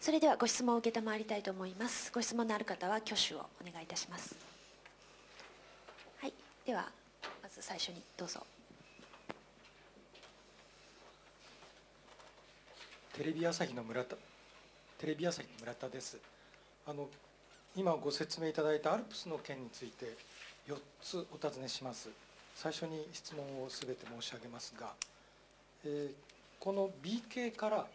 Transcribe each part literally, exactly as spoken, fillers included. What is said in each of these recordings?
それではご質問を承りたいと思います。ご質問のある方は挙手をお願いいたします。はい、ではまず最初にどうぞ。 テレビ朝日の村田テレビ朝日の村田です。あの今ご説明いただいたアルプスの件についてよっつお尋ねします。最初に質問をすべて申し上げますが、えー、この ビーケー から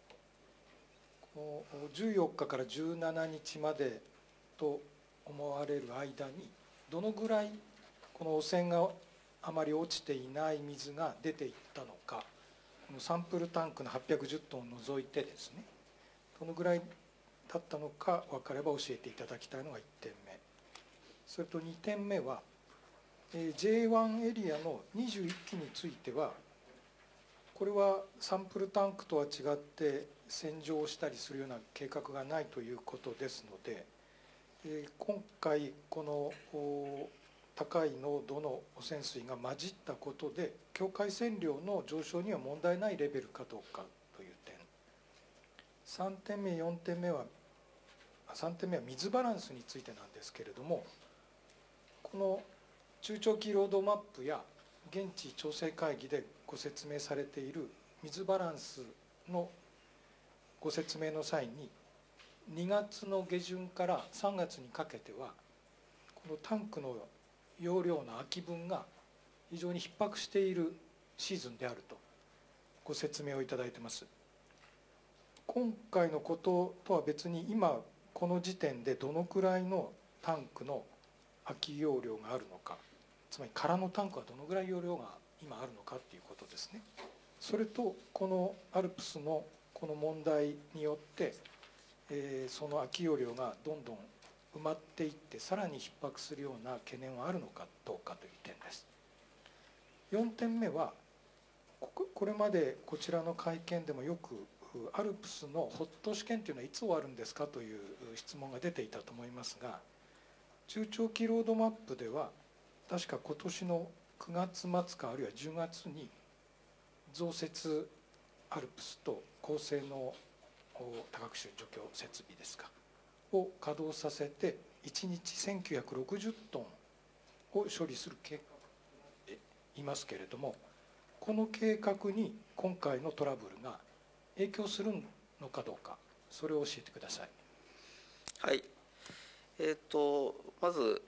このじゅうよっかからじゅうしちにちまでと思われる間にどのぐらいこの汚染があまり落ちていない水が出ていったのか、このサンプルタンクのはっぴゃくじゅっトンを除いてですね、どのぐらいだったのか分かれば教えていただきたいのがいってんめ。それとにてんめは ジェイワン エリアのにじゅういっきについては、これはサンプルタンクとは違って洗浄したりするような計画がないということですので、今回この高い濃度の汚染水が混じったことで境界線量の上昇には問題ないレベルかどうかという点。さんてんめよんてんめはさんてんめは水バランスについてなんですけれども、この中長期ロードマップや現地調整会議でご説明されている水バランスのご説明の際に、にがつの下旬からさんがつにかけてはこのタンクの容量の空き分が非常に逼迫しているシーズンであるとご説明をいただいています。今回のこととは別に今この時点でどのくらいのタンクの空き容量があるのか、つまり空のタンクはどのぐらい容量が今あるのかということですね。それとこのアルプスのこの問題によって、えー、その空き容量がどんどん埋まっていってさらに逼迫するような懸念はあるのかどうかという点です。よんてんめはこれまでこちらの会見でもよくアルプスのホット試験というのはいつ終わるんですかという質問が出ていたと思いますが、中長期ロードマップでは確か今年のくがつまつかあるいはじゅうがつに増設アルプスと高性能多角種除去設備ですかを稼働させていちにちせんきゅうひゃくろくじゅっトンを処理する計画でいますけれども、この計画に今回のトラブルが影響するのかどうか、それを教えてください。 はい、えーとまず、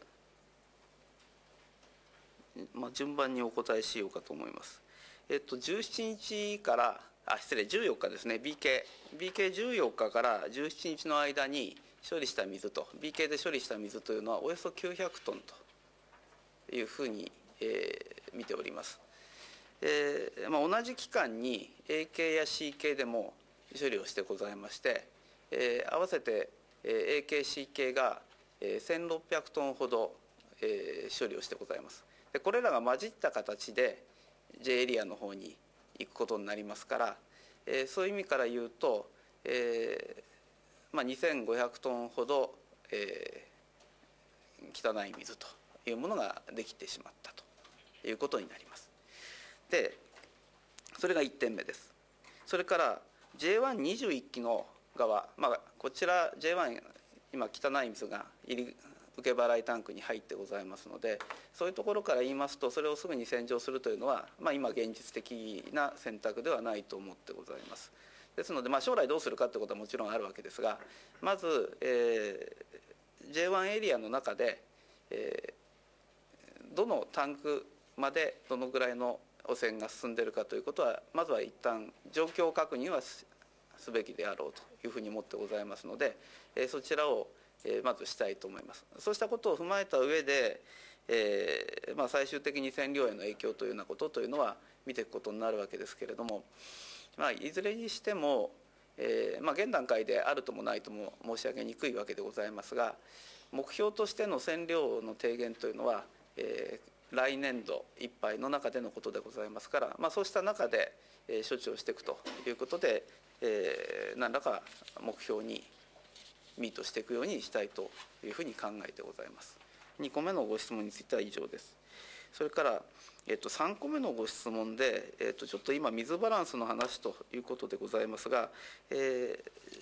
まあ、順番にお答えしようかと思います。えっと、じゅうしちにちから、あ、失礼、じゅうよっかですね、ビーケー、ビーケーじゅうよっかからじゅうしちにちの間に処理した水と、ビーケー で処理した水というのは、およそきゅうひゃくトンというふうに、えー、見ております。えーまあ、同じ期間に エーケー や シーケー でも処理をしてございまして、えー、合わせて エーケー、シーケー がせんろっぴゃくトンほど、えー、処理をしてございます。でこれらが混じった形で J エリアの方に行くことになりますから、えー、そういう意味から言うと、えーまあ、にせんごひゃくトンほど、えー、汚い水というものができてしまったということになります。でそれがいってんめです。それから ジェイワンにじゅういっ 期の側、まあ、こちら ジェイワン 今汚い水が入り受け払いタンクに入ってございますので、そういうところから言いますと、それをすぐに洗浄するというのは、まあ、今現実的な選択ではないと思ってございます。ですので、まあ、将来どうするかということはもちろんあるわけですが、まず、えー、ジェイワン エリアの中で、えー、どのタンクまでどのぐらいの汚染が進んでいるかということは、まずは一旦状況確認はすべきであろうというふうに思ってございますので、えー、そちらをまずしたいと思います。そうしたことを踏まえた上で、えーまあ、最終的に染料への影響というようなことというのは見ていくことになるわけですけれども、まあ、いずれにしても、えーまあ、現段階であるともないとも申し上げにくいわけでございますが、目標としての染料の低減というのは、えー、来年度いっぱいの中でのことでございますから、まあ、そうした中で、えー、処置をしていくということで、えー、何らか目標にミートしていくようにしたいというふうに考えてございます。にこめのご質問については以上です。それから、えっと、さんこめのご質問で、えっと、ちょっと今水バランスの話ということでございますが、えー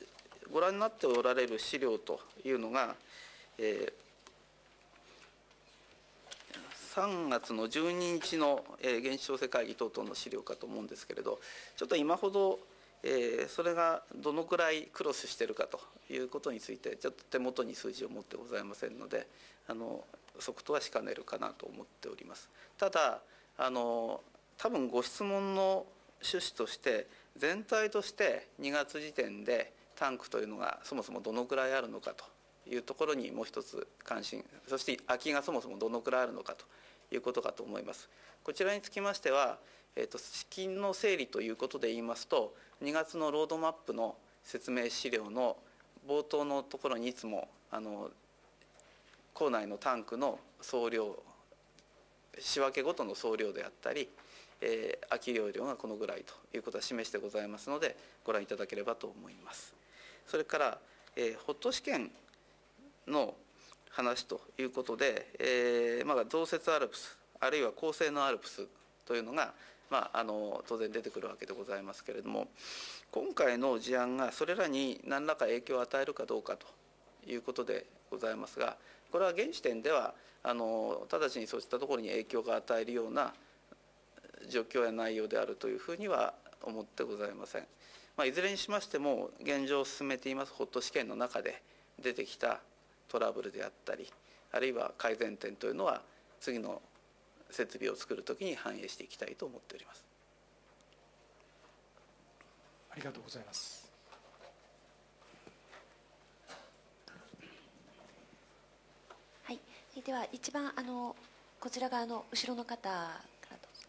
ご覧になっておられる資料というのが、えーさんがつのじゅうににちの原子調整会議等々の資料かと思うんですけれど、ちょっと今ほど、えー、それがどのくらいクロスしているかということについて、ちょっと手元に数字を持ってございませんので、あの即答はしかねるかなと思っております。ただ、あの多分ご質問の趣旨として、全体としてにがつ時点でタンクというのがそもそもどのくらいあるのかというところにもう一つ関心、そして空きがそもそもどのくらいあるのかということかと思います。こちらにつきましては、えーと、資金の整理ということで言いますと、にがつのロードマップの説明資料の冒頭のところにいつもあの構内のタンクの総量、仕分けごとの総量であったり、えー、空き容量がこのぐらいということは示してございますので、ご覧いただければと思います。それから、えー、ホット試験の話ということで、えーまあ、増設アルプスあるいは高性能アルプスというのが、まあ、あの当然出てくるわけでございますけれども、今回の事案がそれらに何らか影響を与えるかどうかということでございますが、これは現時点ではあの直ちにそうしたところに影響が与えるような状況や内容であるというふうには思ってございません。まあ、いずれにしましても現状を進めていますホット試験の中で出てきたトラブルであったり、あるいは改善点というのは次の設備を作るときに反映していきたいと思っております。 ありがとうございます。 はい、では一番あのこちら側の後ろの方からどうぞ。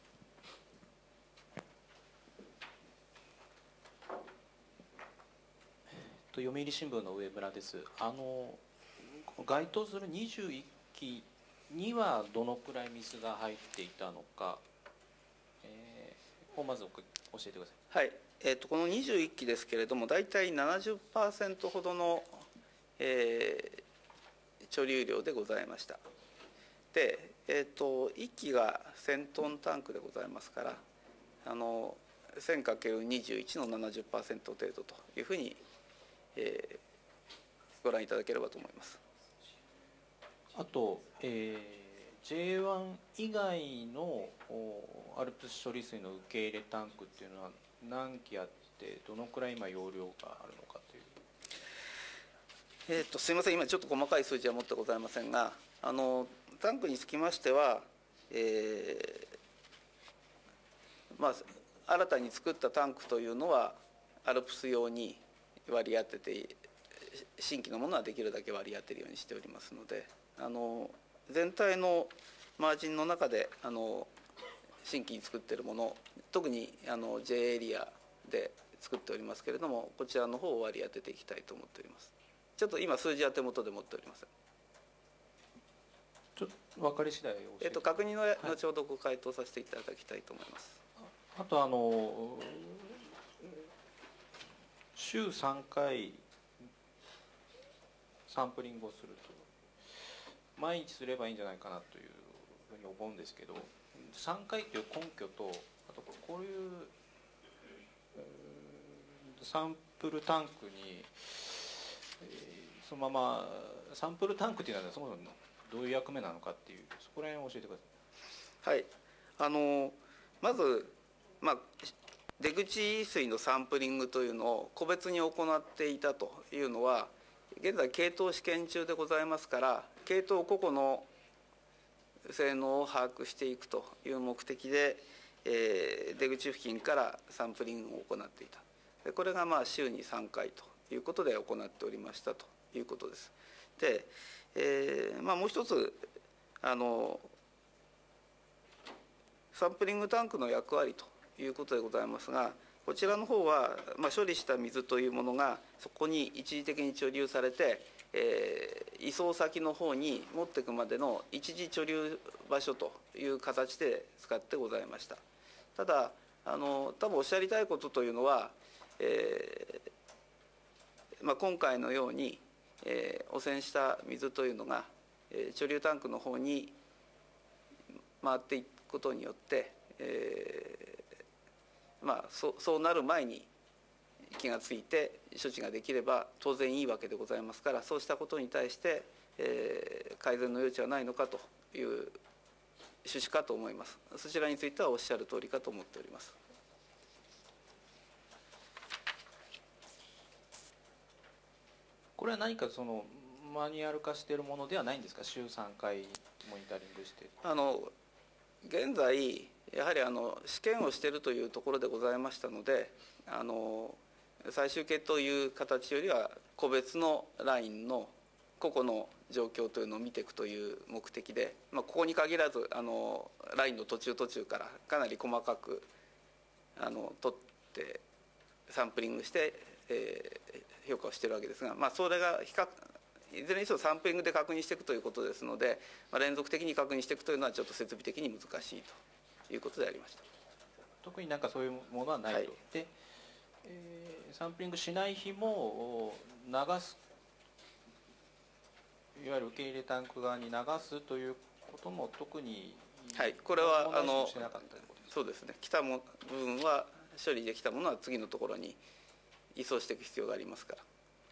読売新聞の上村です。あの該当するにじゅういっきにはどのくらい水が入っていたのか、えー、をまず教えてください。 はい、えー、とこのにじゅういっきですけれども、大体 ななじゅっパーセント ほどの、えー、貯留量でございました。で、えー、といっきがせんトンタンクでございますから、あの せんかけるにじゅういち の ななじゅっパーセント 程度というふうに、えー、ご覧いただければと思います。 あと、えー、ジェイワン 以外のアルプス処理水の受け入れタンクっていうのは何基あって、どのくらい今容量があるのかという。 えー、とすみません、今ちょっと細かい数字は持ってございませんが、あのタンクにつきましては、えーまあ、新たに作ったタンクというのはアルプス用に割り当てて、新規のものはできるだけ割り当てるようにしておりますので、あの全体のマージンの中であの新規に作っているもの、特にあの J エリアで作っておりますけれども、こちらの方を割り当てていきたいと思っております。ちょっと今数字は手元で持っておりません。 ちょっと分かり次第教えて、 えっと、確認の後ほどご回答させていただきたいと思います。 あとあの週さんかいサンプリングをすると、毎日すればいいんじゃないかなというふうに思うんですけど、さんかいという根拠と、あとこういうサンプルタンクにそのままサンプルタンクというのはそもそもどういう役目なのかっていう、そこら辺を教えてください。はい、あのまず、まあ、出口水のサンプリングというのを個別に行っていたというのは、現在系統試験中でございますから、系統個々の性能を把握していくという目的で、えー、出口付近からサンプリングを行っていた。でこれがまあ週にさんかいということで行っておりましたということです。で、えーまあ、もう一つあのサンプリングタンクの役割ということでございますが、こちらの方は、まあ、処理した水というものがそこに一時的に貯留されて、えー、移送先の方に持っていくまでの一時貯留場所という形で使ってございました。ただあの多分おっしゃりたいことというのは、えーまあ、今回のように、えー、汚染した水というのが、えー、貯留タンクの方に回っていくことによって、えーまあ、そ, そうなる前に気がついて処置ができれば当然いいわけでございますから、そうしたことに対して、えー、改善の余地はないのかという趣旨かと思います。そちらについてはおっしゃる通りかと思っております。 これは何かそのマニュアル化しているものではないんですか、週さんかいモニタリングして。 あの現在やはりあの試験をしているというところでございましたので、あの最終形という形よりは個別のラインの個々の状況というのを見ていくという目的で、まあ、ここに限らずあのラインの途中途中からかなり細かくあの取ってサンプリングして、えー、評価をしているわけですが、まあ、それが比較いずれにせよサンプリングで確認していくということですので、まあ、連続的に確認していくというのはちょっと設備的に難しいということでありました。 特になんかそういうものはないと、はい、で、えー、サンプリングしない日も流す、いわゆる受け入れタンク側に流すということも特に、 はい、これはあのそうですね、来たも部分は処理できたものは次のところに移送していく必要がありますから。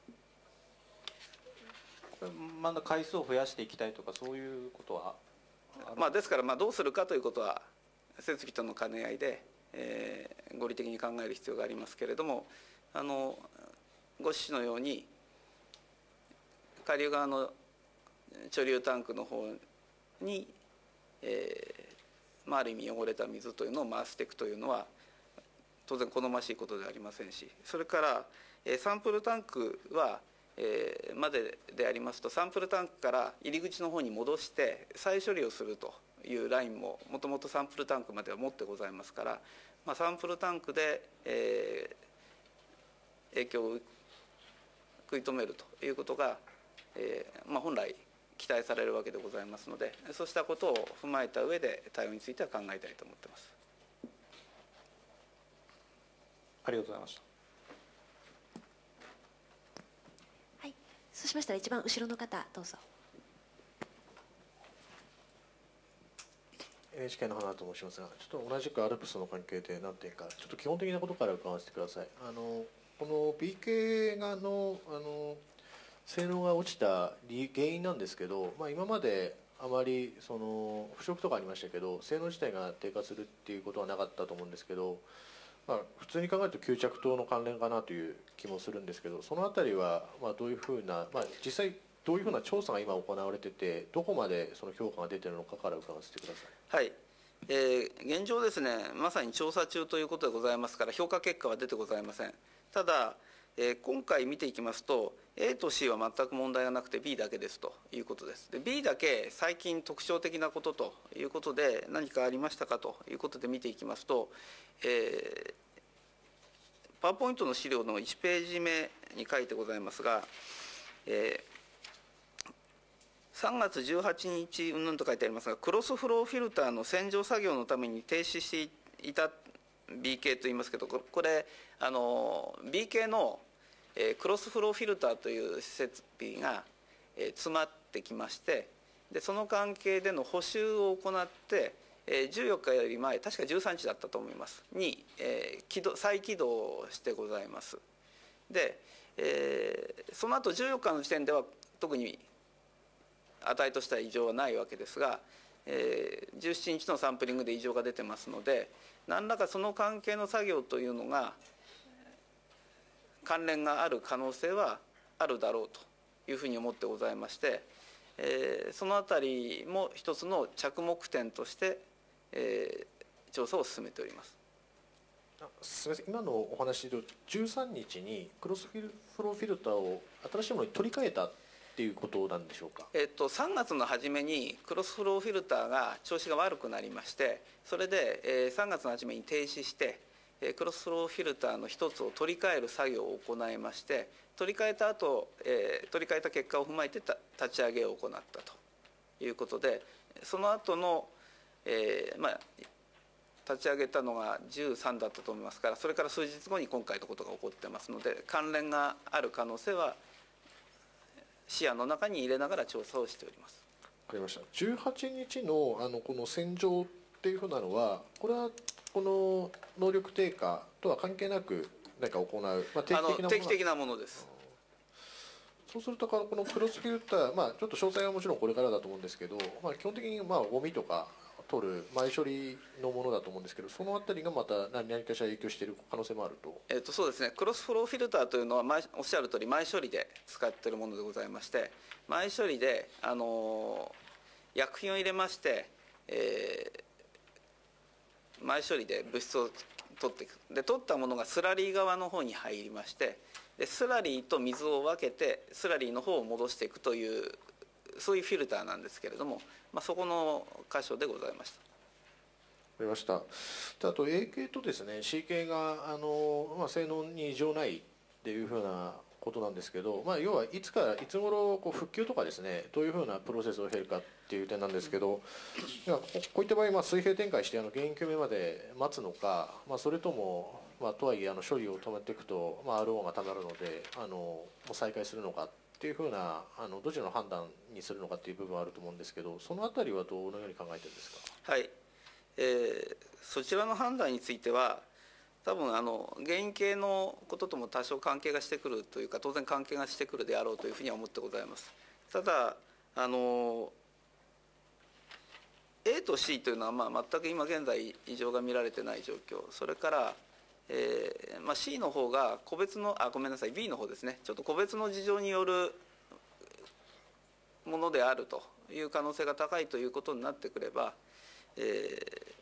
まだ回数を増やしていきたいとかそういうことはある？ まあ、ですからまあどうするかということは設備との兼ね合いで、えー、合理的に考える必要がありますけれども、あのご指摘のように下流側の貯留タンクの方に、えーまあ、ある意味汚れた水というのを回していくというのは当然好ましいことではありませんし、それから、えー、サンプルタンクはえー、まででありますとサンプルタンクから入り口の方に戻して再処理をするというラインももともとサンプルタンクまでは持ってございますから、まあ、サンプルタンクで、えー、影響を食い止めるということが、えーまあ、本来期待されるわけでございますので、そうしたことを踏まえた上で対応については考えたいと思っています。 ありがとうございました。 そうしましたら一番後ろの方どうぞ。 エヌエイチケー の花と申しますが、ちょっと同じくアルプスの関係で何点かちょっと基本的なことから伺わせてください。あのこの ビーケー 側のあの性能が落ちた原因なんですけど、まあ、今まであまりその腐食とかありましたけど性能自体が低下するっていうことはなかったと思うんですけど、まあ、普通に考えると吸着灯の関連かなという気もするんですけど、そのあたりはまあどういうふうな、まあ、実際どういうふうな調査が今行われてて、どこまでその評価が出ているのかから伺わせてください。 はい、えー、現状ですね、まさに調査中ということでございますから評価結果は出てございません。ただ、えー、今回見ていきますと A と C は全く問題がなくて B だけですということです。で B だけ最近特徴的なことということで何かありましたかということで見ていきますと、えー、パワーポイントの資料のいちページ目に書いてございますが、えーさんがつじゅうはちにちうんぬんと書いてありますが、クロスフローフィルターの洗浄作業のために停止していた ビーケー といいますけど、これあの ビーケー の、えー、クロスフローフィルターという設備が、えー、詰まってきまして、でその関係での補修を行って、えー、じゅうよっかより前、確かじゅうさんにちだったと思いますに、えー、起動再起動してございます。で、えー、その後じゅうよっかの時点では特に値としては異常はないわけですが、えー、じゅうしちにちのサンプリングで異常が出てますので、何らかその関係の作業というのが関連がある可能性はあるだろうというふうに思ってございまして、えー、そのあたりも一つの着目点として、えー、調査を進めております。 すみません、今のお話で言うとじゅうさんにちにクロスフローフィルターを新しいものに取り替えたっていうことなんでしょうか。 えっと、さんがつの初めにクロスフローフィルターが調子が悪くなりまして、それで、えー、さんがつの初めに停止して、えー、クロスフローフィルターの一つを取り替える作業を行いまして、取り替えた後、えー、取り替えた結果を踏まえてた立ち上げを行ったということで、その後の、えーまあ、立ち上げたのがじゅうさんだったと思いますから、それから数日後に今回のことが起こってますので、関連がある可能性は視野の中に入れながら調査をしております。 わかりました。じゅうはちにちのあのこの洗浄っていうふうなのは、これはこの能力低下とは関係なく何か行う、まあ、定あの期的なもの定期的なものです。 そうするとこのクロスフィルター、まあ、ちょっと詳細はもちろんこれからだと思うんですけど、まあ、基本的にまあゴミとか取る前処理のものだと思うんですけど、そのあたりがまた何かしら影響している可能性もあると。 えー、とそうですね、クロスフローフィルターというのは前おっしゃる通り前処理で使っているものでございまして、前処理で、あのー薬品を入れまして、えー前処理で物質を取っていく。で取ったものがスラリー側の方に入りまして、でスラリーと水を分けてスラリーの方を戻していくという、そういうフィルターなんですけれども、まあ、そこの箇所でございました。 わかりました。であと エー 系とですね シー 系があの、まあ、性能に異常ないっていうふうなことなんですけど、まあ、要はいつからいつ頃こう復旧とかですね、どういうふうなプロセスを経るかっていう点なんですけど、いやここういった場合、まあ、水平展開してあの原因究明まで待つのか、まあ、それとも、まあ、とはいえあの処理を止めていくと、まあ、アールオー がたまるのであのもう再開するのかっていうふうなあのどちらの判断にするのかっていう部分はあると思うんですけど、そのあたりはどのように考えてるんですか。 はい、えーそちらの判断については多分あの原因系のこととも多少関係がしてくるというか、当然関係がしてくるであろうというふうには思ってございます。ただあの A と C というのはまあ全く今現在異常が見られてない状況、それから、えーまあ、C の方が個別のあごめんなさい B の方ですね、ちょっと個別の事情によるものであるという可能性が高いということになってくれば、えー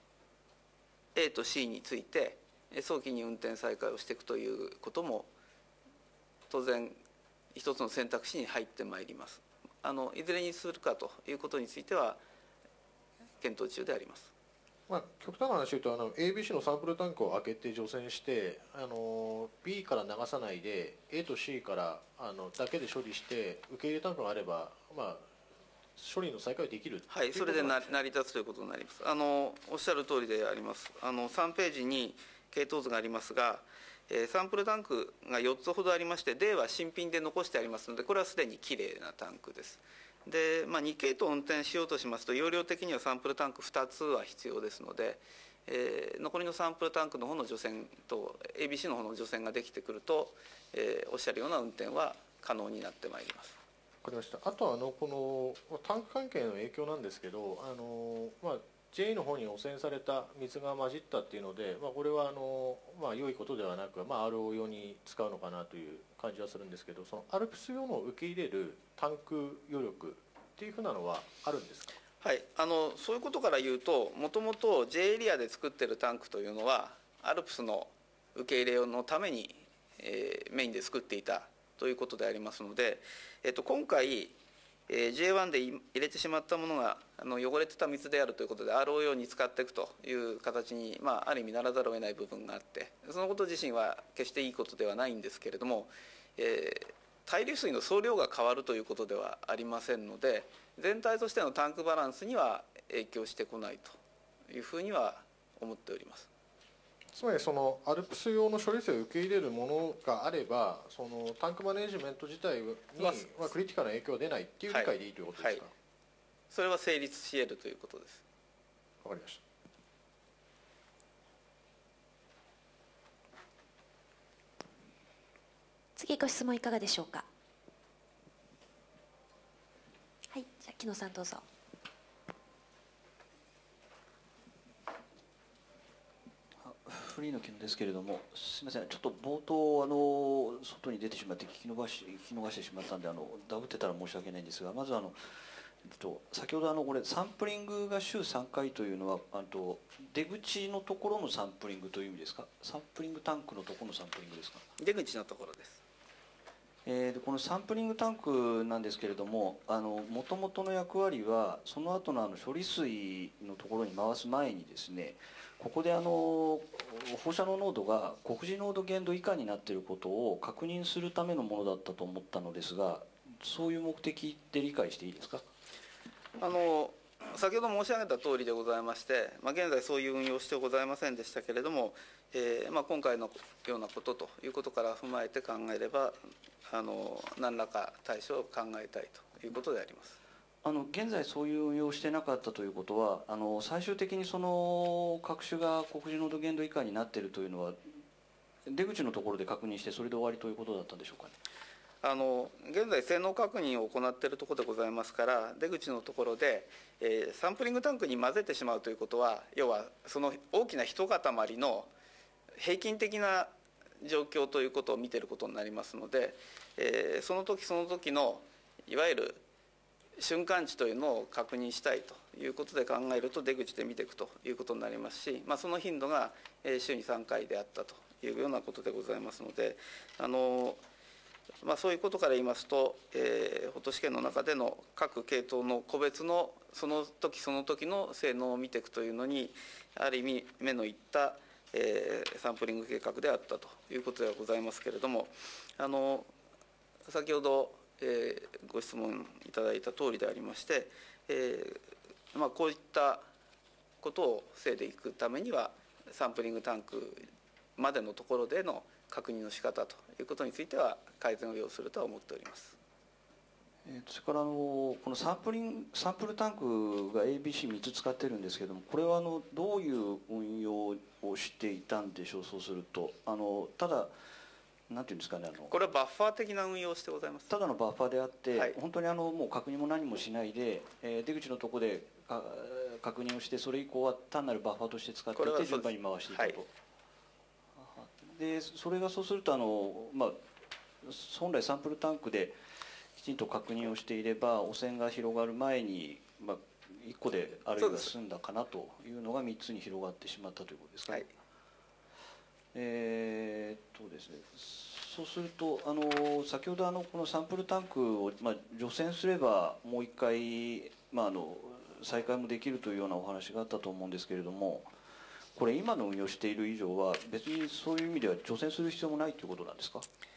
A と C について早期に運転再開をしていくということも当然一つの選択肢に入ってまいります。あのいずれにするかということについては検討中であります。 まあ、極端な話を言うとあの エービーシー のサンプルタンクを開けて除染してあの B から流さないで A と C からあのだけで処理して受け入れタンクがあれば、まあ、処理の再開できる。 はい、それで成り立つということになります。あのおっしゃる通りであります。あのさんページに系統図がありますが、えー、サンプルタンクがよっつほどありまして、D は新品で残してありますので、これはすでにきれいなタンクです。で、まあ、に系統運転しようとしますと、容量的にはサンプルタンクふたつは必要ですので、えー、残りのサンプルタンクの方の除染と エービーシー の方の除染ができてくると、えー、おっしゃるような運転は可能になってまいります。 わかりました。あとはあのこのタンク関係の影響なんですけど、あの、まあ、ジェイ の方に汚染された水が混じったっていうので、まあ、これはあの、まあ、良いことではなく、まあ、アールオー 用に使うのかなという感じはするんですけど、そのアルプス用の受け入れるタンク余力っていうふうなのはあるんですか。 はい、あのそういうことから言うと、もともと J エリアで作っているタンクというのはアルプスの受け入れのために、えー、メインで作っていたということでありますので、えっと、今回、えー、ジェイワン で入れてしまったものがあの汚れてた水であるということで アールオー 用に使っていくという形に、まあ、ある意味ならざるを得ない部分があって、そのこと自身は決していいことではないんですけれども、えー、対流水の総量が変わるということではありませんので、全体としてのタンクバランスには影響してこないというふうには思っております。 つまりそのアルプス用の処理水を受け入れるものがあれば、そのタンクマネジメント自体にはクリティカルな影響は出ないっていう理解でいいということですか。 はいはい、それは成立し得るということです。 わかりました。 次ご質問いかがでしょうか。はい、じゃあ木野さんどうぞ。 フリーの木野ですけれども、すみません、ちょっと冒頭あの外に出てしまって聞き逃し聞き逃してしまったんで、あのダブってたら申し訳ないんですが、まずあの、えっと、先ほどあのこれサンプリングが週さんかいというのは、あと出口のところのサンプリングという意味ですか。サンプリングタンクのところのサンプリングですか。 出口のところです。 えー、でこのサンプリングタンクなんですけれども、もともとの役割はその後のあの処理水のところに回す前にですね、ここであの放射能濃度が国示濃度限度以下になっていることを確認するためのものだったと思ったのですが、そういう目的で理解していいですか。 あの先ほど申し上げた通りでございまして、まあ、現在そういう運用してございませんでしたけれども、えーまあ、今回のようなことということから踏まえて考えれば、あの何らか対処を考えたいということであります。 あの現在そういう運用をしてなかったということは、あの最終的にその各種が国示濃度限度以下になっているというのは出口のところで確認してそれで終わりということだったんでしょうかね。 あの現在、性能確認を行っているところでございますから、出口のところで、えー、サンプリングタンクに混ぜてしまうということは、要はその大きな一塊の平均的な状況ということを見ていることになりますので、えー、その時その時のいわゆる瞬間値というのを確認したいということで考えると、出口で見ていくということになりますし、まあ、その頻度が週にさんかいであったというようなことでございますので、あのまあ、そういうことから言いますと、えー、フォト試験の中での各系統の個別のその時その時の性能を見ていくというのに、ある意味目のいった、えー、サンプリング計画であったということではございますけれども、あの先ほど、えー、ご質問いただいた通りでありまして、えーまあ、こういったことを防いでいくためには、サンプリングタンクまでのところでの確認の仕方ということについては改善を要するとは思っております。 それからあのこのサンプリングサンプルタンクが エービーシーみっつ使ってるんですけれども、これはあのどういう運用をしていたんでしょう。そうするとあのただなんていうんですかね、あのこれはバッファー的な運用をしてございます。 ただのバッファーであって、 はい、 本当にあのもう確認も何もしないで、えー、出口のところでか確認をして、それ以降は単なるバッファーとして使っていて順番に回していたと。はいでそれがそうするとあの、まあ、本来サンプルタンクできちんと確認をしていれば、汚染が広がる前に、まあ、いっこであるいは済んだかなというのがみっつに広がってしまったということですか。はい、えー、っとですね、そうするとあの先ほどあのこのサンプルタンクを、まあ、除染すればもう一回、まあ、あの再開もできるというようなお話があったと思うんですけれども、これ今の運用している以上は別にそういう意味では除染する必要もないということなんですか。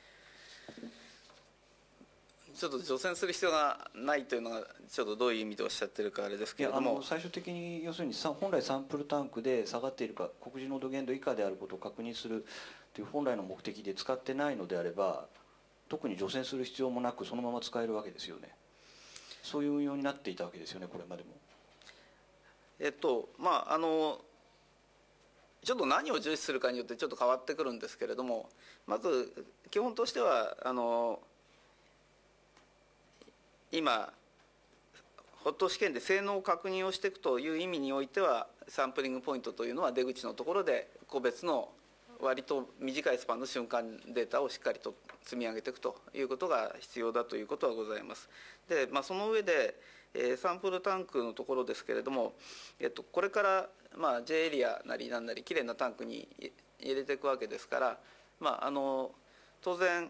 ちょっと除染する必要がないというのがちょっとどういう意味でおっしゃってるかあれですけれども、 いやあの最終的に要するに本来サンプルタンクで下がっているか黒人濃度限度以下であることを確認するという本来の目的で使ってないのであれば、特に除染する必要もなくそのまま使えるわけですよね。そういう運用になっていたわけですよね、これまでも。 えっとまああのちょっと何を重視するかによってちょっと変わってくるんですけれども、まず基本としてはあの今ホット試験で性能を確認をしていくという意味においては、サンプリングポイントというのは出口のところで個別の割と短いスパンの瞬間データをしっかりと積み上げていくということが必要だということはございます。で、まあ、その上で、えー、サンプルタンクのところですけれども、えっと、これからまあ、J エリアなりなんなりきれいなタンクに入れていくわけですから、まあ、あの当然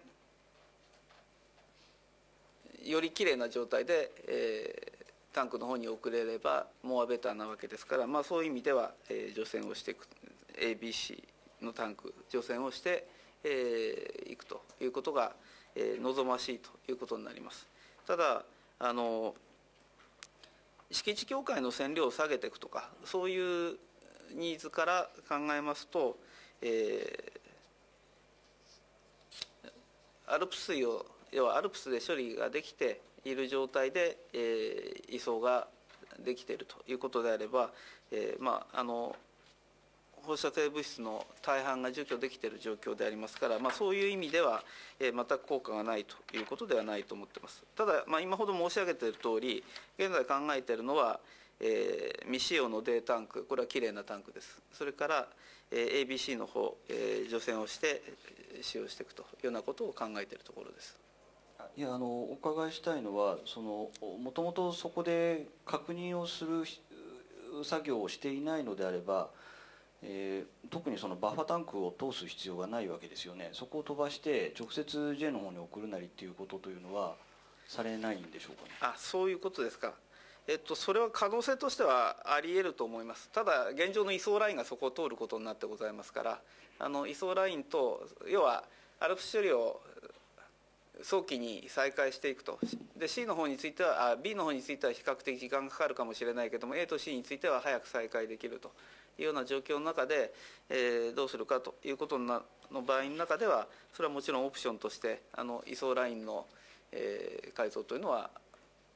よりきれいな状態で、えー、タンクの方に送れればモアベターなわけですから、まあ、そういう意味では、えー、除染をしていく エービーシー のタンク除染をしてい、えー、くということが、えー、望ましいということになります。ただあの敷地境界の線量を下げていくとか、そういうニーズから考えますと、えー、アルプス水を要はアルプスで処理ができている状態で、えー、移送ができているということであれば、えーまあ、あの放射性物質の大半が除去できている状況でありますから、まあ、そういう意味では、えー、全く効果がないということではないと思っています。ただ、まあ、今ほど申し上げている通り、現在考えているのは、えー、未使用のデータンク、これはきれいなタンクです。それから、えー、エービーシー の方、えー、除染をして使用していくというようなことを考えているところです。 いやあのお伺いしたいのは、そのもともとそこで確認をする作業をしていないのであれば、えー、特にそのバッファタンクを通す必要がないわけですよね。そこを飛ばして直接 J の方に送るなりっていうことというのはされないんでしょうかね。 あ、そういうことですか。えっと、それは可能性としてはあり得ると思います。ただ現状の移送ラインがそこを通ることになってございますから、あの移送ラインと要はアルプス処理を早期に再開していくと。で C の方についてはあ B の方については比較的時間がかかるかもしれないけども A と C については早く再開できるというような状況の中で、えー、どうするかということの場合の中では、それはもちろんオプションとしてあの移送ラインの、えー、改造というのは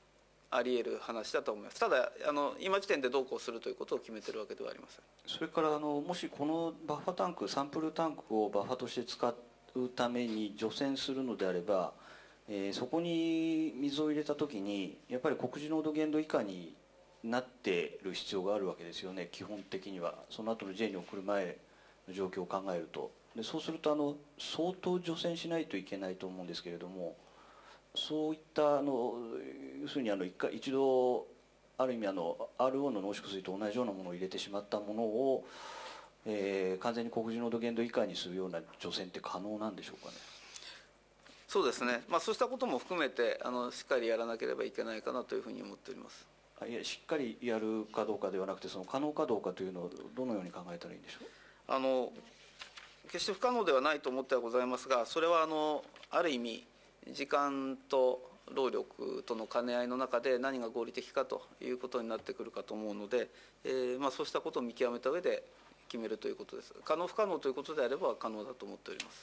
あり得る話だと思います。ただあの今時点でどうこうするということを決めているわけではありません。 それからあのもしこのバッファタンクサンプルタンクをバッファとして使うために除染するのであれば、えー、そこに水を入れた時にやっぱり国時濃度限度以下になっている必要があるわけですよね。基本的にはその後の J に送る前の状況を考えると。でそうするとあの相当除染しないといけないと思うんですけれども、そういったあの要するにあの一回一度ある意味あの アールオー の濃縮水と同じようなものを入れてしまったものを、えー、完全に国時濃度限度以下にするような除染って可能なんでしょうかね。 そうですね、まあ、そうしたことも含めてあのしっかりやらなければいけないかなというふうに思っております。 あいやしっかりやるかどうかではなくて、その可能かどうかというのをどのように考えたらいいんでしょう。 あの決して不可能ではないと思ってはございますが、それはあのある意味時間と労力との兼ね合いの中で何が合理的かということになってくるかと思うので、えーまあ、そうしたことを見極めた上で決めるということです。可能不可能ということであれば可能だと思っております。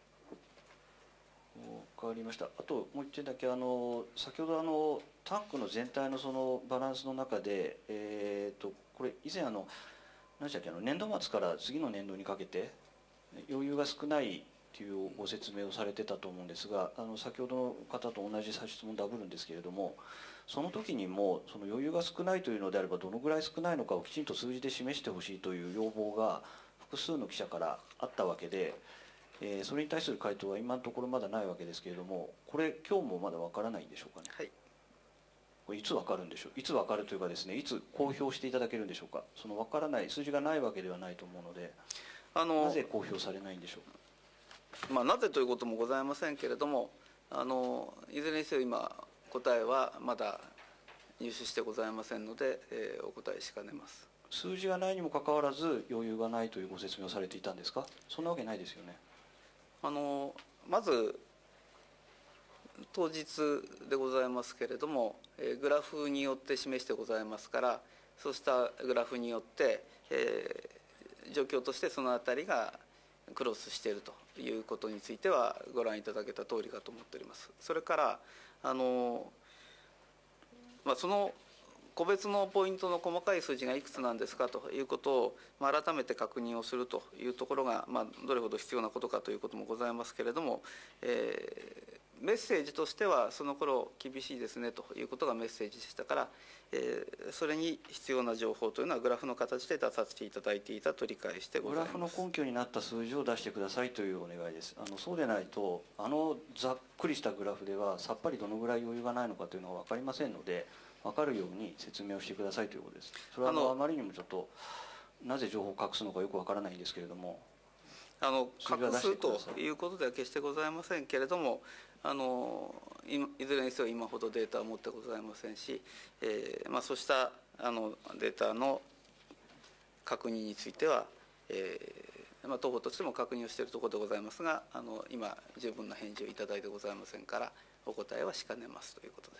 わかりました。あともう一点だけ、あの先ほどあのタンクの全体のそのバランスの中で、えー、とこれ以前あの何でしたっけ、あの年度末から次の年度にかけて余裕が少ないというご説明をされてたと思うんですが、あの先ほどの方と同じ質問ダブるんですけれども、その時にもその余裕が少ないというのであればどのぐらい少ないのかをきちんと数字で示してほしいという要望が複数の記者からあったわけで、えー、それに対する回答は今のところまだないわけですけれども、これ今日もまだ分からないんでしょうかね。 はい、 これいつ分かるんでしょう。いつ分かるというかですね、いつ公表していただけるんでしょうか。その分からない数字がないわけではないと思うので、 あのなぜ公表されないんでしょうか。 まあ、なぜということもございませんけれども、あのいずれにせよ今答えはまだ入手してございませんので、えーお答えしかねます。 数字がないにもかかわらず余裕がないというご説明をされていたんですか。そんなわけないですよね。 あのまず当日でございますけれども、えーグラフによって示してございますから、そうしたグラフによって、えー状況としてそのあたりがクロスしているということについてはご覧いただけた通りかと思っております。それからあの、まあ、その個別のポイントの細かい数字がいくつなんですかということを、まあ、改めて確認をするというところが、まあ、どれほど必要なことかということもございますけれども、えーメッセージとしてはその頃厳しいですねということがメッセージでしたから、えーそれに必要な情報というのはグラフの形で出させていただいていたと理解してごグざいます。 ラフの根拠になった数字を出してくださいというお願いです。あのそうでないと、あのざっくりしたグラフではさっぱりどのぐらい余裕がないのかというのが分かりませんので、分かるように説明をしてくださいということです。それはあのあのあまりにもちょっとなぜ情報を隠すのかよく分からないんですけれども。 あの数字は隠す出してくださいということでは決してございませんけれども、あのいいずれにせよ今ほどデータを持ってございませんし、えーまあ、そうしたあのデータの確認については、えーまあ、当方としても確認をしているところでございますが、あの今十分な返事をいただいてございませんから、お答えはしかねますということです。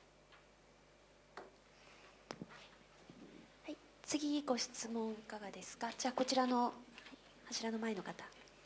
はい、次ご質問いかがですか。じゃあこちらの柱の前の方。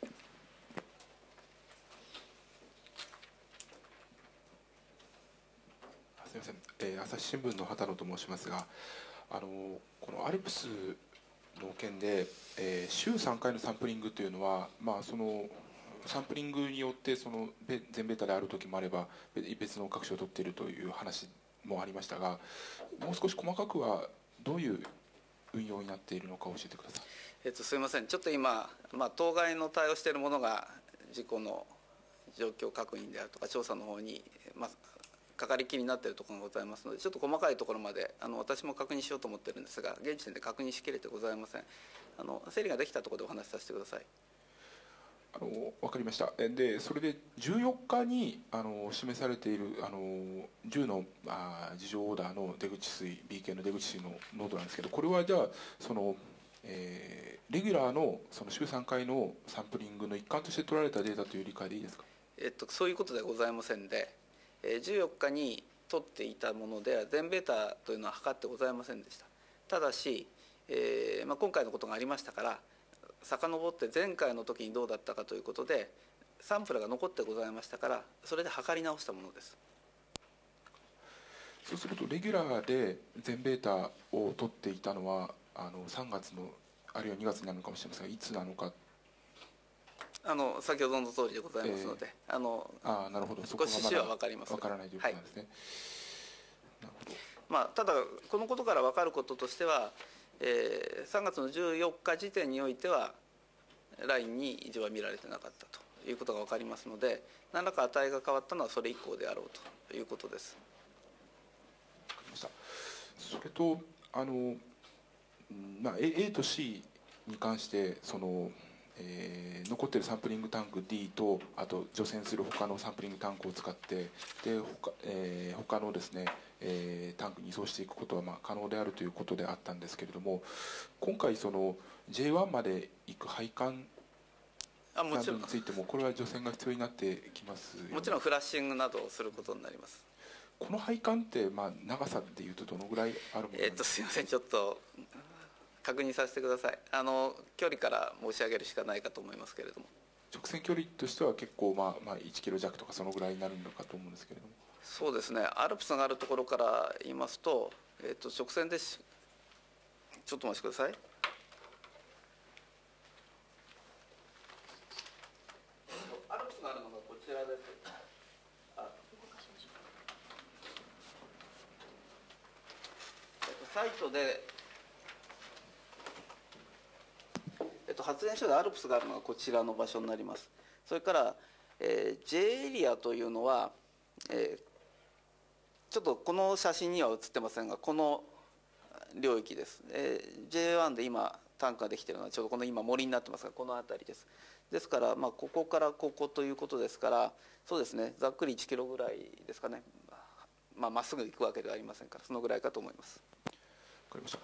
すみません、えー朝日新聞の畑野と申しますが、あのこのアルプスの件で、えー週さんかいのサンプリングというのは、まあ、そのサンプリングによってそのべ全ベータである時もあればべ別の各種を取っているという話もありましたが、もう少し細かくはどういう運用になっているのか教えてください。 えっと、すみません、ちょっと今、まあ、当該の対応しているものが事故の状況確認であるとか調査の方に、まあ、かかりきりになっているところがございますので、ちょっと細かいところまであの私も確認しようと思っているんですが、現時点で確認しきれてございません。あの整理ができたところでお話しさせてください。 あの分かりました。えでそれでじゅうよっかにあの示されているあのじゅうのあ自浄オーダーの出口水 ビーケー の出口水の濃度なんですけど、これはじゃあその、えーレギュラーのその週さんかいのサンプリングの一環として取られたデータという理解でいいですか。 えっと、そういうことではございませんで、えーじゅうよっかに取っていたものでは全ベータというのは測ってございませんでした。ただし、えーまあ、今回のことがありましたから遡って前回の時にどうだったかということでサンプルが残ってございましたから、それで測り直したものです。 そうするとレギュラーで全ベータを取っていたのはあのさんがつのあるいはにがつになるのかもしれませんが、いつなのか。 あの先ほどの通りでございますので、 えー、 あのあなるほど、そ少し趣旨は分かります分からないということなんですね。 はい、なるほど。まあ、ただこのことから分かることとしては、えー、さんがつのじゅうよっか時点においてはラインに異常は見られてなかったということが分かりますので、何らか値が変わったのはそれ以降であろうということです。 分かりました。それとあの、まあ、A と C に関してその、えー、残っているサンプリングタンク D とあと除染する他のサンプリングタンクを使ってで 他,、えー、他のですね、えー、タンクに移送していくことはまあ可能であるということであったんですけれども、今回その ジェイワン まで行く配管などについてもこれは除染が必要になってきますよね。 もちろんフラッシングなどをすることになります。 この配管ってまあ長さでいうとどのぐらいあるものなんですか。 えっとすいません、ちょっと確認させてください。あの距離から申し上げるしかないかと思いますけれども。 直線距離としては結構、まあ、まあいちキロ弱とかそのぐらいになるのかと思うんですけれども。 そうですね、アルプスがあるところから言いますと、えっと直線です。ちょっとお待ちください。アルプスがあるのがこちらです。あ、えっとサイトで、えっと、発電所でアルプスがあるのがこちらの場所になります。それから、えー、J エリアというのは、えー、ちょっとこの写真には写ってませんが、この領域です。えー、ジェイワン で今タンクができているのはちょうどこの今森になってますが、この辺りです。ですから、まあ、ここからここということですから、そうですね、ざっくりいちキロぐらいですかね。まあ、まっすぐ行くわけではありませんから、そのぐらいかと思います。 わかりました。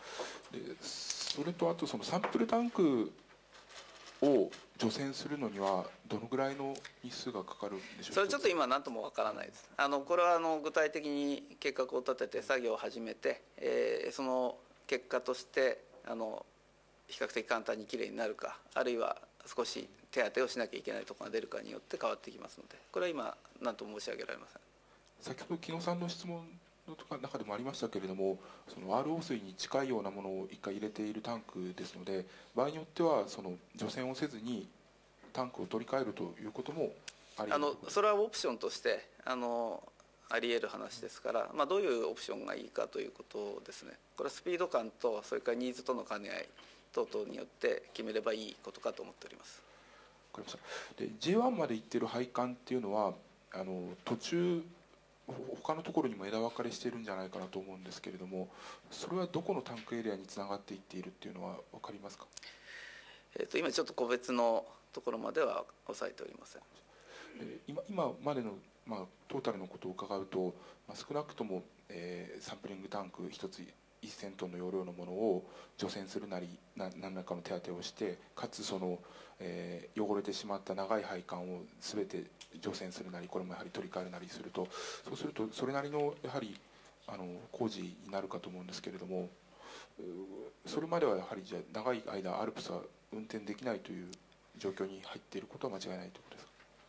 でそれとあとそのサンプルタンクを除染するのにはどのぐらいの日数がかかるんでしょうか。 それちょっと今何ともわからないです。あのこれはあの具体的に計画を立てて作業を始めて、えー、その結果としてあの比較的簡単にきれいになるか、あるいは少し手当てをしなきゃいけないところが出るかによって変わってきますので、これは今何とも申し上げられません。 先ほど木野さんの質問の中でもありましたけれども、その アールオー 水に近いようなものを一回入れているタンクですので、場合によってはその除染をせずにタンクを取り替えるということもありあのそれはオプションとしてあのあり得る話ですから、まあ、どういうオプションがいいかということですね。これはスピード感とそれからニーズとの兼ね合い等々によって決めればいいことかと思っております。 わかりました。で ジェイワン まで行っている配管っていうのはあの途中他のところにも枝分かれしているんじゃないかなと思うんですけれども、それはどこのタンクエリアにつながっていっているっていうのは分かりますか。 えー、と今ちょっと個別のところまでは抑えておりません。 今, 今までの、まあ、トータルのことを伺うと、まあ、少なくとも、えー、サンプリングタンク一つせんトンの容量のものを除染するなりな何らかの手当てをして、かつその、えー、汚れてしまった長い配管を全て除染するなり、これもやはり取り替えるなりすると、そうするとそれなりのやはりあの工事になるかと思うんですけれども、それまではやはりじゃあ長い間アルプスは運転できないという状況に入っていることは間違いないということです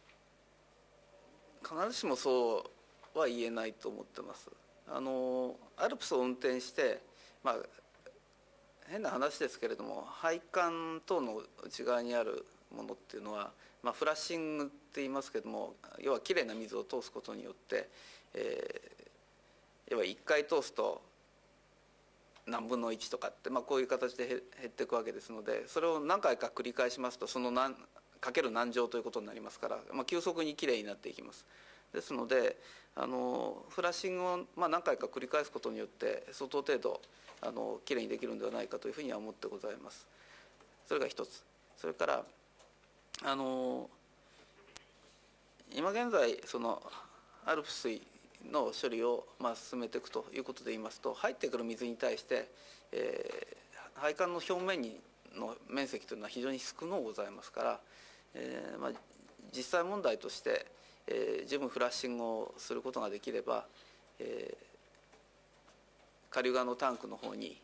か。 必ずしもそうは言えないと思ってます。あのアルプスを運転して、まあ、変な話ですけれども、配管等の内側にあるものっていうのは、まあ、フラッシングって言いますけども、要はきれいな水を通すことによって、えー、要はいっかい通すと何分のいちとかって、まあ、こういう形で減っていくわけですので、それを何回か繰り返しますとその何かける何乗ということになりますから、まあ、急速にきれいになっていきます。ですのであのフラッシングをまあ何回か繰り返すことによって相当程度あのきれいにできるんではないかというふうには思ってございます。それが一つ。それからあの今現在そのアルプス水の処理をまあ進めていくということで言いますと、入ってくる水に対して、えー、配管の表面にの面積というのは非常に少のうございますから、えーまあ、実際問題として、えー、十分フラッシングをすることができれば、えー、下流側のタンクの方に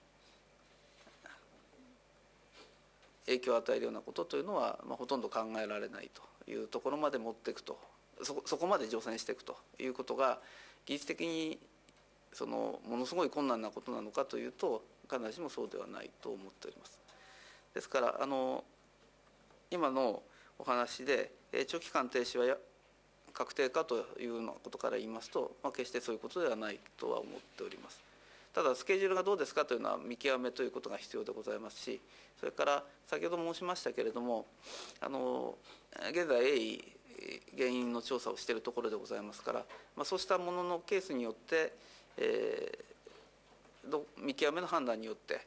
影響を与えるようなことというのは、まあ、ほとんど考えられないというところまで持っていくと、そこ、そこまで除染していくということが技術的にそのものすごい困難なことなのかというと必ずしもそうではないと思っております。ですからあの今のお話で長期間停止はや確定かというようなことから言いますと、まあ、決してそういうことではないとは思っております。ただスケジュールがどうですかというのは見極めということが必要でございますし、それから先ほど申しましたけれども、あの現在鋭意原因の調査をしているところでございますから、まあ、そうしたもののケースによって、えー、ど見極めの判断によって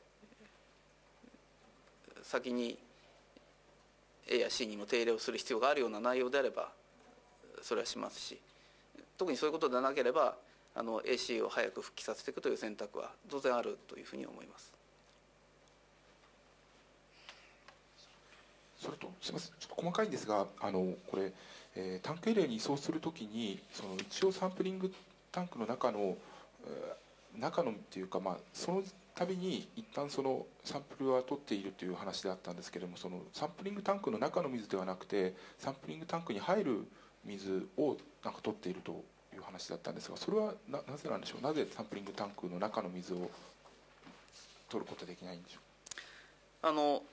先に A や C にも手入れをする必要があるような内容であればそれはしますし、特にそういうことでなければあの エーシー を早く復帰させていくという選択は当然あるというふうに思います。 それとすみません、ちょっと細かいんですが、あのこれ、えー、タンクエリアに移送するときにその一応サンプリングタンクの中の、えー、中のっていうか、まあ、その度に一旦そのサンプルは取っているという話であったんですけれども、そのサンプリングタンクの中の水ではなくてサンプリングタンクに入る水をなんか取っているという話だったんですが、それは な, なぜなんでしょう。なぜサンプリングタンクの中の水を取ることはできないんでしょう。 あの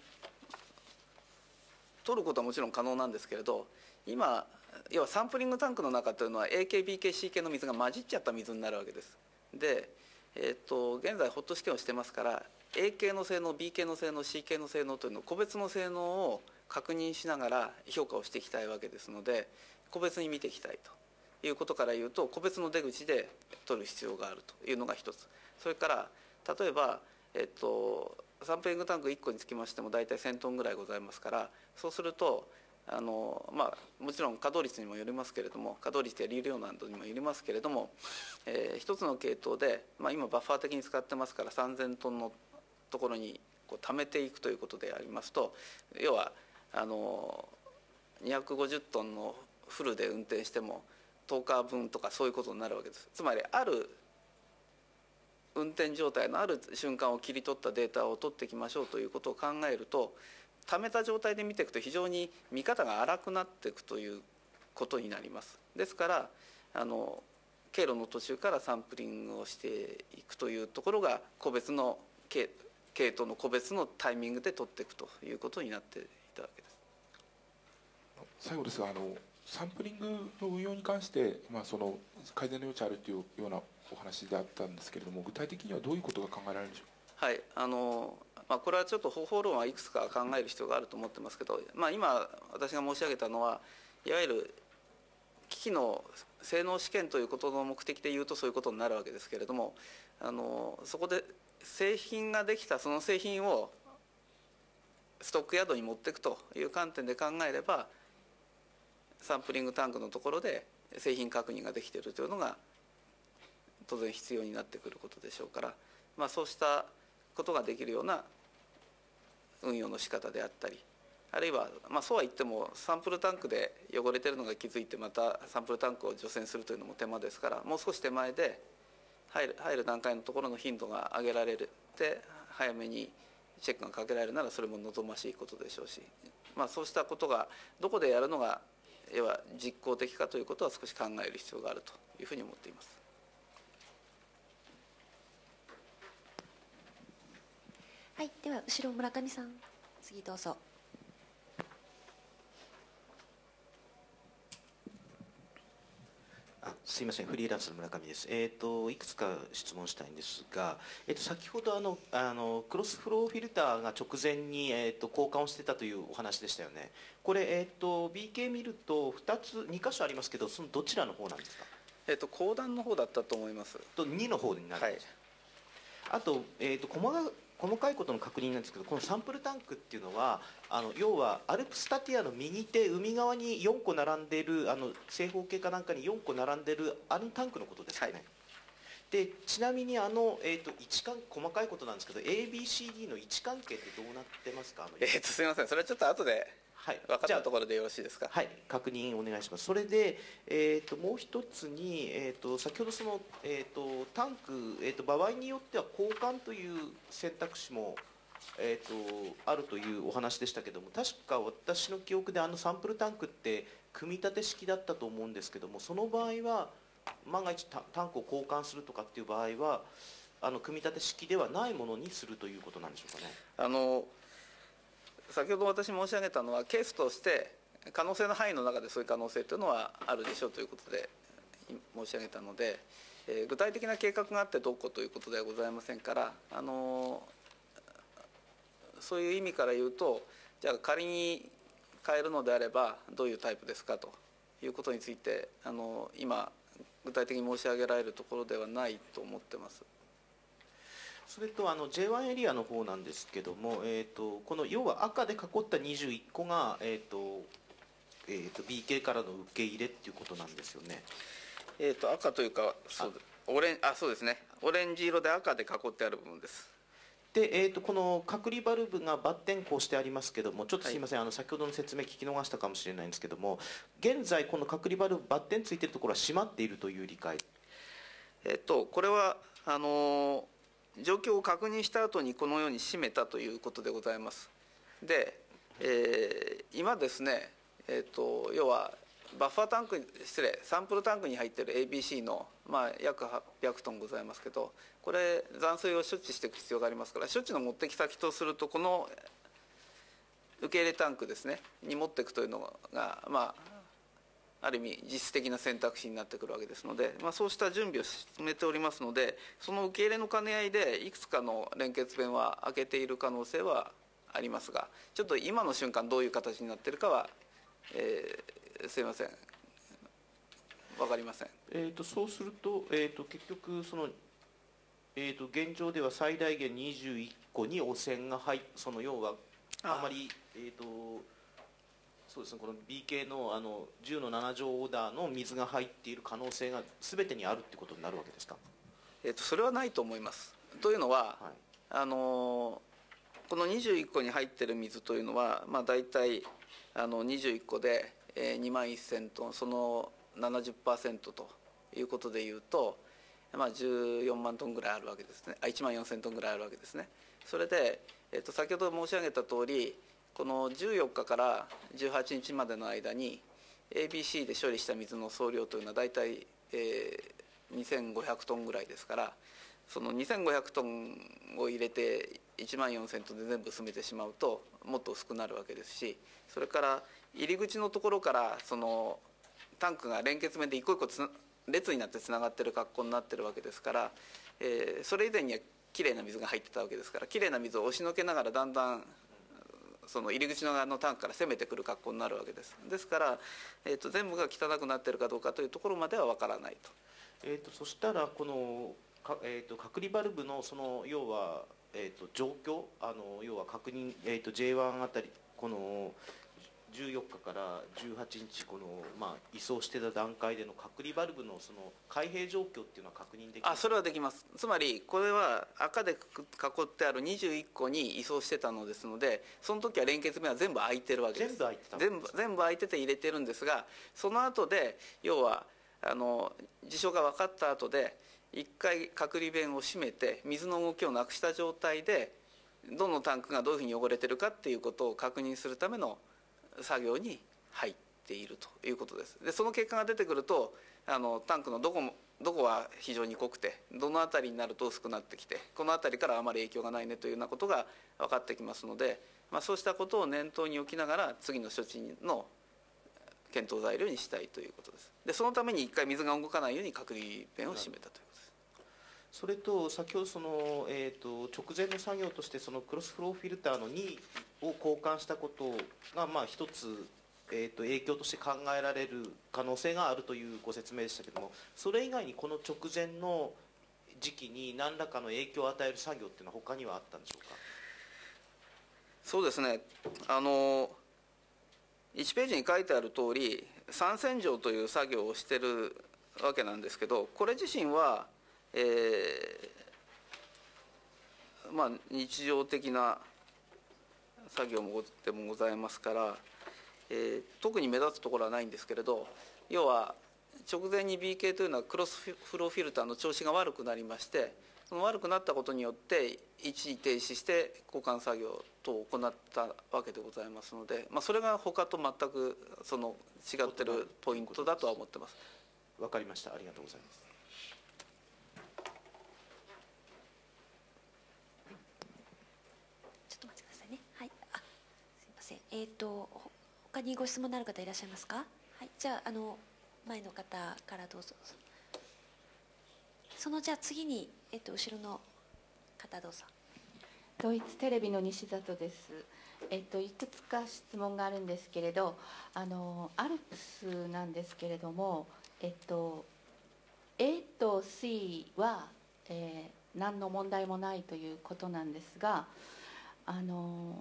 取ることはもちろん可能なんですけれど、今要はサンプリングタンクの中というのは エーケー、ビーケー、シーケー の水が混じっちゃった水になるわけです。で、えー、と現在ホット試験をしてますから エーケー の性能 ビーケー の性能 シーケー の性能というのを個別の性能を確認しながら評価をしていきたいわけですので、個別に見ていきたいということから言うと個別の出口で取る必要があるというのが一つ。それから例えば、えっと、サンプリングタンクいっこにつきましても大体せんトンぐらいございますから、そうするとあの、まあ、もちろん稼働率にもよりますけれども、稼働率や流量などにもよりますけれども、えー、一つの系統で、まあ、今バッファー的に使ってますからさんぜんトンのところにこう貯めていくということでありますと、要はあのにひゃくごじゅっトンのフルで運転してもとおかぶんとかそういうことになるわけです。つまりある運転状態のある瞬間を切り取ったデータを取っていきましょうということを考えると、貯めた状態で見ていくと非常に見方が荒くなっていくということになります。ですからあの経路の途中からサンプリングをしていくというところが個別の系系統の個別のタイミングで取っていくということになっていたわけです。 最後ですが、あのサンプリングの運用に関して、まあ、その改善の余地あるというようなお話であったんですけれども、具体的にはどういうことが考えられるんでしょうか。 はい、あのまあ、これはちょっと方法論はいくつか考える必要があると思ってますけど、まあ、今私が申し上げたのはいわゆる機器の性能試験ということの目的でいうとそういうことになるわけですけれども、あのそこで製品ができたその製品をストックヤードに持っていくという観点で考えれば、サンプリングタンクのところで製品確認ができているというのが当然必要になってくることでしょうから、まあ、そうしたことができるような運用の仕方であったり、あるいは、まあ、そうは言ってもサンプルタンクで汚れてるのが気づいてまたサンプルタンクを除染するというのも手間ですから、もう少し手前で入る入る段階のところの頻度が上げられるで早めにチェックがかけられるならそれも望ましいことでしょうし、まあ、そうしたことがどこでやるのが要は実効的かということは少し考える必要があるというふうに思っています。 はい、では後ろ村上さん、次どうぞ。 あ、すいません、フリーランスの村上です。えっ、ー、といくつか質問したいんですが、えっ、ー、と先ほどあのあのクロスフローフィルターが直前にえっ、ー、と交換をしてたというお話でしたよね。これえっ、と ビーケー 見るとふたつに箇所ありますけど、そのどちらの方なんですか。 えっ、と後段の方だったと思います。 とにの方になるんです。はい、あとえっ、と細か細かいことの確認なんですけど、このサンプルタンクっていうのはあの要はアルプスタティアの右手海側によんこ並んでるあの正方形かなんかによんこ並んでるあのタンクのことですかね。はい、でちなみにあの、えー、と位置関細かいことなんですけど エービーシーディー の位置関係ってどうなってますか。 えー、とすみません、それはちょっと後で分かったところでよろしいですか。 はい、確認お願いします。それで、えー、ともう一つに、えー、と先ほどその、えー、とタンク、えー、と場合によっては交換という選択肢も、えー、とあるというお話でしたけども、確か私の記憶であのサンプルタンクって組み立て式だったと思うんですけども、その場合は万が一タタンクを交換するとかっていう場合はあの組み立て式ではないものにするということなんでしょうかね。 あの先ほど私申し上げたのはケースとして可能性の範囲の中でそういう可能性というのはあるでしょうということで申し上げたので、えー、具体的な計画があってどうこうということではございませんから、あのそういう意味から言うと、じゃあ仮に変えるのであればどういうタイプですかということについて、あの今具体的に申し上げられるところではないと思ってます。 それとあの ジェイワン エリアの方なんですけども、えー、とこの要は赤で囲ったにじゅういっこが、えーとえー、と ビーケー からの受け入れっていうことなんですよね。 えー、と赤というかそうオレンあそうですね、オレンジ色で赤で囲ってある部分です。 で、えー、とこの隔離バルブがバッテンこうしてありますけども、ちょっとすみません、はい、あの先ほどの説明聞き逃したかもしれないんですけども、現在この隔離バルブバッテンついているところは閉まっているという理解。 えっとこれはあの状況を確認した後にこのように閉めたということでございます。で、えー、今ですね、えっと要はバッファータンク失礼サンプルタンクに入っている エービーシー の、まあ、約はっぴゃくトンございますけど、これ残水を処置していく必要がありますから、処置の持ってき先とするとこの受け入れタンクですねに持っていくというのが、まあ、ある意味実質的な選択肢になってくるわけですので、まあ、そうした準備を進めておりますので、その受け入れの兼ね合いでいくつかの連結弁は開けている可能性はありますが、ちょっと今の瞬間どういう形になっているかは、えー、すいません分かりません。 えー、とそうすると、えー、と結局その、えー、と現状では最大限にじゅういっこに汚染が入っその要はあまりえー、とそうですね、この ビーケー の, あのじゅうのなな乗オーダーの水が入っている可能性が全てにあるということになるわけですか。 えー、とそれはないと思います。というのは、はい、あのこのにじゅういっこに入っている水というのは、まあ、大体あのにじゅういっこでにまんせんトン、その ななじゅっパーセント ということでいうと、まあ、じゅうよんまんトンぐらいあるわけですね。あいちまんよんせんトンぐらいあるわけですね。それで、えー、と先ほど申し上げた通り、このじゅうよっかからじゅうはちにちまでの間に エービーシー で処理した水の総量というのは大体、えー、にせんごひゃくトンぐらいですから、そのにせんごひゃくトンを入れていちまんよんせんトンで全部薄めてしまうともっと薄くなるわけですし、それから入り口のところからそのタンクが連結面で一個一個つな列になってつながっている格好になっているわけですから、えー、それ以前にはきれいな水が入ってたわけですから、きれいな水を押しのけながらだんだんその入り口の側のタンクから攻めてくる格好になるわけです。ですから、えー、と全部が汚くなっているかどうかというところまでは分からないと。 えー、とそしたらこのか、えー、と隔離バルブのその要は、えー、と状況あの要は確認、えー、と ジェイワン あたりこのじゅうよっかからじゅうはちにちこの、まあ、移送してた段階での隔離バルブのその開閉状況っていうのは確認できますか。 あ、それはできます。つまりこれは赤で囲ってあるにじゅういっこに移送してたのですので、その時は連結面は全部開いてるわけです。 全部開いてたんです。 全部全部開いてて入れてるんですが、その後で要はあの事象が分かった後で一回隔離弁を閉めて水の動きをなくした状態でどのタンクがどういうふうに汚れてるかっていうことを確認するための作業に入っているということです。でその結果が出てくると、あのタンクのどこもどこは非常に濃くて、どの辺りになると薄くなってきて、この辺りからあまり影響がないねというようなことが分かってきますので、まあ、そうしたことを念頭に置きながら次の処置の検討材料にしたいということです。でそのために一回水が動かないように隔離弁を閉めたということです。 それと先ほどその、えー、と直前の作業としてそのクロスフローフィルターのにを交換したことがまあ一つ、えー、と影響として考えられる可能性があるというご説明でしたけれども、それ以外にこの直前の時期に何らかの影響を与える作業っていうのは他にはあったんでしょうか。 そうですね、あのいちページに書いてある通り三洗浄という作業をしているわけなんですけど、これ自身はえーまあ、日常的な作業もでもございますから、えー、特に目立つところはないんですけれど、要は直前に ビーケー というのはクロスフローフィルターの調子が悪くなりまして、その悪くなったことによって一時停止して交換作業等を行ったわけでございますので、まあ、それが他と全くその違ってるポイントだとは思ってます。 わかりました。ありがとうございます。 ちょっとお待ちくださいね。はい。あ、すみません。えっ、とほ他にご質問のある方いらっしゃいますか。はい。じゃああの前の方からどうぞ。そのじゃあ次にえっ、と後ろの方どうぞ。 ドイツテレビの西里です。えっといくつか質問があるんですけれど、あのアルプスなんですけれども、えっと A と C は、えー、何の問題もないということなんですが、あの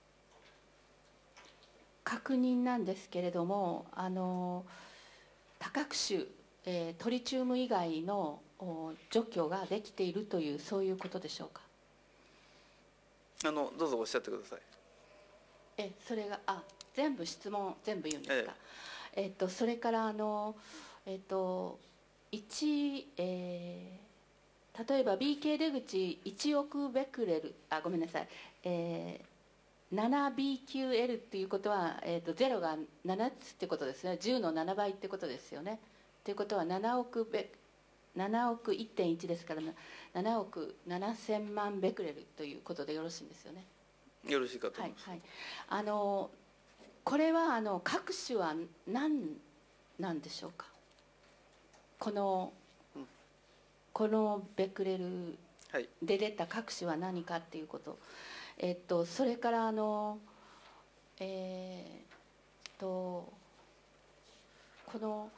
確認なんですけれども、あの多角種、えー、トリチウム以外の除去ができているというそういうことでしょうか。 あのどうぞおっしゃってください。 えそれがあ全部質問全部言うんですか。ええっとそれからあのえっといち、えー、例えば ビーケー 出口いちおくベクレルあごめんなさい、えー、ななビーキューエル っていうことは、えー、とゼロがななつってことですね。じゅうのななばいってことですよね。ということはななおくベななおく いってんいち ですからななおくななせんまんベクレルということでよろしいんですよね。 よろしいかと思います。 はいはい、あのこれはあの各種は何なんでしょうか。この、うん、このベクレルで出た各種は何かっていうこと、えっとそれからあのえー、っとこの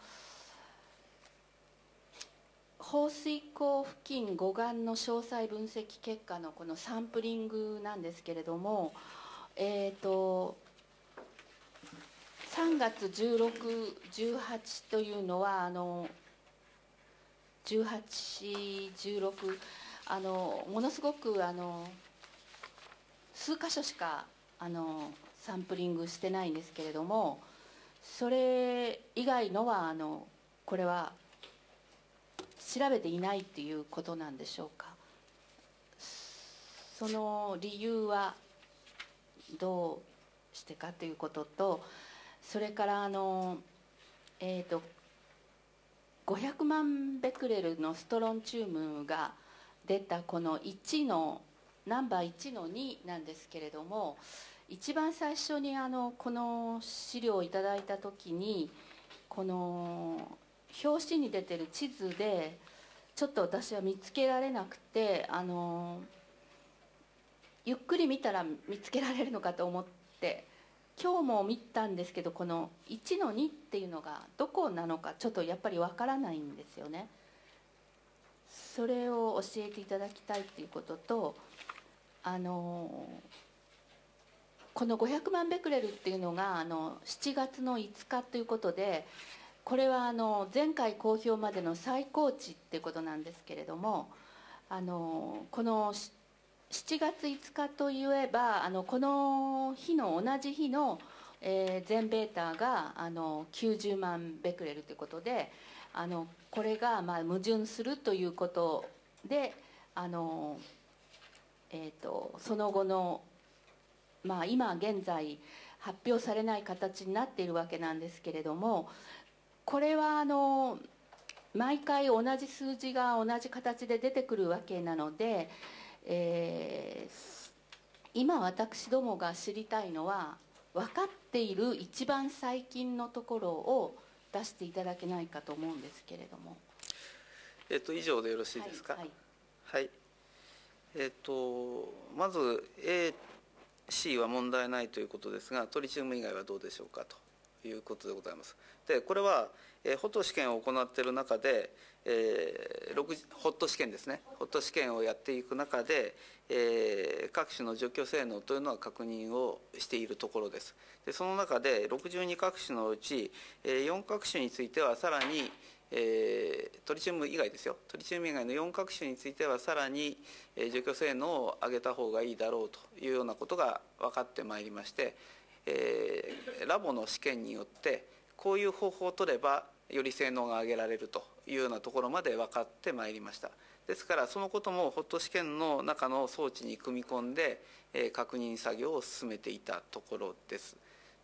放水口付近護岸の詳細分析結果のこのサンプリングなんですけれども、えー、とさんがつじゅうろく、じゅうはちというのはあのじゅうはち、じゅうろくあのものすごくあの数箇所しかあのサンプリングしてないんですけれども、それ以外のはあのこれは調べていないっていうことなんでしょうか。その理由はどうしてかということと、それからあの、えーと、ごひゃくまんベクレルのストロンチウムが出たこのいちのナンバーいちのになんですけれども、一番最初にあのこの資料をいただいた時にこの表紙に出てる地図でちょっと私は見つけられなくて、あのゆっくり見たら見つけられるのかと思って今日も見たんですけど、このいちのにっていうのがどこなのかちょっとやっぱりわからないんですよね。それを教えていただきたいっていうことと、あのこのごひゃくまんベクレルっていうのがあのしちがつのいつかということで、これはあの前回公表までの最高値っていうことなんですけれども、あのこのしちがついつかといえばあのこの日の同じ日の、えー、全ベータがあのきゅうじゅうまんベクレルということで、あのこれがまあ矛盾するということで、あの、えーと、その後の、まあ、今現在発表されない形になっているわけなんですけれども、これはあの毎回同じ数字が同じ形で出てくるわけなので、えー、今私どもが知りたいのは分かっている一番最近のところを出していただけないかと思うんですけれども。 えっと以上でよろしいですか。 はい、 はいはい、えっとまず A、C は問題ないということですが、トリチウム以外はどうでしょうかということでございます。でこれは、えー、ホット試験を行っている中で、えー、ホット試験ですね、ホット試験をやっていく中で、えー、各種の除去性能というのは確認をしているところです。でその中でろくじゅうに各種のうち、えー、よん各種についてはさらに、えー、トリチウム以外ですよ、トリチウム以外のよん各種についてはさらに、えー、除去性能を上げた方がいいだろうというようなことが分かってまいりまして、えー、ラボの試験によってこういう方法を取ればより性能が上げられるというようなところまで分かってまいりました。ですからそのこともホット試験の中の装置に組み込んで、えー、確認作業を進めていたところです。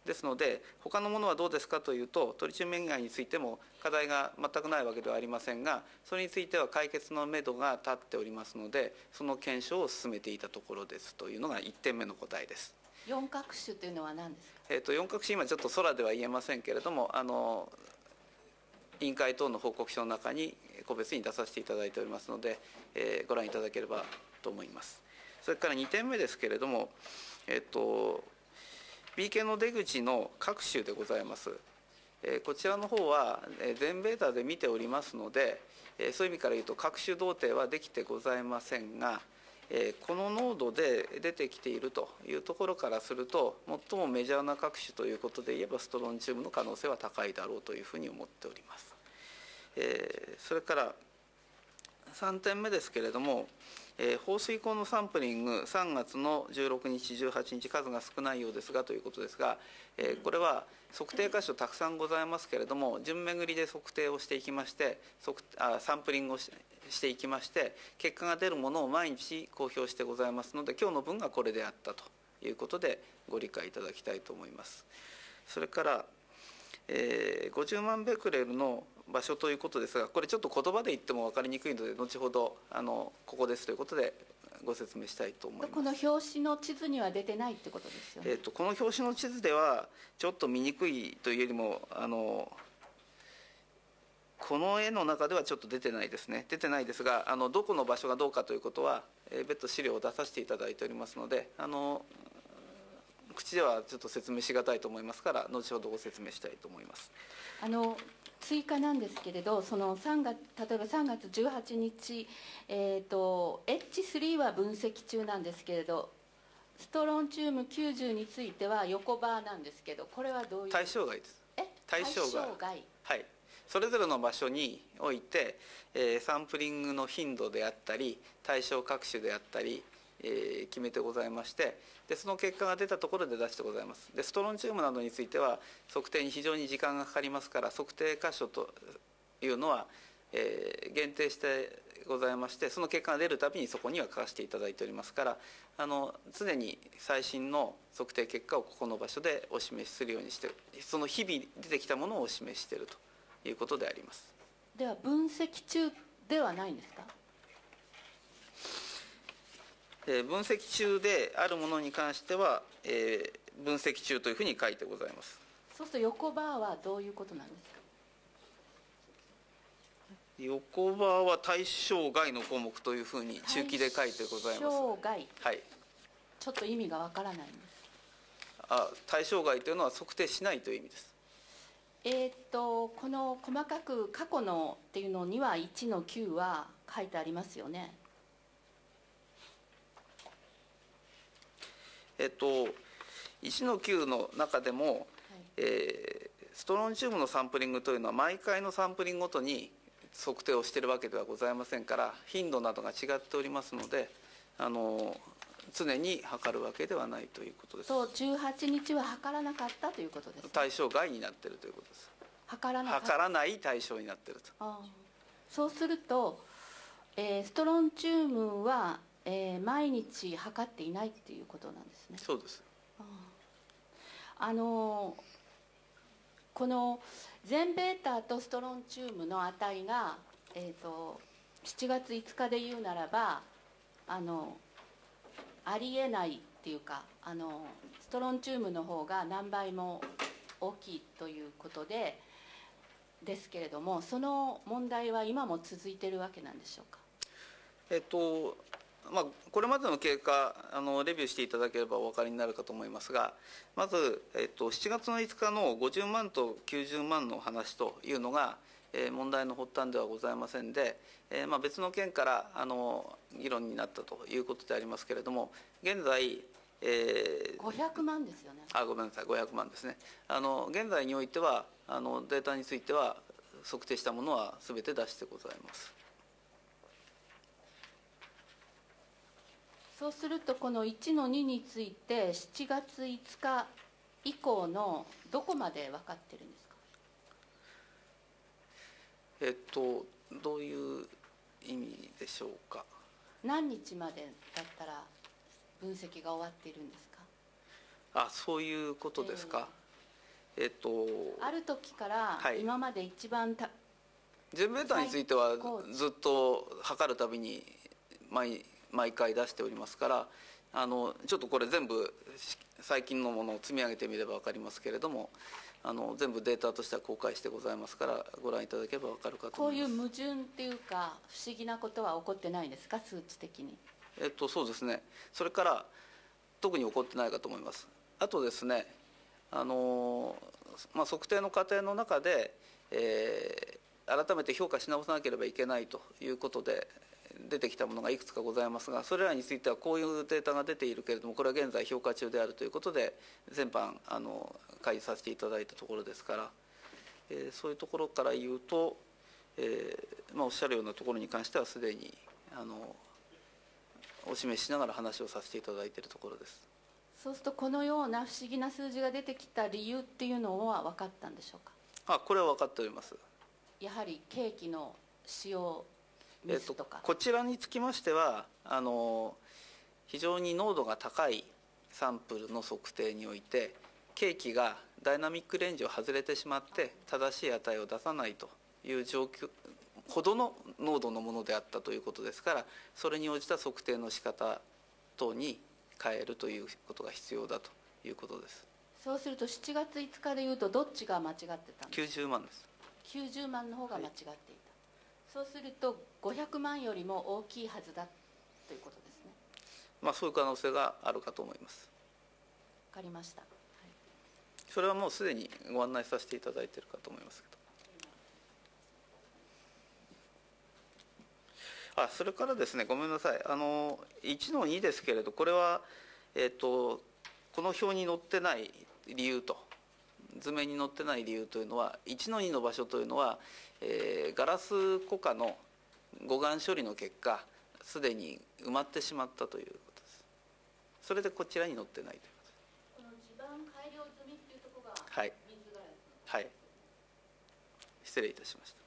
ですので他のものはどうですかというと、トリチウム以外についても課題が全くないわけではありませんが、それについては解決のめどが立っておりますので、その検証を進めていたところですというのがいってんめの答えです。 四角種というのは何ですか。 えー、と四角種、今ちょっと空では言えませんけれども、あの委員会等の報告書の中に個別に出させていただいておりますので、えー、ご覧いただければと思います。それからにてんめですけれども、えっ、ー、と ビーケー の出口の各種でございます。えー、こちらの方は全ベータで見ておりますので、えー、そういう意味から言うと各種同定はできてございませんが、えー、この濃度で出てきているというところからすると、最もメジャーな各種ということで言えばストロンチウムの可能性は高いだろうというふうに思っております。えー、それからさんてんめですけれども、えー、放水口のサンプリングさんがつのじゅうろくにちじゅうはちにち数が少ないようですがということですが、えー、これは測定箇所たくさんございますけれども、順巡りで測定をしていきまして、測あサンプリングをししていきまして、結果が出るものを毎日公表してございますので、今日の分がこれであったということでご理解いただきたいと思います。それから、えー、ごじゅうまんベクレルの場所ということですが、これちょっと言葉で言っても分かりにくいので、後ほどあのここですということでご説明したいと思います。 この表紙の地図には出てないってことですよね。 えー、とこの表紙の地図ではちょっと見にくいというよりも、あのこの絵の中ではちょっと出てないですね。出てないですが、あのどこの場所がどうかということは、えー、別途資料を出させていただいておりますので、あの口ではちょっと説明しがたいと思いますから、後ほどご説明したいと思います。 あの追加なんですけれど、そのさんがつ例えばさんがつじゅうはちにち、えー、と エイチスリー は分析中なんですけれど、ストロンチウムきゅうじゅうについては横ばなんですけど、これはどういう。 対象外です。 え対象外。 対象外。 はい。それぞれの場所において、えー、サンプリングの頻度であったり対象各種であったり、えー、決めてございまして、でその結果が出たところで出してございます。でストロンチウムなどについては測定に非常に時間がかかりますから、測定箇所というのは、えー、限定してございまして、その結果が出るたびにそこには書かせていただいておりますから、あの常に最新の測定結果をここの場所でお示しするようにして、その日々出てきたものをお示ししているということであります。 では分析中ではないんですか。 えー、分析中であるものに関しては、えー、分析中というふうに書いてございます。 そうすると横バーはどういうことなんですか。 横バーは対象外の項目というふうに中記で書いてございます。対象外。 はい。 ちょっと意味がわからないんです。 あ、対象外というのは測定しないという意味です。 えー、っとこの細かく過去のっていうのにはいちのきゅうは書いてありますよね。 えっといちのきゅうの中でも、はい、えー、ストロンチウムのサンプリングというのは毎回のサンプリングごとに測定をしているわけではございませんから、頻度などが違っておりますので、あの常に測るわけではないということです。 とじゅうはちにちは測らなかったということです、ね。 対象外になっているということです。 測らなかった。 測らない対象になっていると。 ああ、そうすると、えー、ストロンチウムは、えー、毎日測っていないっていうことなんですね。 そうです。 ああ、あのー、この全ベータとストロンチウムの値が、えー、としちがついつかで言うならば、あのありえないっていうか、あのストロンチウムの方が何倍も大きいということでですけれども、その問題は今も続いているわけなんでしょうか。 えっとまあ、これまでの経過あのレビューしていただければお分かりになるかと思いますが、まず、えっと、しちがつのいつかのごじゅうまんときゅうじゅうまんの話というのが、えー、問題の発端ではございませんで、えーまあ、別の件からあの議論になったということでありますけれども、現在、えー、 ごひゃくまんですよね。 あ、ごめんなさい、ごひゃくまんですね。あの現在においてはあのデータについては測定したものは全て出してございます。 そうするとこのいちのにについてしちがついつか以降のどこまで分かってるんですか。 えっとどういう意味でしょうか。 何日までだったら分析が終わっているんですか。 あ、そういうことですか。 えっと、 ある時からはい今まで一番た、 ジェネレーターについてはずっと測るたびに 毎, 毎回出しておりますから、あのちょっとこれ全部最近のものを積み上げてみれば分かりますけれども、あの全部データとしては公開してございますからご覧いただければ分かるかとこうい思いうます。 矛盾っていうか不思議なことは起こってないですか、数値的に。 えっと、そうですね、それから特に起こってないかと思います。あとですね、あのまあ、測定の過程の中で、えー、改めて評価し直さなければいけないということで出てきたものがいくつかございますが、それらについてはこういうデータが出ているけれども、これは現在評価中であるということで全般あの開示させていただいたところですから、えー、そういうところから言うと、えーまあ、おっしゃるようなところに関してはすでにあのお示ししながら話をさせていただいているところです。 そうするとこのような不思議な数字が出てきた理由っていうのは分かったんでしょうか。 あ、これは分かっております。 やはりケーキの使用ミえっとスとか、 こちらにつきましてはあの非常に濃度が高いサンプルの測定においてケーキがダイナミックレンジを外れてしまって正しい値を出さないという状況ほどの濃度のものであったということですから、それに応じた測定の仕方等に変えるということが必要だということです。 そうするとしちがついつかでいうとどっちが間違ってたんですか。 きゅうじゅうまんです。 きゅうじゅうまんの方が間違っていた、はい、そうするとごひゃくまんよりも大きいはずだということですね。 まあそういう可能性があるかと思います。 わかりました、はい、 それはもうすでにご案内させていただいているかと思いますけど。あ、それからですね、ごめんなさい、あのいちのにですけれど、これは、えーと、この表に載ってない理由と、図面に載ってない理由というのは、いちのにの場所というのは、えー、ガラス固化の護岸処理の結果、すでに埋まってしまったということです。それでこちらに載ってないということです。 この地盤改良済みっていうところがはい、 水ガラスの、 はい、失礼いたしました。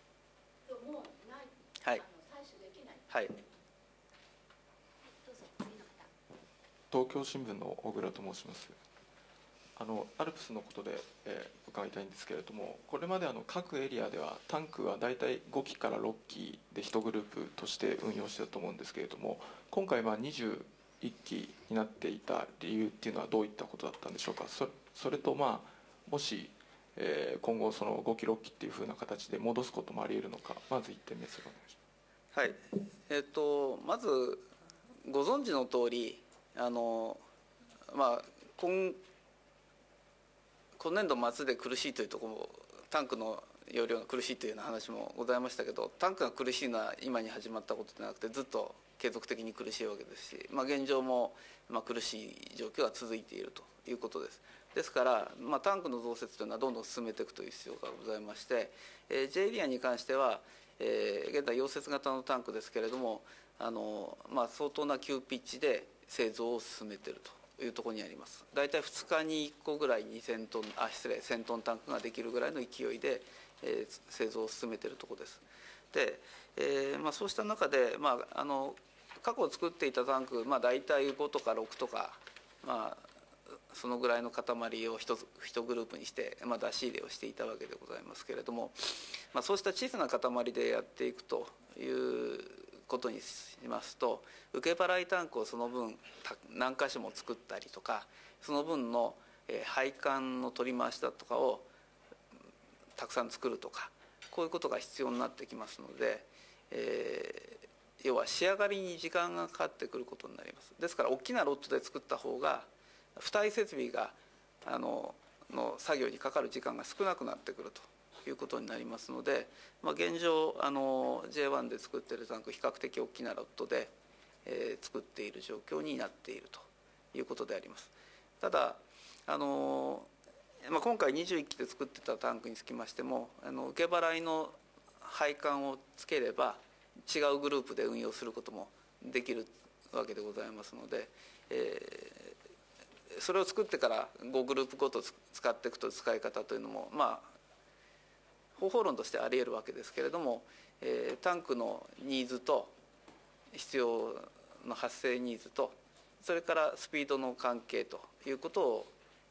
もうない、 はい、 あの採取できない。 はい、 どうぞ次の方。 東京新聞の小倉と申します。あのアルプスのことで、えー、伺いたいんですけれども、これまであの各エリアではタンクはだいたいごきからろっきでいちグループとして運用してたと思うんですけれども、今回はにじゅういっきになっていた理由っていうのはどういったことだったんでしょうか。そ, それとまあもし、えー、今後そのごきろっきっていうふうな形で戻すこともあり得るのか、まずいってんめそれお願いします。 はい、えっとまずご存知の通り、あのまあ今今年度末で苦しいというところも、タンクの容量が苦しいというような話もございましたけど、タンクが苦しいのは今に始まったことではなくて、ずっと継続的に苦しいわけですし、まあ、現状もまあ苦しい状況が続いているということです。ですから、まあ、タンクの増設というのはどんどん進めていくという必要がございまして、えー、J エリアに関しては、えー、現在溶接型のタンクですけれども、あの、まあ、相当な急ピッチで製造を進めているというところにあります。大体ふつかにいっこぐらいにせんトン、あ、失礼、せんトンタンクができるぐらいの勢いで、えー、製造を進めているところです。で、えーまあ、そうした中で、まあ、あの過去作っていたタンク、まあ、大体ごとかろくとか、まあ、そのぐらいの塊を一つ一グループにして、まあ、出し入れをしていたわけでございますけれども、まあ、そうした小さな塊でやっていくということにしますと、受け払いタンクをその分何箇所も作ったりとか、その分の配管の取り回しだとかをたくさん作るとか、こういうことが必要になってきますので、えー、要は仕上がりに時間がかかってくることになります。ですから大きなロットで作った方が付帯設備があのの作業にかかる時間が少なくなってくるということになりますので、まあ、現状あの ジェイワン で作っているタンク、比較的大きなロットで、えー、作っている状況になっているということであります。ただあの、まあ、今回にじゅういっきで作ってたタンクにつきましても、あの受け払いの配管をつければ違うグループで運用することもできるわけでございますので、えーそれを作ってからごグループごと使っていくと使い方というのも、まあ方法論としてあり得るわけですけれども、えー、タンクのニーズと必要の発生ニーズと、それからスピードの関係ということを、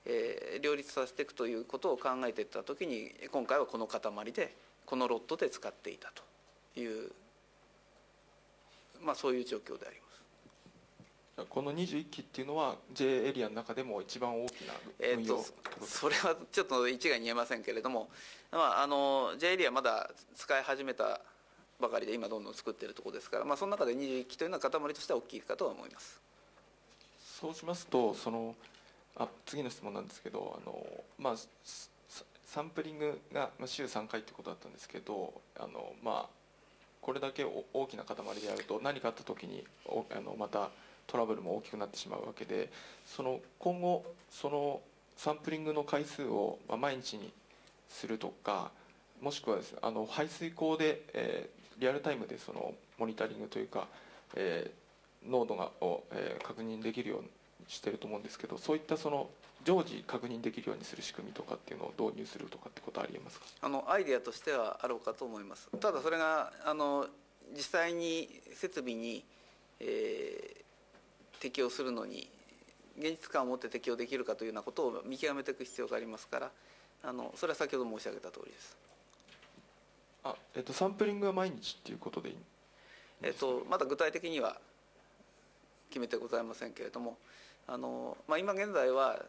えー両立させていくということを考えていったときに、今回はこの塊でこのロットで使っていたという、まあ、そういう状況であります。 このにじゅういっきっていうのは ジェイ エリアの中でも一番大きなえー、 運用とそれはちょっと一概に言えませんけれども、まあ、あの ジェイ エリアまだ使い始めたばかりで今どんどん作っているところですから、まあ、その中でにじゅういっきというのは塊としては大きいかとは思います。 そうしますと、そのあ次の質問なんですけど、あの、まあ、サンプリングが週さんかいということだったんですけど、あの、まあ、これだけ大きな塊であると何かあった時におあのまたトラブルも大きくなってしまうわけで、その今後そのサンプリングの回数をまあ毎日にするとか、もしくはですね、あの排水口で、えー、リアルタイムでそのモニタリングというか、えー、濃度がを、えー、確認できるようにしてると思うんですけど、そういったその常時確認できるようにする仕組みとかっていうのを導入するとかってことはありえますか？ あのアイデアとしてはあろうかと思います。ただそれがあの実際に設備に、えー適用するのに現実感を持って適用できるかというようなことを見極めていく必要がありますから、あのそれは先ほど申し上げた通りです。 あ、えっと、サンプリングは毎日っていうことでいいんえっと、まだ具体的には決めてございませんけれども、あの、まあ、今現在は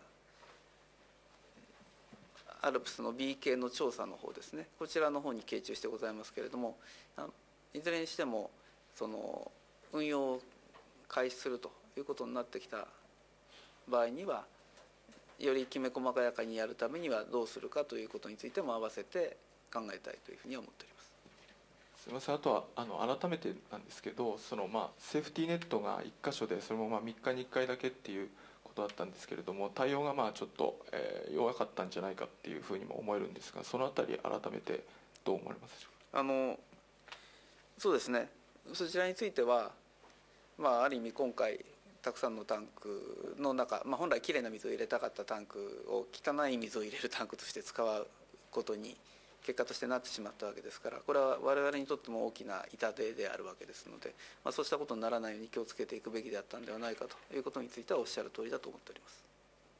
アルプスの ビー 系の調査の方ですね、こちらの方に傾注してございますけれども、あのいずれにしてもその運用を開始するということになってきた場合には、よりきめ細やかにやるためにはどうするかということについても合わせて考えたいというふうに思っております。 すみません、あとはあの改めてなんですけど、そのまあセーフティーネットがいっ箇所でそれもまあみっかにいっかいだけっていうことだったんですけれども、対応がまあちょっと、えー、弱かったんじゃないかっていうふうにも思えるんですが、そのあたり改めてどう思われますでしょうか？ あのそうですね、そちらについては、まあ、ある意味今回たくさんのタンクの中、まあ、本来きれいな水を入れたかったタンクを汚い水を入れるタンクとして使うことに結果としてなってしまったわけですから、これは我々にとっても大きな痛手であるわけですので、まあ、そうしたことにならないように気をつけていくべきであったんではないかということについてはおっしゃる通りだと思っております。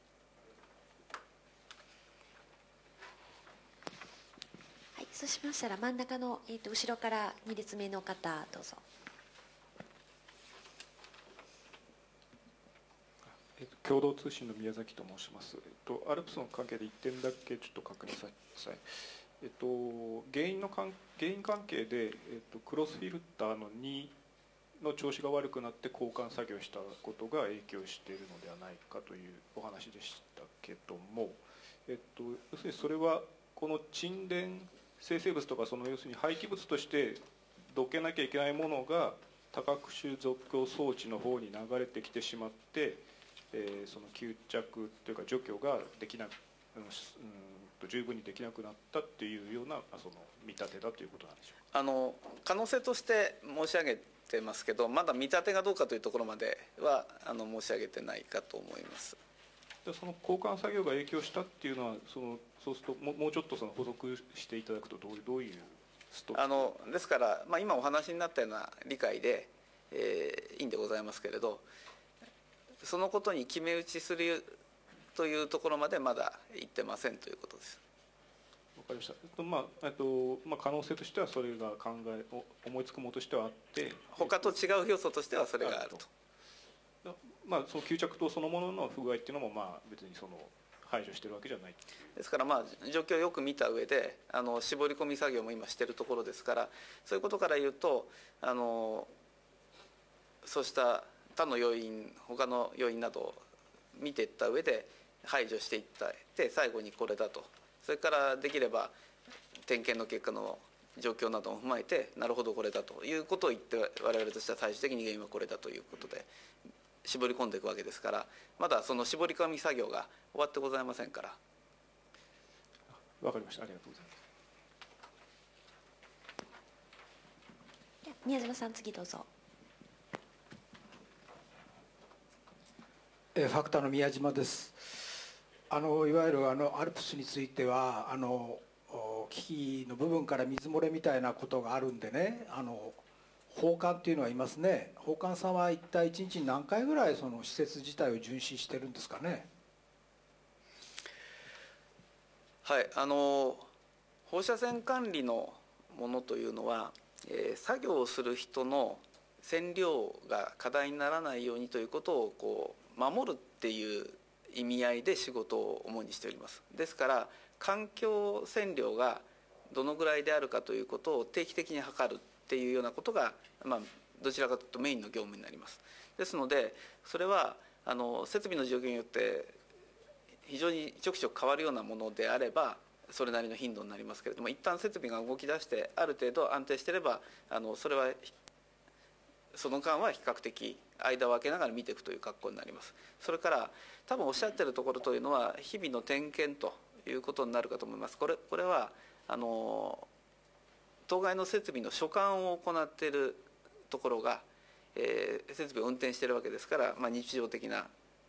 はい、そうしましたら真ん中の、えー、と後ろからに列目の方どうぞ。 えっと、共同通信の宮崎と申します。えっと、アルプスの関係でいってんだけちょっと確認させてください。えっと、原因の関原因関係で、えっと、クロスフィルターのにの調子が悪くなって交換作業したことが影響しているのではないかというお話でしたけども、えっと、要するにそれはこの沈殿生成物とか、その要するに廃棄物としてどけなきゃいけないものが多角種増強装置の方に流れてきてしまって、えー、その吸着というか除去ができなく、うん、と十分にできなくなったっていうようなその見立てだということなんでしょうか。 あの可能性として申し上げてますけど、まだ見立てがどうかというところまではあの申し上げてないかと思います。 でその交換作業が影響したっていうのは、そのそうするとももうちょっとその補足していただくとどうどういうストックあのですから、まあ、今お話になったような理解で、えー、いいんでございますけれど、そのことに決め打ちするというところまでまだ行ってませんということです。 わかりました。えっとまあえっとまあ、可能性としてはそれが考え思いつくものとしてはあって、 他と違う要素としてはそれがあると。 まあ、その吸着灯そのものの不具合っていうのもまあ別にその排除してるわけじゃない。 ですからまあ状況をよく見た上で、あの絞り込み作業も今しているところですから、そういうことから言うと、あのそうした他の要因他の要因などを見ていった上で排除していったで、最後にこれだと、それからできれば点検の結果の状況なども踏まえて、なるほどこれだということを言って、我々としては最終的に原因はこれだということで絞り込んでいくわけですから、まだその絞り込み作業が終わってございませんから。 わかりました。ありがとうございます。 宮島さん、次どうぞ。 ファクターの宮島です。あのいわゆるあのアルプスについてはあの機器の部分から水漏れみたいなことがあるんでね、あの放管っていうのはいますね。放管さんは一体一日に何回ぐらいその施設自体を巡視してるんですかね。 はい、あの放射線管理のものというのは、えー、作業をする人の線量が過大にならないようにということをこう守るっていう意味合いで仕事を主にしております。ですから環境線量がどのぐらいであるかということを定期的に測るっていうようなことが、まあ、どちらかというとメインの業務になります。ですのでそれはあの設備の状況によって非常にちょくちょく変わるようなものであればそれなりの頻度になりますけれども、一旦設備が動き出してある程度安定していればあのそれはその間は比較的間を空けながら見ていくという格好になります。それから多分おっしゃっているところというのは日々の点検ということになるかと思います。これこれはあの当該の設備の所管を行っているところが、えー、設備を運転しているわけですから、まあ、日常的な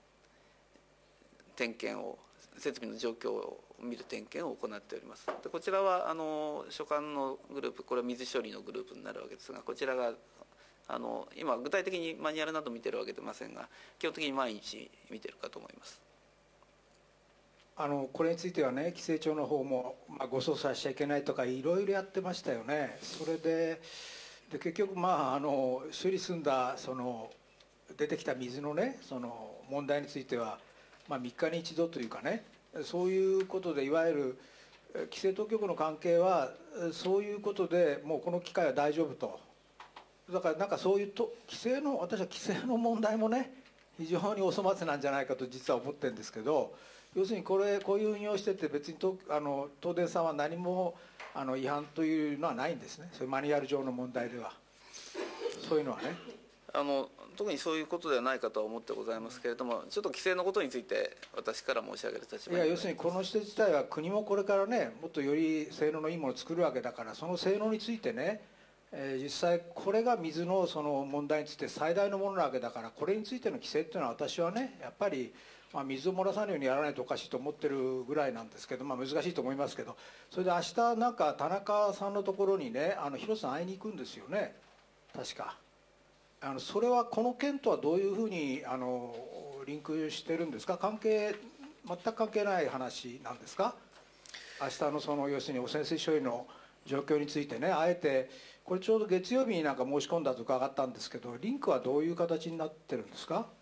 点検を設備の状況を見る点検を行っております。でこちらはあの所管のグループ、これは水処理のグループになるわけですが、こちらがあの今具体的にマニュアルなど見てるわけでませんが、基本的に毎日見てるかと思います。 あのこれについてはね、規制庁の方も、まあ、ご操作しちゃいけないとかいろいろやってましたよね。それでで結局、まあ、あの処理済んだその出てきた水のねその問題については、まあ、みっかに一度というかね、そういうことでいわゆる規制当局の関係はそういうことでもうこの機械は大丈夫と。だからなんかそういうと規制の私は規制の問題もね非常にお粗末なんじゃないかと実は思ってるんですけど、要するにこれこういう運用してて別にとあの東電さんは何もあの違反というのはないんですね。そういうマニュアル上の問題ではそういうのはね。 あの特にそういうことではないかとは思ってございますけれども、ちょっと規制のことについて私から申し上げる立場にいや要するにこの施設自体は国もこれからねもっとより性能のいいものを作るわけだから、その性能についてね、えー、実際これが水のその問題について最大のものなわけだから、これについての規制っていうのは私はねやっぱり、まあ、水を漏らさないようにやらないとおかしいと思ってるぐらいなんですけど、まあ、難しいと思いますけど、それで明日なんか田中さんのところにねあの広瀬さん会いに行くんですよね確か。あのそれはこの件とはどういうふうにあのリンクしてるんですか。関係全く関係ない話なんですか。明日のその要するに汚染水処理の状況についてね、あえてこれちょうど月曜日になんか申し込んだと伺ったんですけど、リンクはどういう形になってるんですか。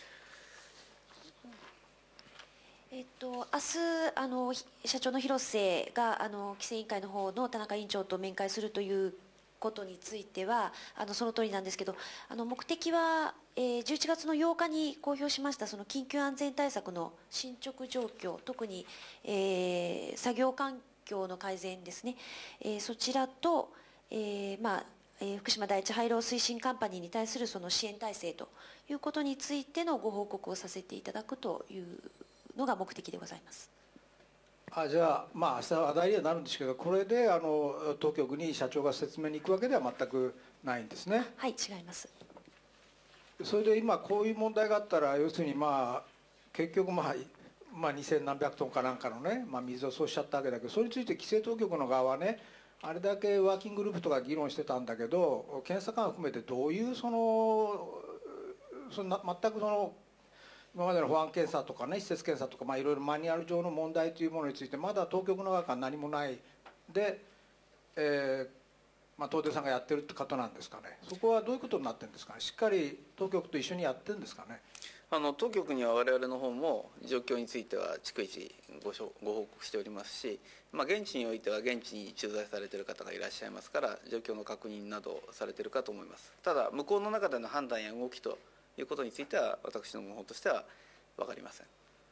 えっと、明日あの社長の広瀬があの規制委員会の方の田中委員長と面会するということについてはあのその通りなんですけど、あの目的は、えー、じゅういちがつのようかに公表しましたその緊急安全対策の進捗状況、特に、えー、作業環境の改善ですね、えー、そちらと、えーまあえー、福島第一廃炉推進カンパニーに対するその支援体制ということについてのご報告をさせていただくというのが目的でございます。 あじゃあまあ明日話題にはなるんですけど、これであの当局に社長が説明に行くわけでは全くないんですね。 はい、違います。 それで今こういう問題があったら要するにまあ結局まあまあにせんなんびゃくトンかなんかのね、まあ、水をそうしちゃったわけだけど、それについて規制当局の側はねあれだけワーキンググループとか議論してたんだけど、検査官を含めてどういうそのその全くその今までの保安検査とかね施設検査とか、まあ、いろいろマニュアル上の問題というものについてまだ当局の側から何もないで、えーまあ、東電さんがやってるって方なんですかね。そこはどういうことになってるんですかね。しっかり当局と一緒にやってるんですかね。 あの当局には我々の方も状況については逐一ごご報告しておりますし、まあ、現地においては現地に駐在されている方がいらっしゃいますから状況の確認などされているかと思います。ただ向こうの中での判断や動きということについては私の方としては分かりません。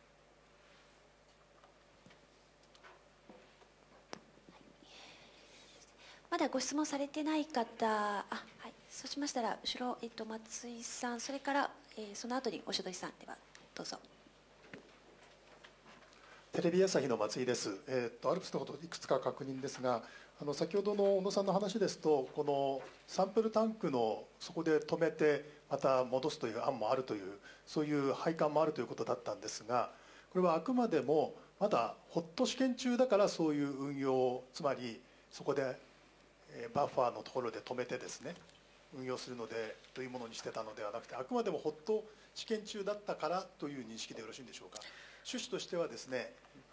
まだご質問されてない方、あ、はい、そうしましたら後ろ、えっと、松井さん、それから、えー、その後におしどりさん、ではどうぞ。 テレビ朝日の松井です。えー、っとアルプスのこといくつか確認ですが、あの先ほどの小野さんの話ですと、このサンプルタンクのそこで止めてまた戻すという案もあるという、そういう配管もあるということだったんですが、これはあくまでもまだホット試験中だからそういう運用、つまりそこでバッファーのところで止めてですね運用するのでというものにしてたのではなくて、あくまでもホット試験中だったからという認識でよろしいんでしょうか。趣旨としてはですね、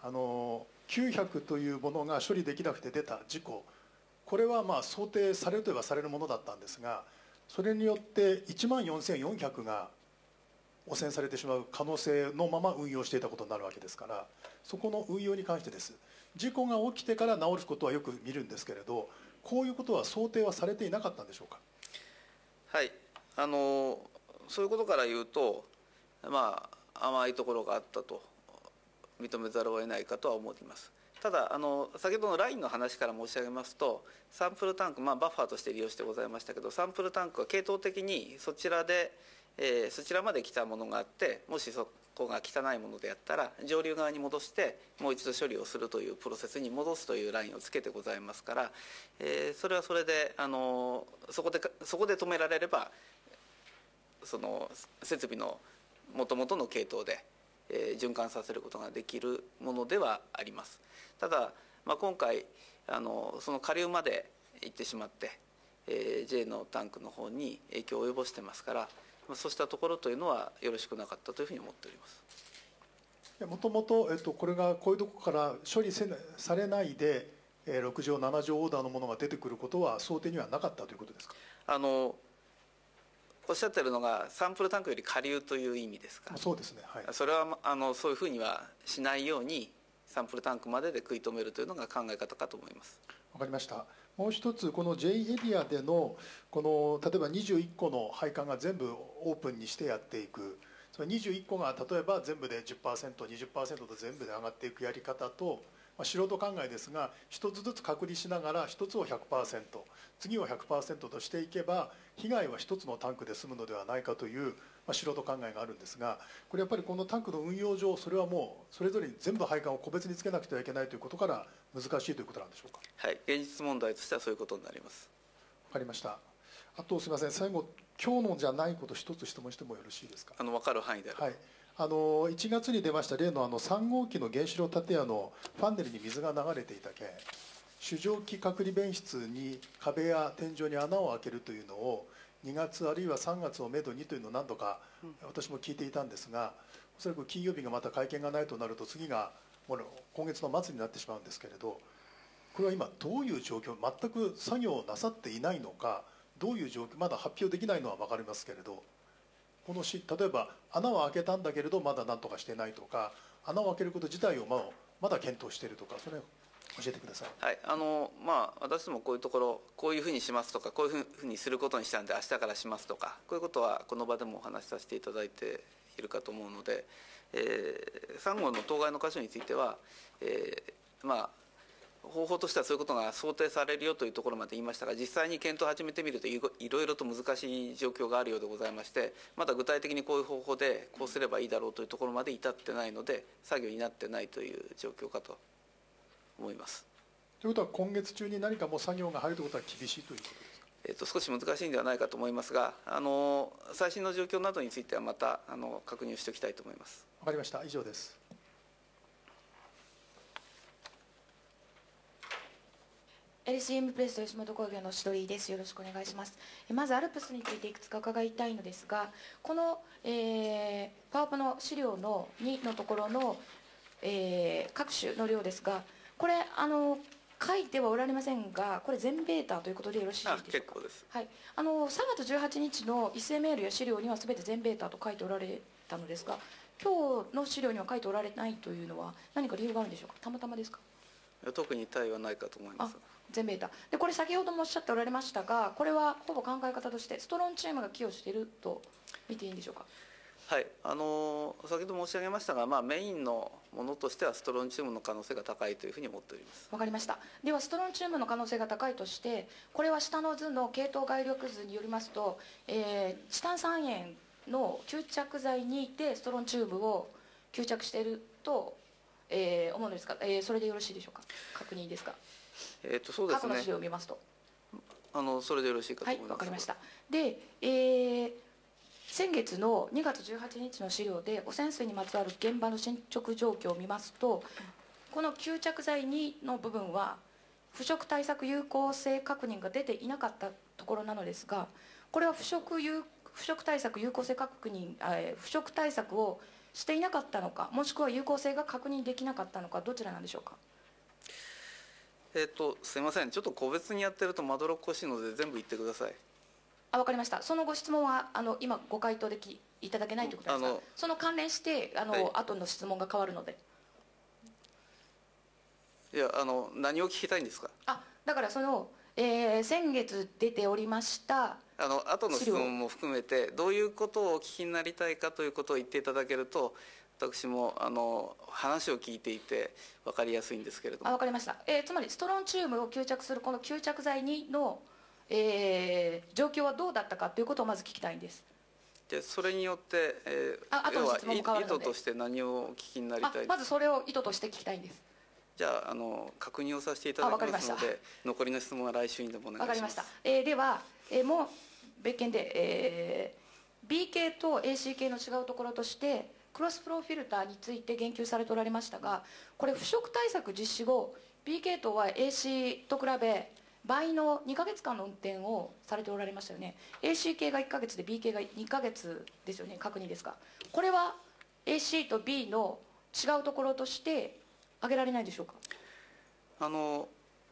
あのきゅうひゃくというものが処理できなくて出た事故、これはまあ想定されるといえばされるものだったんですが、それによっていちまんよんせんよんひゃくが汚染されてしまう可能性のまま運用していたことになるわけですから、そこの運用に関してです。事故が起きてから治ることはよく見るんですけれど、こういうことは想定はされていなかったんでしょうか。 はい、あのそういうことから言うと、まあ、甘いところがあったと認めざるを得ないかとは思います。ただあの先ほどのラインの話から申し上げますと、サンプルタンク、まあ、バッファーとして利用してございましたけど、サンプルタンクは系統的にそちらで、えー、そちらまで来たものがあって、もしそこが汚いものであったら上流側に戻してもう一度処理をするというプロセスに戻すというラインをつけてございますから、えー、それはそれであのそこでそこで止められれば、その設備のもともとの系統で、えー、循環させることができるものではあります。ただ、まあ、今回あのその下流まで行ってしまって、えー、J のタンクの方に影響を及ぼしてますから、まあ、そうしたところというのはよろしくなかったというふうに思っております。 もともと、えっと、これがこういうところから処理せされないで、えー、ろく条なな条オーダーのものが出てくることは想定にはなかったということですか。 あのおっしゃってるのがサンプルタンクより下流という意味ですか。 そうですね、はい、 それはあのそういうふうにはしないようにサンプルタンクまでで食い止めるというのが考え方かと思います。 わかりました。もう一つ、この J エリアでのこの例えばにじゅういっこの配管が全部オープンにしてやっていく、そのにじゅういっこが例えば全部で じゅっパーセント、にじゅっパーセント と全部で上がっていくやり方と、まあ、素人考えですが、一つずつ隔離しながら一つを ひゃくパーセント、次を ひゃくパーセント としていけば被害は一つのタンクで済むのではないかという、まあ、素人考えがあるんですが、これやっぱりこのタンクの運用上、それはもうそれぞれに全部配管を個別につけなくてはいけないということから難しいということなんでしょうか。 はい、現実問題としてはそういうことになります。 わかりました。あとすみません、最後、今日のじゃないこと一つ質問してもよろしいですか。 あの分かる範囲である。 はい、あのいちがつに出ました例のあのさん号機の原子炉建屋のファンネルに水が流れていた件、主蒸気隔離弁室に壁や天井に穴を開けるというのをにがつあるいはさんがつをめどにというのを何度か私も聞いていたんですが、おそらく金曜日がまた会見がないとなると次がもう今月の末になってしまうんですけれど、これは今どういう状況、全く作業をなさっていないのか、どういう状況、まだ発表できないのは分かりますけれど、このし例えば穴を開けたんだけれどまだ何とかしてないとか、穴を開けること自体をまあまだ検討しているとか、それを教えてください。 はい、あのまあ私どもこういうところこういうふうにしますとか、こういうふうにすることにしたんで明日からしますとか、こういうことはこの場でもお話しさせていただいているかと思うので、えー、さん号の当該の箇所については、えー、まあ方法としてはそういうことが想定されるよというところまで言いましたが、実際に検討を始めてみるといろいろと難しい状況があるようでございまして、まだ具体的にこういう方法でこうすればいいだろうというところまで至ってないので、作業になってないという状況かと思います。 ということは今月中に何かもう作業が入るということは厳しいということですか。 えー、と少し難しいんではないかと思いますが、あの最新の状況などについてはまたあの確認しておきたいと思います。 わかりました。以上です。 エルシーエム プレスと吉本興業のしどりです。よろしくお願いします。まずアルプスについていくつか伺いたいのですが、この、えー、パワポの資料のにのところの、えー、各種の量ですが、これあの書いてはおられませんが、これ全ベータということでよろしいでしょうか。 あ、結構です。 はい、あのさんがつじゅうはちにちの一斉メールや資料にはすべて全ベータと書いておられたのですが、今日の資料には書いておられないというのは何か理由があるんでしょうか。たまたまですか。 特に対はないかと思います。 全ベータで、これ先ほどもおっしゃっておられましたが、これはほぼ考え方としてストロンチウムが寄与していると見ていいんでしょうか。 はい、あの先ほど申し上げましたが、まあ、メインのものとしてはストロンチウムの可能性が高いというふうに思っております。 わかりました。ではストロンチウムの可能性が高いとして、これは下の図の系統概力図によりますと、えー、チタン酸塩の吸着剤にてストロンチウムを吸着していると、えー、思うのですが、えー、それでよろしいでしょうか。確認ですか。 えー、とそうですね、 過去の資料を見ますと、 あのそれでよろしいかと思います。 はい、わかりました。で、えー、先月のにがつじゅうはちにちの資料で汚染水にまつわる現場の進捗状況を見ますと、この吸着剤にの部分は腐食対策有効性確認が出ていなかったところなのですが、これは腐食有腐食対策有効性確認、えー、腐食対策をしていなかったのか、もしくは有効性が確認できなかったのか、どちらなんでしょうか。 えっとすいません、ちょっと個別にやってるとまどろっこしいので全部言ってください。 あ、わかりました。そのご質問はあの今ご回答できいただけないということですか。 あのその関連してあの、 はい、 後の質問が変わるので。 いや、あの何を聞きたいんですか。 あ、だからその、えー、先月出ておりましたあの後の質問も含めてどういうことをお聞きになりたいかということを言っていただけると、私もあの話を聞いていて分かりやすいんですけれども。 あ、わかりました。えー、つまりストロンチウムを吸着するこの吸着剤にの、えー、状況はどうだったかということをまず聞きたいんです。 でそれによって、えー、 あ、後の質問も変わるので、 意図として何をお聞きになりたいですか。 まずそれを意図として聞きたいんです。 じゃあ、あの確認をさせていただきますので、残りの質問は来週にでもお願いします。 わかりました。えー、では、えー、もう別件で、えー、ビー 系と エーシー 系の違うところとしてクロスフローフィルターについて言及されておられましたが、これ腐食対策実施後 ビー 系統は エーシー と比べ倍のにかげつかんの運転をされておられましたよね。 エーシー 系がいっかげつで ビー 系がにかげつですよね。確認ですが、これは エーシー と ビー の違うところとして挙げられないでしょうか。 あの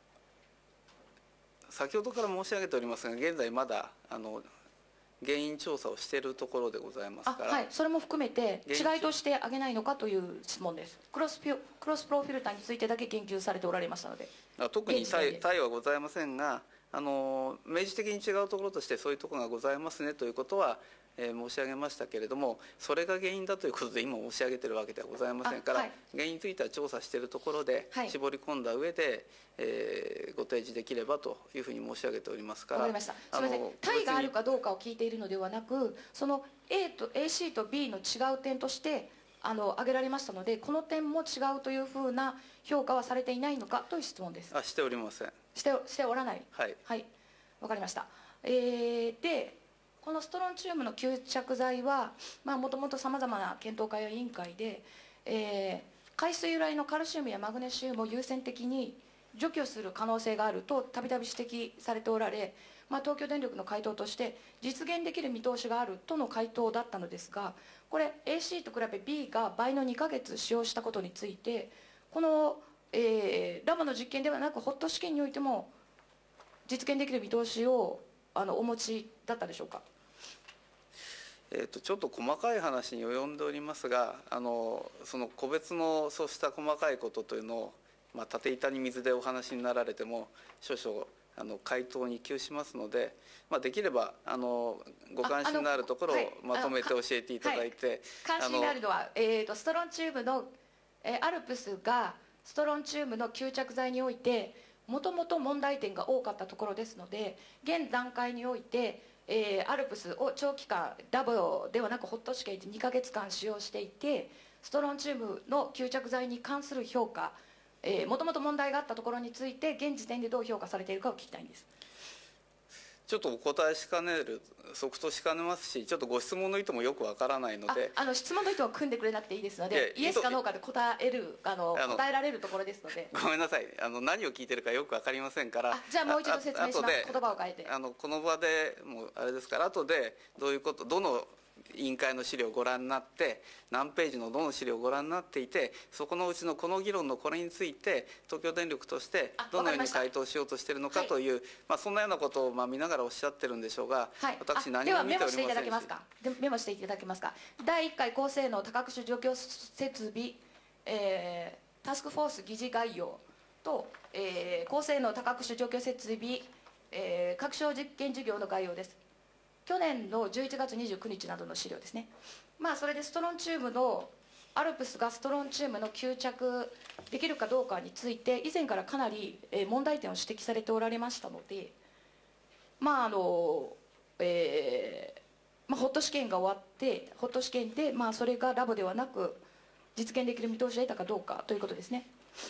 先ほどから申し上げておりますが、現在まだあの原因調査をしているところでございますから、 あ、はい、それも含めて違いとして挙げないのかという質問です。クロスピュクロスプロフィルターについてだけ言及されておられましたので。 特に対対はございませんが、あの明示的に違うところとしてそういうところがございますねということは、えー、申し上げましたけれども、それが原因だということで今申し上げているわけではございませんから、はい、原因については調査しているところで、はい、絞り込んだ上で、えー、ご提示できればというふうに申し上げておりますから。 わかりました。すみません、対があるかどうかを聞いているのではなく、その A と エーシー と ビー の違う点としてあの挙げられましたので、この点も違うというふうな評価はされていないのかという質問です。 あ、しておりません。 してしておらない。 はい。 はい。わかりました。えー、で。このストロンチウムの吸着剤はもともとさまざまな検討会や委員会で、えー、海水由来のカルシウムやマグネシウムを優先的に除去する可能性があるとたびたび指摘されておられ、まあ、東京電力の回答として実現できる見通しがあるとの回答だったのですが、これ エーシー と比べ ビー が倍のにかげつ使用したことについて、この、えー、ラボの実験ではなくホット試験においても実現できる見通しをあのお持ちだったでしょうか。 えー、とちょっと細かい話に及んでおりますが、あのその個別のそうした細かいことというのを、まあ、縦板に水でお話になられても少々あの回答に窮しますので、まあ、できればあのご関心のあるところをまとめて教えていただいて、はい、 関心があるのは、えー、とストロンチウムの、えー、アルプスがストロンチウムの吸着剤においてもともと問題点が多かったところですので、現段階においてえー、アルプスを長期間ラボではなくホット試験でにかげつかん使用していて、ストロンチウムの吸着剤に関する評価、もともと問題があったところについて現時点でどう評価されているかを聞きたいんです。 ちょっとお答えしかねる、即答しかねますし、ちょっとご質問の意図もよくわからないので、 ああの質問の意図を組んでくれなくていいですので、イエスかノーかで答えるあのあの答えられるところですので。 ごめんなさい、あの何を聞いてるかよくわかりませんから。 じゃあもう一度説明します。言葉を変えて。 あのこの場でもうあれですから、後でどういうこと、どの委員会の資料をご覧になって何ページのどの資料をご覧になっていて、そこのうちのこの議論のこれについて東京電力としてどのように回答しようとしているのかという、まあ、そんなようなことをまあ見ながらおっしゃってるんでしょうが、 はい、 私何もも見ておりませんし。 ではメモしていただけますか。でメモしていただけますか。だいいっかい高性能多角種除去設備、えー、タスクフォース議事概要と、えー、高性能多角種除去設備、えー、拡張実験事業の概要です。去年のじゅういちがつにじゅうくにちなどの資料ですね。まあそれでストロンチウムのアルプスがストロンチウムの吸着できるかどうかについて以前からかなり問題点を指摘されておられましたので、まああのえーまあ、ホット試験が終わってホット試験で、まあ、それがラボではなく実現できる見通しが得たかどうかということですね。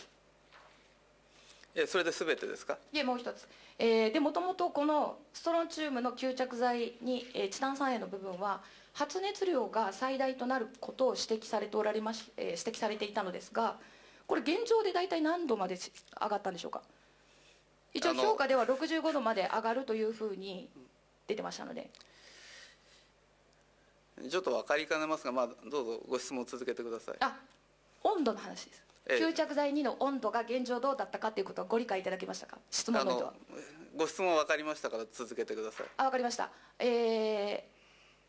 えそれで全てですか。 いえ、もう一つ、えー、でもともとこのストロンチウムの吸着剤に、えー、チタン酸塩の部分は発熱量が最大となることを指摘されておられまし、えー、指摘されていたのですが、これ現状で大体何度まで上がったんでしょうか。一応評価ではろくじゅうごどまで上がるというふうに出てましたので。 ちょっと分かりかねますが、まあ、どうぞご質問を続けてください。 あ、温度の話です。 ええ吸着剤にの温度が現状どうだったかということをご理解いただけましたか。質問の意図は。 あのご質問分かりましたから続けてください。 あ、わかりました。えー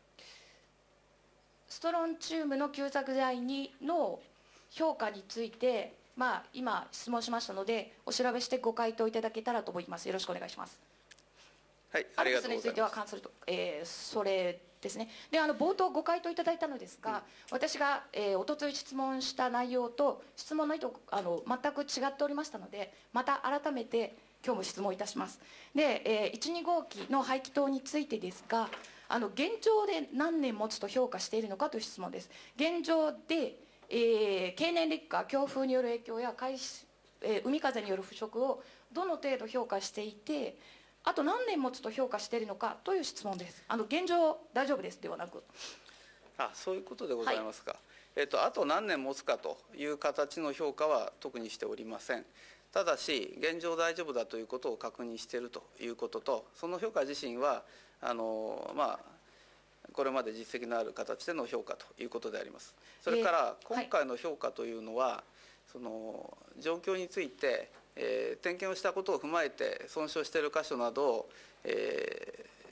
ストロンチウムの吸着剤にの評価について、まあ、今質問しましたのでお調べしてご回答いただけたらと思います。よろしくお願いします。 はい、 アありがとうございルプスについてはます。 関すると、えーそれですね。で、あの冒頭ご回答いただいたのですが、私が、えー、おととい質問した内容と質問の意図あの全く違っておりましたので、また改めて今日も質問いたします。で、えー、いち、に号機の排気筒についてですが、あの現状で何年持つと評価しているのかという質問です。現状で、えー経年劣化、強風による影響や海水、えー海風による腐食をどの程度評価していて、あと何年持つと評価しているのかという質問です。あの現状大丈夫ですではなく。 あ、そういうことでございますか。えっと、あと何年持つかという形の評価は特にしておりません。ただし現状大丈夫だということを確認しているということと、その評価自身はあのまあこれまで実績のある形での評価ということであります。それから今回の評価というのは、その状況について、えー点検をしたことを踏まえて損傷している箇所などを、えー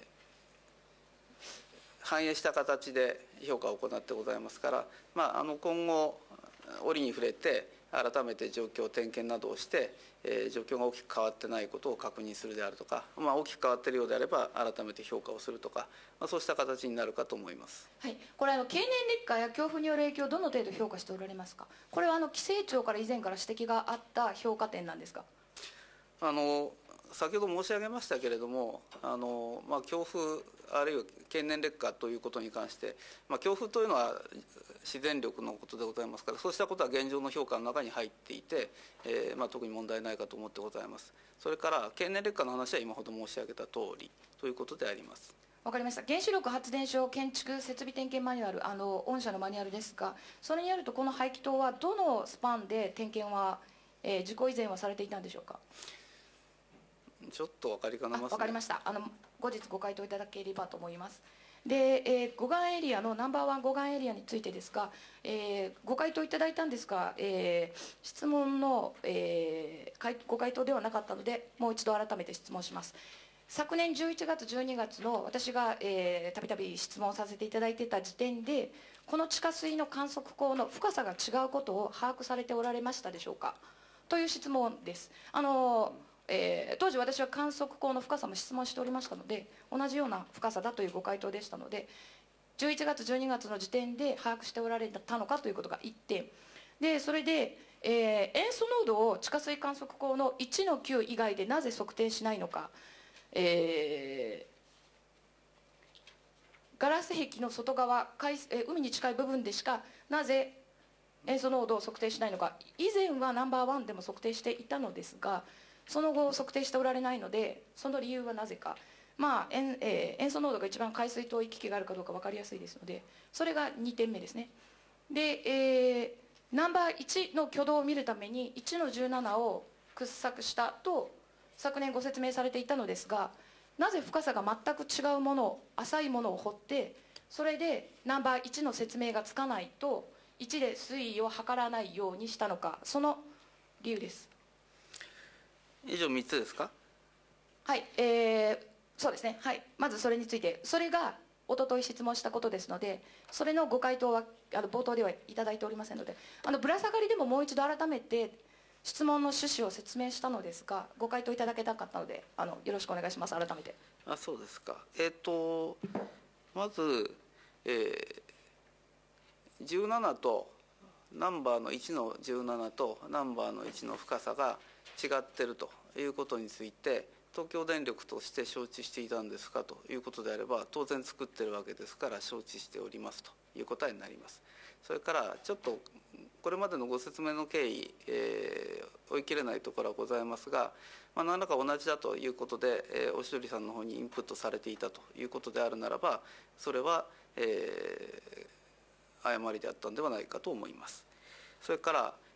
反映した形で評価を行ってございますから、まあ、あの今後折に触れて改めて状況点検などをして、えー状況が大きく変わってないことを確認するであるとか、まあ、大きく変わっているようであれば改めて評価をするとか、まあ、そうした形になるかと思います。 はい、これあの経年劣化や強風による影響をどの程度評価しておられますか。これはあの規制庁から以前から指摘があった評価点なんですか。 あの先ほど申し上げましたけれども、あの、まあ、強風あるいは経年劣化ということに関して、まあ、強風というのは自然力のことでございますから、そうしたことは現状の評価の中に入っていて、えーまあ、特に問題ないかと思ってございます。それから経年劣化の話は今ほど申し上げた通りということであります。 わかりました。原子力発電所建築設備点検マニュアル、あの御社のマニュアルですが、それによるとこの排気筒はどのスパンで点検は、えー、事故以前はされていたんでしょうか。 ちょっと分かりかねますね。 わかりました。あの後日ご回答いただければと思います。で、えー、護岸エリアのナンバーワン護岸エリアについてですが、えー、ご回答いただいたんですが、えー、質問の、えー、ご回答ではなかったのでもう一度改めて質問します。昨年じゅういちがつじゅうにがつの私がたびたび質問させていただいていた時点でこの地下水の観測口の深さが違うことを把握されておられましたでしょうかという質問です。あのえー、当時私は観測口の深さも質問しておりましたので同じような深さだというご回答でしたのでじゅういちがつじゅうにがつの時点で把握しておられたのかということがいってんで、それで、えー、塩素濃度を地下水観測口のいちのきゅう以外でなぜ測定しないのか、えー、ガラス壁の外側海、えー、海に近い部分でしかなぜ塩素濃度を測定しないのか。以前はナンバーワンでも測定していたのですがその後測定しておられないのでその理由はなぜか、まあ塩えー、塩素濃度が一番海水と行き来があるかどうか分かりやすいですのでそれがにてんめですね。で、えー、ナンバーいちの挙動を見るためにいちのじゅうななを掘削したと昨年ご説明されていたのですがなぜ深さが全く違うものを浅いものを掘ってそれでナンバーいちの説明がつかないといちで水位を測らないようにしたのかその理由です。 以上みっつですか。 はい、えー、そうですね、はい、まずそれについてそれがおととい質問したことですのでそれのご回答はあの冒頭ではいただいておりませんのであのぶら下がりでももう一度改めて質問の趣旨を説明したのですがご回答いただけたかったのであのよろしくお願いします。改めて。 あ、そうですか。えっ、とまず、えー、じゅうななとナンバーのいちのじゅうななとナンバーのいちの深さが違っているということについて東京電力として承知していたんですかということであれば当然作っているわけですから承知しておりますという答えになります。それからちょっとこれまでのご説明の経緯、えー、追い切れないところはございますが、まあ、何らか同じだということで、えー、おしどりさんの方にインプットされていたということであるならばそれは、えー、誤りであったのではないかと思います。それから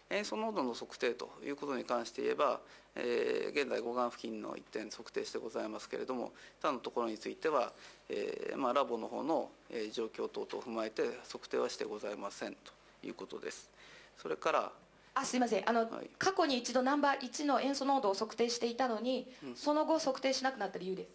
塩素濃度の測定ということに関して言えば、えー、現在護岸付近の一点測定してございますけれども、他のところについては、えーまあ、ラボの方の状況等々を踏まえて測定はしてございませんということです。それからあすいませんあの、はい、過去に一度ナンバーいちの塩素濃度を測定していたのに、うん、その後測定しなくなった理由です。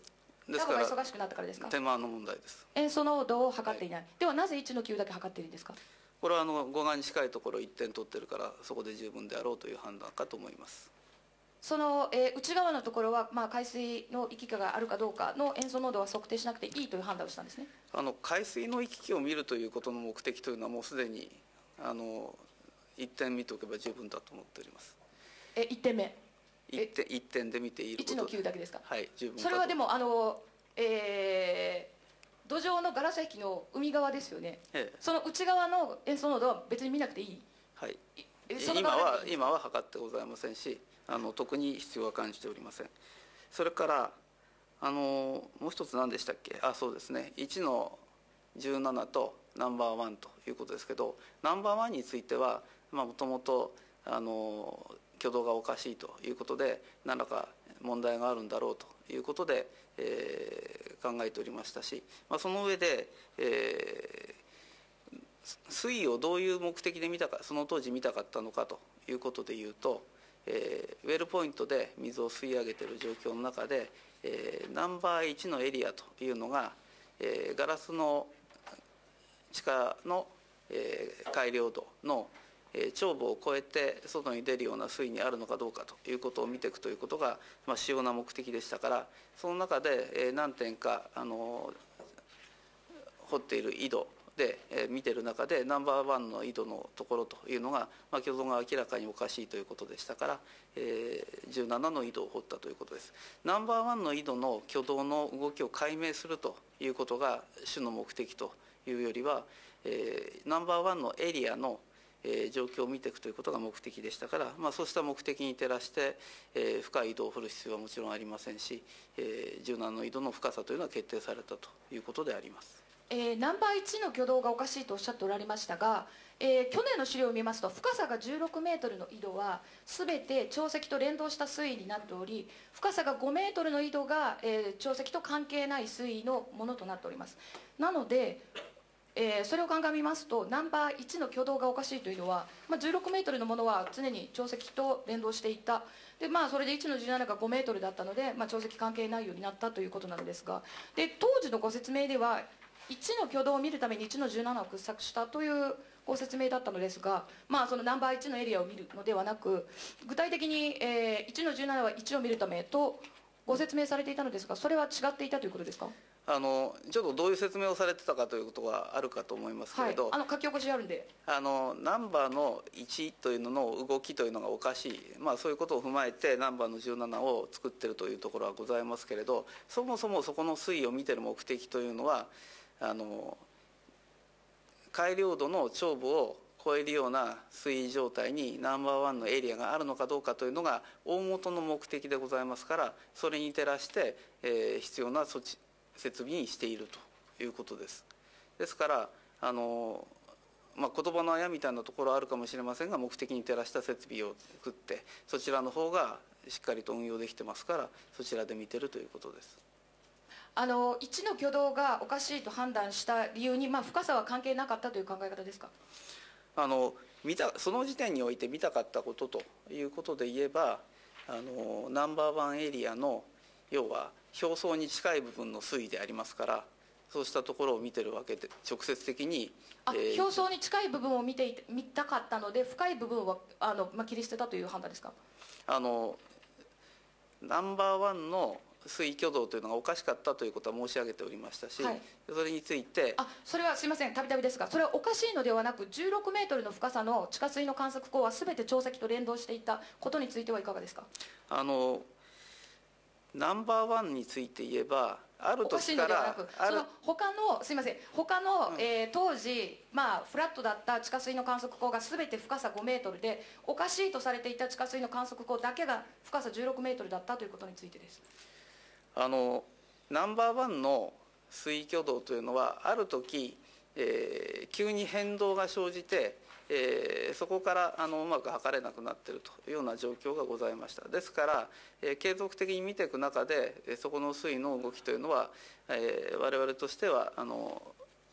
ですから忙しくなったからですか。 手間の問題です。 塩素濃度を測っていない、はい、ではなぜいちのきゅうだけ測っているんですか。 これはあの護岸に近いところいってん取ってるからそこで十分であろうという判断かと思います。 その、えー、内側のところは、まあ、海水の行き来があるかどうかの塩素濃度は測定しなくていいという判断をしたんですね。 あの海水の行き来を見るということの目的というのはもうすでにあのいってん見ておけば十分だと思っております。 えいってんめいってん, いってんで見ていることでいちのきゅうだけですか。 はい十分。 それはでもあの、えー、土壌のガラス壁の海側ですよね、ええ、その内側の塩素濃度は別に見なくていい。 はい、今は今は測ってございませんし、あの特に必要は感じておりません。それからあのもう一つ何でしたっけ。あそうですね、いちのじゅうななとナンバーワンということですけど、ナンバーワンについてはもともとあの挙動がおかしいということで何らか問題があるんだろうということで、えー、考えておりましたし、まあ、その上で、えー、水位をどういう目的で見たか、その当時見たかったのかということでいうと、えー、ウェルポイントで水を吸い上げている状況の中で、えー、ナンバーいちのエリアというのが、えー、ガラスの地下の、えー、改良度の頂部を超えて外に出るような水位にあるのかどうかということを見ていくということが、まあ、主要な目的でしたから、その中で何点かあの掘っている井戸で見ている中でナンバーワンの井戸のところというのが、まあ、挙動が明らかにおかしいということでしたから、えー、じゅうななの井戸を掘ったということです。ナンバーワンの井戸の挙動の動きを解明するということが主の目的というよりは、えー、ナンバーワンのエリアのえー、状況を見ていくということが目的でしたから、まあ、そうした目的に照らして、えー、深い井戸を掘る必要はもちろんありませんし、えー、じゅうななの井戸の深さというのは決定されたということであります。 えー、ナンバーいちの挙動がおかしいとおっしゃっておられましたが、えー、去年の資料を見ますと深さがじゅうろくメートルの井戸はすべて潮汐と連動した水位になっており、深さがごメートルの井戸が、えー、潮汐と関係ない水位のものとなっております。なのでえー、それを鑑みますとナンバーいちの挙動がおかしいというのは、まあ、じゅうろくメートルのものは常に潮汐と連動していたで、まあ、それでいちのじゅうなながごメートルだったので、まあ、潮汐関係ないようになったということなのですが、で当時のご説明ではいちの挙動を見るためにいちのじゅうななを掘削したというご説明だったのですが、まあ、そのナンバーいちのエリアを見るのではなく具体的に、えー、いちのじゅうななはいちを見るためとご説明されていたのですが、それは違っていたということですか。 あのちょっとどういう説明をされてたかということがあるかと思いますけれど、 はい、あの書き起こしあるんであのナンバーのいちというのの動きというのがおかしい、まあ、そういうことを踏まえてナンバーのじゅうななを作っているというところはございますけれど、そもそもそこの水位を見ている目的というのはあの改良度の頂部を超えるような水位状態にナンバーワンのエリアがあるのかどうかというのが大元の目的でございますから、それに照らして、えー、必要な措置設備にしているということです。ですからあの、まあ、言葉のあやみたいなところはあるかもしれませんが、目的に照らした設備を作ってそちらの方がしっかりと運用できてますから、そちらで見てるということです。 あのいちの挙動がおかしいと判断した理由に、まあ、深さは関係なかったという考え方ですか。 あの見たその時点において見たかったことということで言えば、あのナンバーワンエリアの要は表層に近い部分の水位でありますから、そうしたところを見てるわけで直接的にあ、えー、表層に近い部分を見てい見たかったので深い部分はあの、まあ、切り捨てたという判断ですか。 あのナンバーワンの水位挙動というのがおかしかったということは申し上げておりましたし、はい、それについてあそれはすみませんたびたびですが、それはおかしいのではなくじゅうろくメートルの深さの地下水の観測口は全て潮汐と連動していたことについてはいかがですか。 あのナンバーワンについて言えばある時からその他のすみません他の、うんえー、当時、まあ、フラットだった地下水の観測口が全て深さごメートルで、おかしいとされていた地下水の観測口だけが深さじゅうろくメートルだったということについてです。 あのナンバーワンの水位挙動というのはある時、 えー急に変動が生じて、えーそこからあのうまく測れなくなっているというような状況がございました。ですから、えー継続的に見ていく中で、えーそこの水位の動きというのは、えー我々としてはあの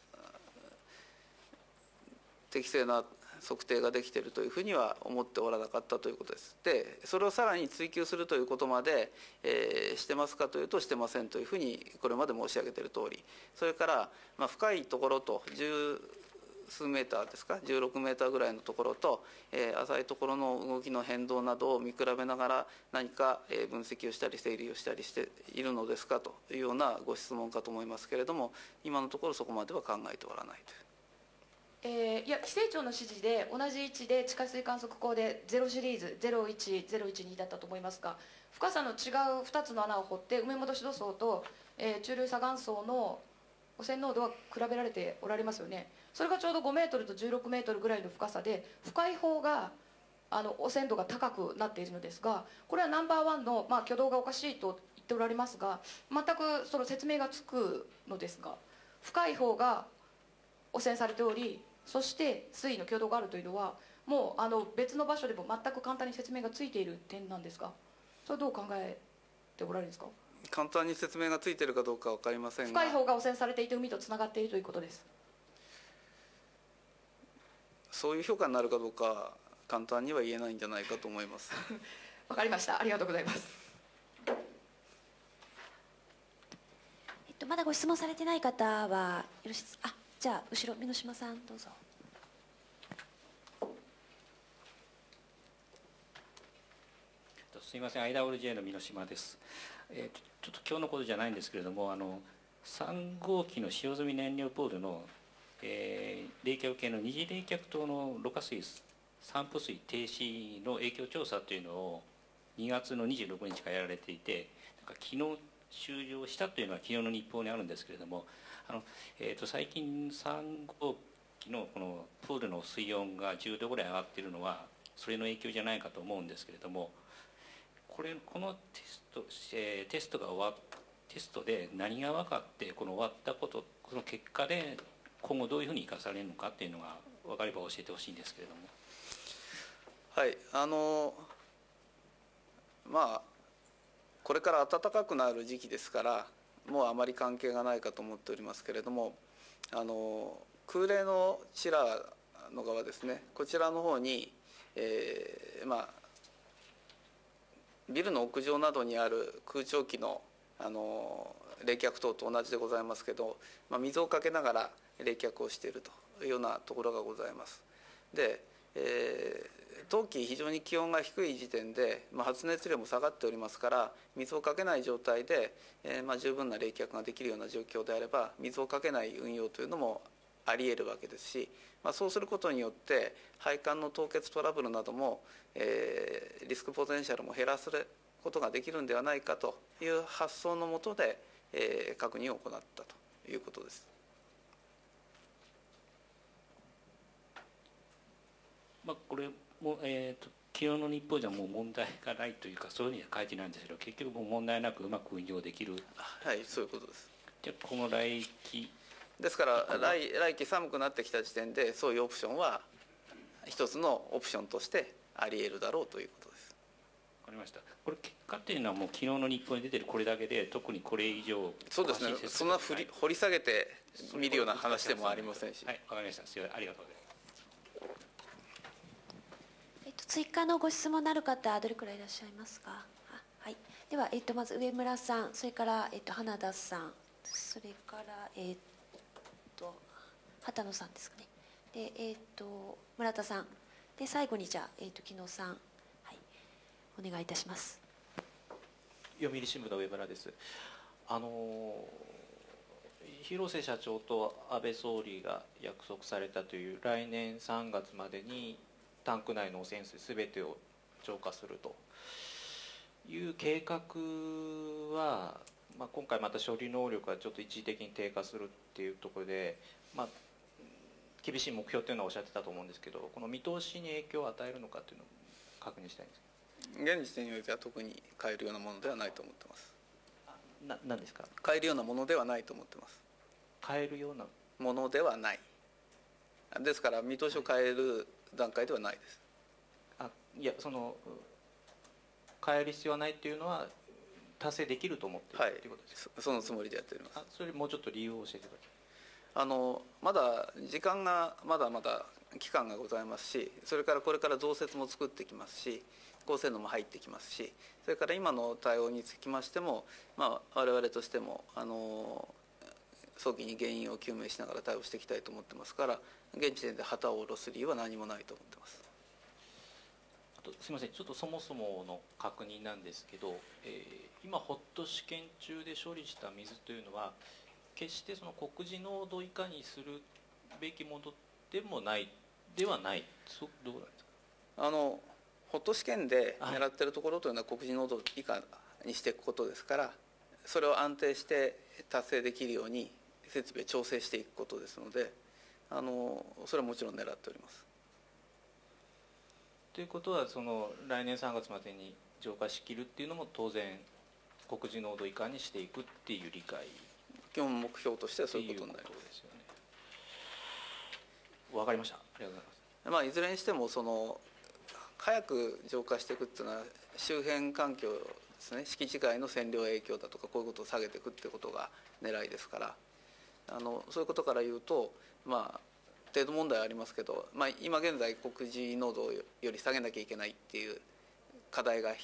適正な測定ができているというふうには思っておらなかったということです。で、それをさらに追求するということまで、えーしてますかというと、してませんというふうにこれまで申し上げている通り、それから、まあ、深いところと十数メーターですか、じゅうろくメーターぐらいのところと、えー浅いところの動きの変動などを見比べながら、何かえー分析をしたり整理をしたりしているのですかというようなご質問かと思いますけれども、今のところそこまでは考えておらないという。 えーいや規制庁の指示で同じ位置で地下水観測口でゼロシリーズゼロいち、ゼロいちにだったと思いますが、深さの違うふたつの穴を掘って埋め戻し土層と、えー中流砂岩層の汚染濃度は比べられておられますよね。それがちょうどごメートルとじゅうろくメートルぐらいの深さで、深い方があの汚染度が高くなっているのですが、これはナンバーワンの、まあ、挙動がおかしいと言っておられますが、全くその説明がつくのですが、深い方が汚染されており、そして水位の挙動があるというのは、もうあの別の場所でも全く簡単に説明がついている点なんですが、それはどう考えておられるんですか。 簡単に説明がついているかどうか分かりませんが、 深い方が汚染されていて海とつながっているということです。 そういう評価になるかどうか簡単には言えないんじゃないかと思います。 わかりました。ありがとうございます。 えっとまだご質問されてない方はよろしいですか。あ、じゃあ後ろ箕島さんどうぞ。 すみません、アイダブリュージェー の箕島です。えー、ちょっと今日のことじゃないんですけれども、あのさん号機の使用済み燃料プールの、えー、冷却系の二次冷却塔のろ過水散布水停止の影響調査というのをにがつのにじゅうろくにちからやられていて、なんか昨日終了したというのは昨日の日報にあるんですけれども、あの、えー、と最近さん号機のこのプールの水温がじゅうどぐらい上がっているのはそれの影響じゃないかと思うんですけれども、これこのテスト、えー、テストが終わテストで何が分かって、この終わったことこの結果で今後どういうふうに生かされるのかっていうのが分かれば教えてほしいんですけれども。 はい、あのまあこれから暖かくなる時期ですから、もうあまり関係がないかと思っておりますけれども、あの空冷のチラの側ですね、こちらの方に、えー、まあビルの屋上などにある空調機のあの冷却塔と同じでございますけど、まあ、水をかけながら冷却をしているというようなところがございます。で、えー冬季非常に気温が低い時点で、まあ、発熱量も下がっておりますから、水をかけない状態で、えーまあ、十分な冷却ができるような状況であれば、水をかけない運用というのもあり得るわけですし、まあ、そうすることによって配管の凍結トラブルなども、えーリスクポテンシャルも減らすことができるんではないかという発想のもとで、えー確認を行ったということです。 まあ、これも、えーと、昨日の日報じゃもう問題がないというか、そういうふうには書いてないんですけど、結局もう問題なくうまく運用できる。 はい、そういうことです。 じゃあこの来期ですから来来期寒くなってきた時点で、そういうオプションは一つのオプションとしてあり得るだろうということです。 わかりました。これ結果っていうのはもう昨日の日報に出てるこれだけで、特にこれ以上そうですね、そんな振り、はい、掘り下げて見るような話でもありませんし。 はい、わかりました。すいません、ありがとうございます。 えっと、追加のご質問のある方、どれくらいいらっしゃいますか。あ、はい、では、えっと、まず上村さん、それから、えっと、花田さん、それから、えっと、畑野さんですかね。で、えっと、村田さん、で、最後にじゃあ、えっと、木野さん、はい、お願いいたします。 読売新聞の上村です。あの広瀬社長と安倍総理が約束されたという来年さんがつまでにタンク内の汚染水すべてを浄化するという計画は、まあ、今回また処理能力がちょっと一時的に低下するっていうところで、まあ、厳しい目標というのはおっしゃってたと思うんですけど、この見通しに影響を与えるのかというのを確認したいんですけど。現時点においては特に変えるようなものではないと思ってます。 な何ですか。 変えるようなものではないと思ってます。 変えるようなものではない。 ですから見通しを変える段階ではないです。 あいやその変える必要はないっていうのは達成できると思っている、 はい、 ということですか。 そのつもりでやっております。 あそれもうちょっと理由を教えてください。 あのまだ時間がまだまだ期間がございますし、それからこれから増設も作ってきますし、高性能も入ってきますし、それから今の対応につきましても、まあ、我々としてもあの早期に原因を究明しながら対応していきたいと思ってますから、現時点で旗を下ろす理由は何もないと思ってます。 あとすみません、ちょっとそもそもの確認なんですけど、えー、今ホット試験中で処理した水というのは決してその告示濃度以下にするべきものでもないではない、そどうなんですか。 あのホット試験で狙っているところというのは告示濃度以下にしていくことですから、それを安定して達成できるように設備を調整していくことですので、あのそれはもちろん狙っております。 ということはその来年さんがつまでに浄化しきるっていうのも当然告示濃度以下にしていくっていう理解、 基本目標としてはそういうことになります。 ですよね。わかりました。ありがとうございます。 まあいずれにしてもその早く浄化していくっていうのは周辺環境ですね、敷地外の線量影響だとかこういうことを下げていくっていうことが狙いですから、あのそういうことから言うと、まあ程度問題はありますけど、まあ、今現在告示濃度より下げなきゃいけないっていう課題が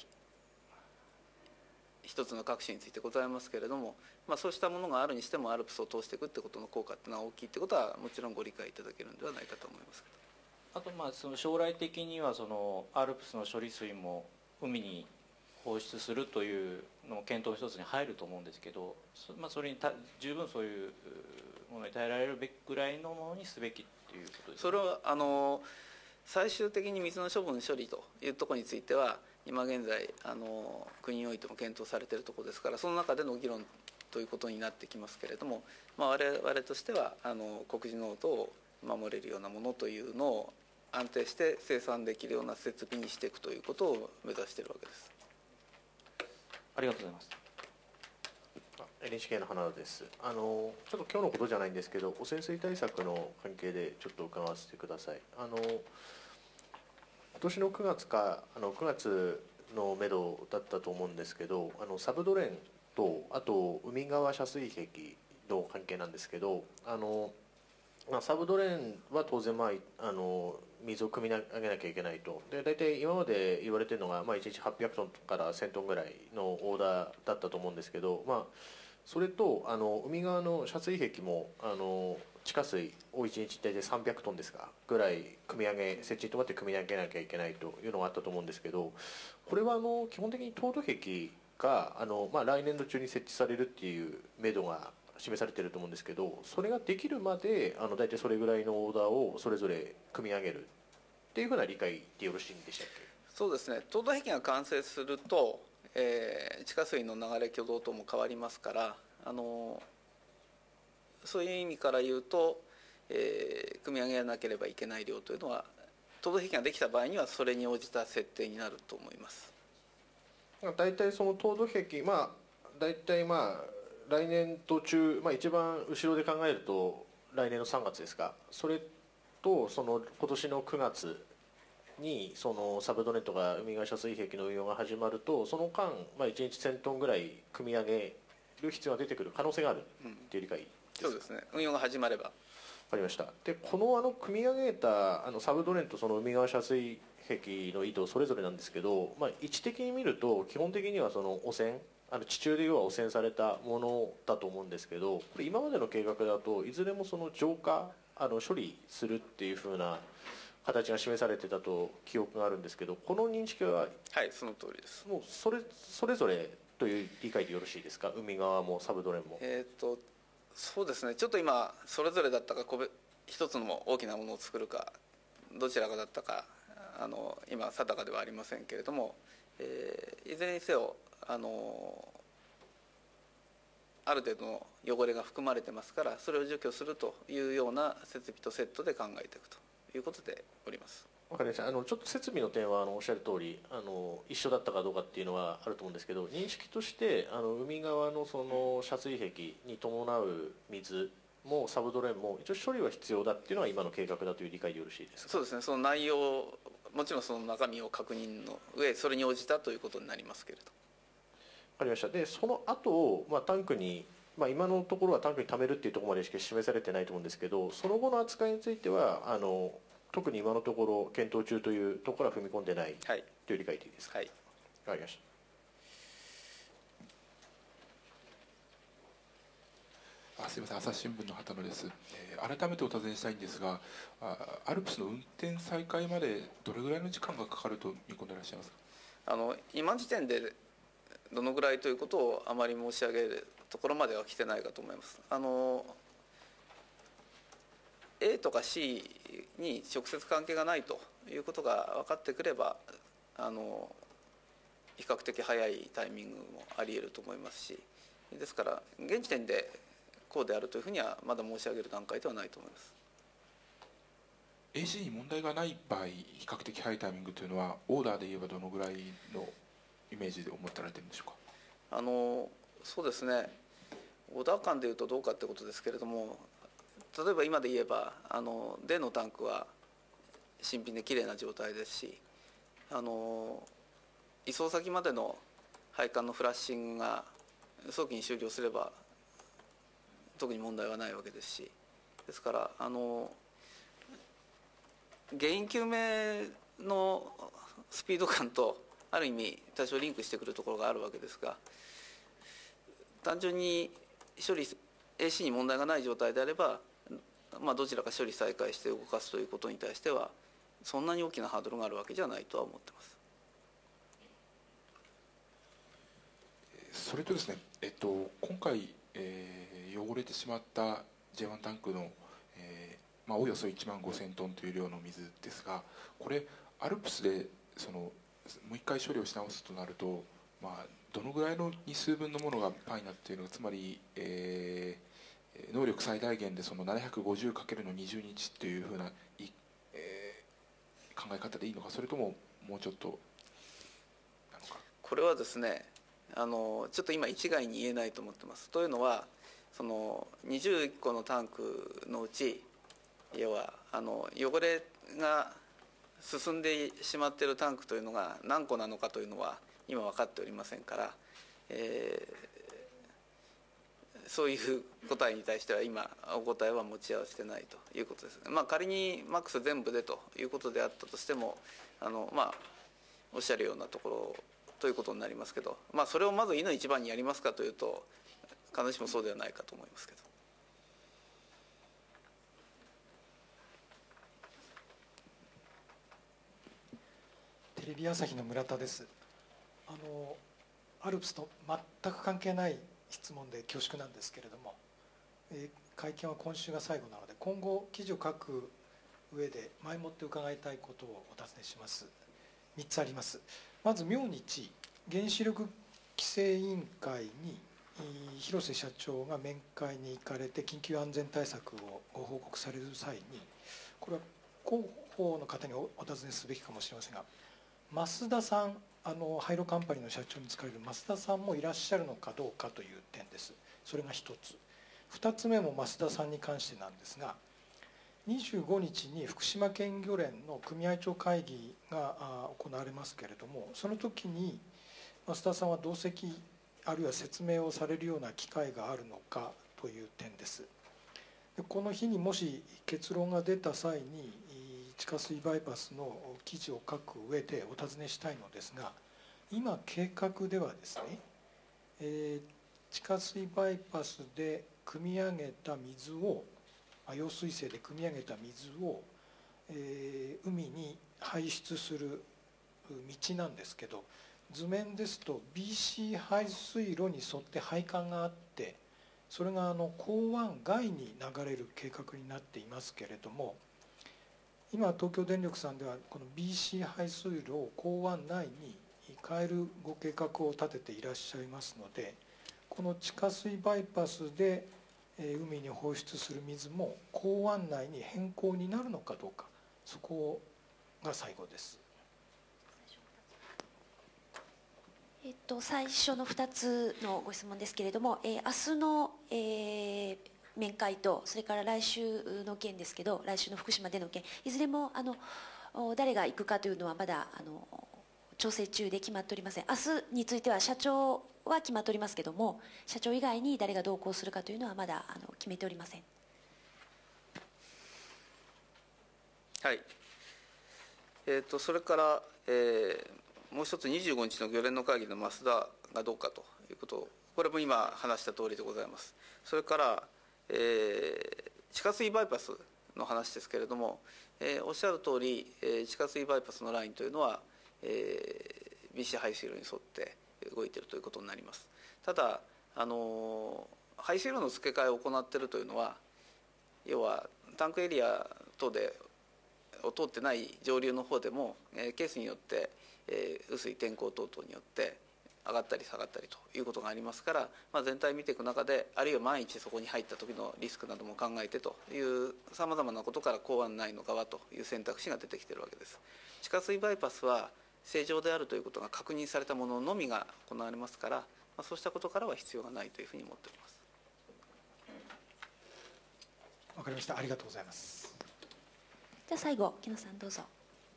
一つの各種についてございますけれども、まあ、そうしたものがあるにしてもアルプスを通していくってことの効果っていうのは大きいってことはもちろんご理解いただけるんではないかと思いますけど。 あとまあその将来的にはそのアルプスの処理水も海に放出するというのも検討一つに入ると思うんですけど、まあ、それにた十分そういうものに耐えられるべきぐらいのものにすべきということですか。 それはあの最終的に水の処分処理というところについては今現在あの国においても検討されているところですから、その中での議論ということになってきますけれども、まあ、我々としてはあの告示濃度を守れるようなものというのを安定して生産できるような設備にしていくということを目指しているわけです。 ありがとうございます。 エヌエイチケー の花田です。あのちょっと今日のことじゃないんですけど、汚染水対策の関係でちょっと伺わせてください。あの今年のくがつかあのくがつのめどだったと思うんですけど、あのサブドレーンとあと海側遮水壁の関係なんですけど、あの、まあ、サブドレーンは当然、まあ、あの水を汲み上げなきゃいけないと。で大体今まで言われているのが、まあ、いちにちはっぴゃくトンからせんトンぐらいのオーダーだったと思うんですけど、まあそれとあの海側の遮水壁もあの地下水をいちにち大体さんびゃくトンですかぐらい組み上げ設置に止まって組み上げなきゃいけないというのがあったと思うんですけど、これはあの基本的に凍土壁があの、まあ、来年度中に設置されるっていう目処が示されていると思うんですけど、それができるまであの大体それぐらいのオーダーをそれぞれ組み上げるっていうふうな理解でよろしいんでしたっけ。 そうですね、凍土壁が完成するとえー、地下水の流れ挙動とも変わりますから、あのそういう意味から言うと、えー、組み上げなければいけない量というのは凍土壁ができた場合にはそれに応じた設定になると思います。 大体その凍土壁、まあ大体まあ来年度中、まあ、一番後ろで考えると来年のさんがつですか、それとその今年のくがつにそのサブドネットが海側遮水壁の運用が始まると、その間、まあ、いちにちせんトンぐらい組み上げる必要が出てくる可能性があるっていう理解ですか。 そうですね、運用が始まれば。 わかりました。でこのあの組み上げたあのサブドネットその海側遮水壁の意図それぞれなんですけど、まあ、位置的に見ると基本的にはその汚染あの地中で要は汚染されたものだと思うんですけど、これ今までの計画だといずれもその浄化あの処理するっていうふうな形が示されてたと記憶があるんですけど、この認識ははいその通りです。 もうそれそれぞれという理解でよろしいですか、海側もサブドレンも。 えー、とそうですね、ちょっと今それぞれだったか個別一つの大きなものを作るかどちらかだったかあの今定かではありませんけれども、えー、いずれにせよあのある程度の汚れが含まれてますから、それを除去するというような設備とセットで考えていくということでおります。 わかりました。あのちょっと設備の点はあのおっしゃる通りあの一緒だったかどうかっていうのはあると思うんですけど、認識としてあの海側のその遮水壁に伴う水もサブドレーンも一応処理は必要だっていうのが今の計画だという理解でよろしいですか。 そうですね、その内容、もちろんその中身を確認の上、それに応じたということになりますけれど。 分かりました。でその後、まあタンクに、まあ、今のところはタンクに貯めるっていうところまでしか示されてないと思うんですけど、その後の扱いについてはあの特に今のところ検討中というところは踏み込んでない、はい、という理解でいいですか。 はい、 分かりました。 あすみません、朝日新聞の畑野です、えー、改めてお尋ねしたいんですが、あアルプスの運転再開までどれぐらいの時間がかかると見込んでいらっしゃいますか。 あの今時点でどのぐらいということをあまり申し上げるところまでは来てないかと思います。あの A とか C に直接関係がないということが分かってくれば、あの比較的早いタイミングもあり得ると思いますし、ですから現時点でこうであるというふうにはまだ申し上げる段階ではないと思います。 エーシー に問題がない場合、比較的早いタイミングというのはオーダーで言えばどのぐらいのイメージで思ってられてるんでしょうか。 あのそうですね、オーダー間でいうとどうかということですけれども、例えば今で言えばあの D のタンクは新品できれいな状態ですし、あの移送先までの配管のフラッシングが早期に終了すれば特に問題はないわけですし、ですからあの原因究明のスピード感とある意味多少リンクしてくるところがあるわけですが、単純に処理 エーシー に問題がない状態であれば、まあ、どちらか処理再開して動かすということに対してはそんなに大きなハードルがあるわけじゃないとは思ってます。 それとですね、えっと、今回、えー、汚れてしまった ジェイワン タンクの、えーまあ、およそいちまんごせんトンという量の水ですが、これアルプスでそのもう一回処理をし直すとなると、まあ、どのぐらいの日数分のものがパイナっていうのが、つまり、えー、能力最大限でその ななひゃくごじゅうかけるのにじゅうにちっていうふうな、えー、考え方でいいのか、それとももうちょっとなのか。 これはですね、あのちょっと今一概に言えないと思ってます。というのはそのにじゅういっこのタンクのうち、要はあの汚れが進んでしまっているタンクというのが何個なのかというのは今分かっておりませんから、えー、そういう答えに対しては今お答えは持ち合わせてないということです。まあ、仮にマックス全部でということであったとしても、あのまあおっしゃるようなところということになりますけど、まあ、それをまずいの一番にやりますかというと必ずしもそうではないかと思いますけど。 テレビ朝日の村田です。あのアルプスと全く関係ない質問で恐縮なんですけれども、えー、会見は今週が最後なので、今後記事を書く上で前もって伺いたいことをお尋ねします。みっつあります。まず明日原子力規制委員会に広瀬社長が面会に行かれて緊急安全対策をご報告される際に、これは広報の方にお尋ねすべきかもしれませんが、増田さん、あのハイロカンパニーの社長に就かれる増田さんもいらっしゃるのかどうかという点です。それが一つ。二つ目も増田さんに関してなんですが、にじゅうごにちに福島県漁連の組合長会議が行われますけれども、その時に増田さんは同席あるいは説明をされるような機会があるのかという点です。でこの日にもし結論が出た際に地下水バイパスの記事を書く上でお尋ねしたいのですが、今計画ではですね、えー、地下水バイパスで汲み上げた水を揚水性で汲み上げた水を、えー、海に排出する道なんですけど、図面ですと ビーシー 排水路に沿って配管があって、それがあの港湾外に流れる計画になっていますけれども、今東京電力さんではこの ビーシー 排水路を港湾内に変えるご計画を立てていらっしゃいますので、この地下水バイパスで海に放出する水も港湾内に変更になるのかどうか、そこが最後です。 えっと、最初のふたつのご質問ですけれども、えー、明日の、えー、 面会と、それから来週の件ですけど、来週の福島での件、いずれもあの誰が行くかというのはまだあの調整中で決まっておりません。明日については社長は決まっておりますけども、社長以外に誰が同行するかというのはまだあの決めておりません。 はい、えー、とそれから、えー、もう一つにじゅうごにちの漁連の会議の増田がどうかということ、これも今話した通りでございます。それから、えー、地下水バイパスの話ですけれども、えー、おっしゃる通り、えー、地下水バイパスのラインというのは、えー、ビーシー 排水路に沿って動いているということになります。ただ、あのー、排水路の付け替えを行っているというのは、要はタンクエリア等でを通ってない上流の方でも、えー、ケースによって、えー、雨水天候等々によって上がったり下がったりということがありますから、まあ、全体見ていく中で、あるいは万一そこに入った時のリスクなども考えてというさまざまなことから港湾内の側という選択肢が出てきているわけです。地下水バイパスは正常であるということが確認されたもののみが行われますから、まあ、そうしたことからは必要がないというふうに思っております。 わかりました。ありがとうございます。 じゃあ最後、木野さんどうぞ。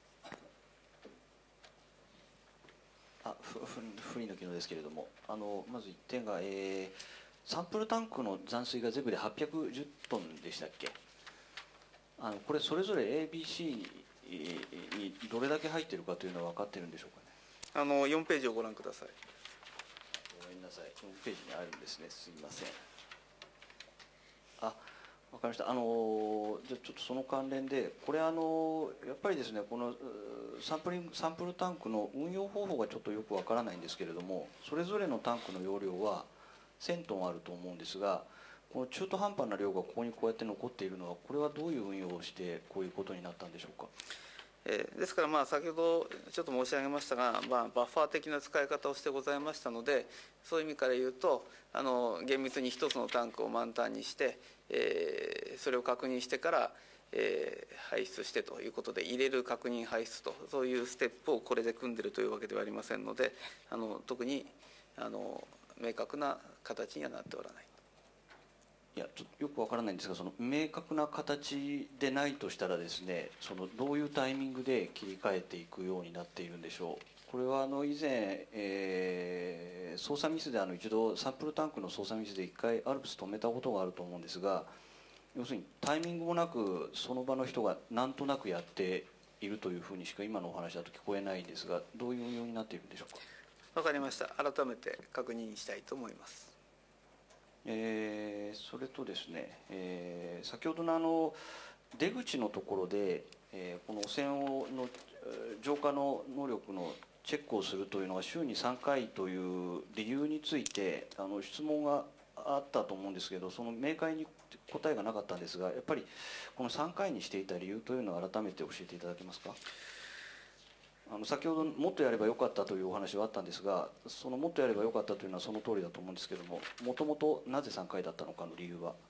あふふ不利の機能ですけれども、あのまずいってんが、えー、サンプルタンクの残水が全部ではっぴゃくじゅっトンでしたっけ。あのこれそれぞれ エービーシー にどれだけ入っているかというのは分かっているんでしょうかね。 あのよんページをご覧ください。 ごめんなさい、よんページにあるんですね、すみません。あ、分かりました。あのじゃちょっとその関連で、これあのやっぱりですね、このサンプリングサンプルタンクの運用方法がちょっとよくわからないんですけれども、それぞれのタンクの容量はせんトンあると思うんですが、この中途半端な量がここにこうやって残っているのは、これはどういう運用をしてこういうことになったんでしょうか。 えー、ですから、まあ先ほどちょっと申し上げましたが、まあ、バッファー的な使い方をしてございましたので、そういう意味から言うと、あの厳密に一つのタンクを満タンにして、えー、それを確認してから、えー、排出してということで、入れる、確認、排出と、そういうステップをこれで組んでいるというわけではありませんので、あの特にあの明確な形にはなっておらない。 いやちょっとよくわからないんですが、その明確な形でないとしたらですね、そのどういうタイミングで切り替えていくようになっているんでしょう。これはあの以前、えー、操作ミスであの一度サンプルタンクの操作ミスで一回アルプス止めたことがあると思うんですが、要するにタイミングもなくその場の人がなんとなくやっているというふうにしか今のお話だと聞こえないんですが、どういう運用になっているんでしょうか。 わかりました。改めて確認したいと思います。 えー、それとですね、えー、先ほどのあの出口のところで、えー、この汚染をの浄化の能力のチェックをするというのが週にさんかいという理由についてあの質問があったと思うんですけど、その明快に答えがなかったんですが、やっぱりこのさんかいにしていた理由というのを改めて教えていただけますか。あの先ほどもっとやればよかったというお話はあったんですが、そのもっとやればよかったというのはその通りだと思うんですけれども、もともとなぜさんかいだったのかの理由は。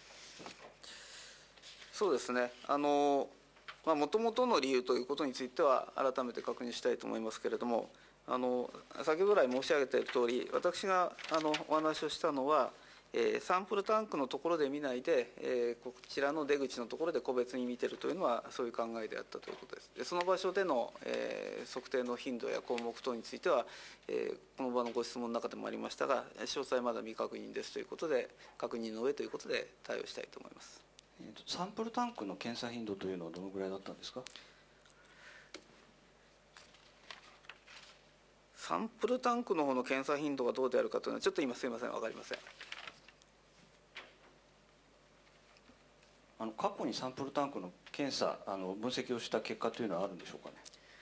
そうですね、あのもともとの理由ということについては改めて確認したいと思いますけれども、あの先ほど来申し上げている通り、私があのお話をしたのは、えー、サンプルタンクのところで見ないで、えー、こちらの出口のところで個別に見ているというのはそういう考えであったということです。でその場所での、えー、測定の頻度や項目等については、えー、この場のご質問の中でもありましたが、詳細まだ未確認ですということで、確認の上ということで対応したいと思います。 サンプルタンクの検査頻度というのはどのぐらいだったんですか。 サンプルタンクの方の検査頻度がどうであるかというのはちょっと今すみません、分かりません。 あの過去にサンプルタンクの検査あの分析をした結果というのはあるんでしょうかね。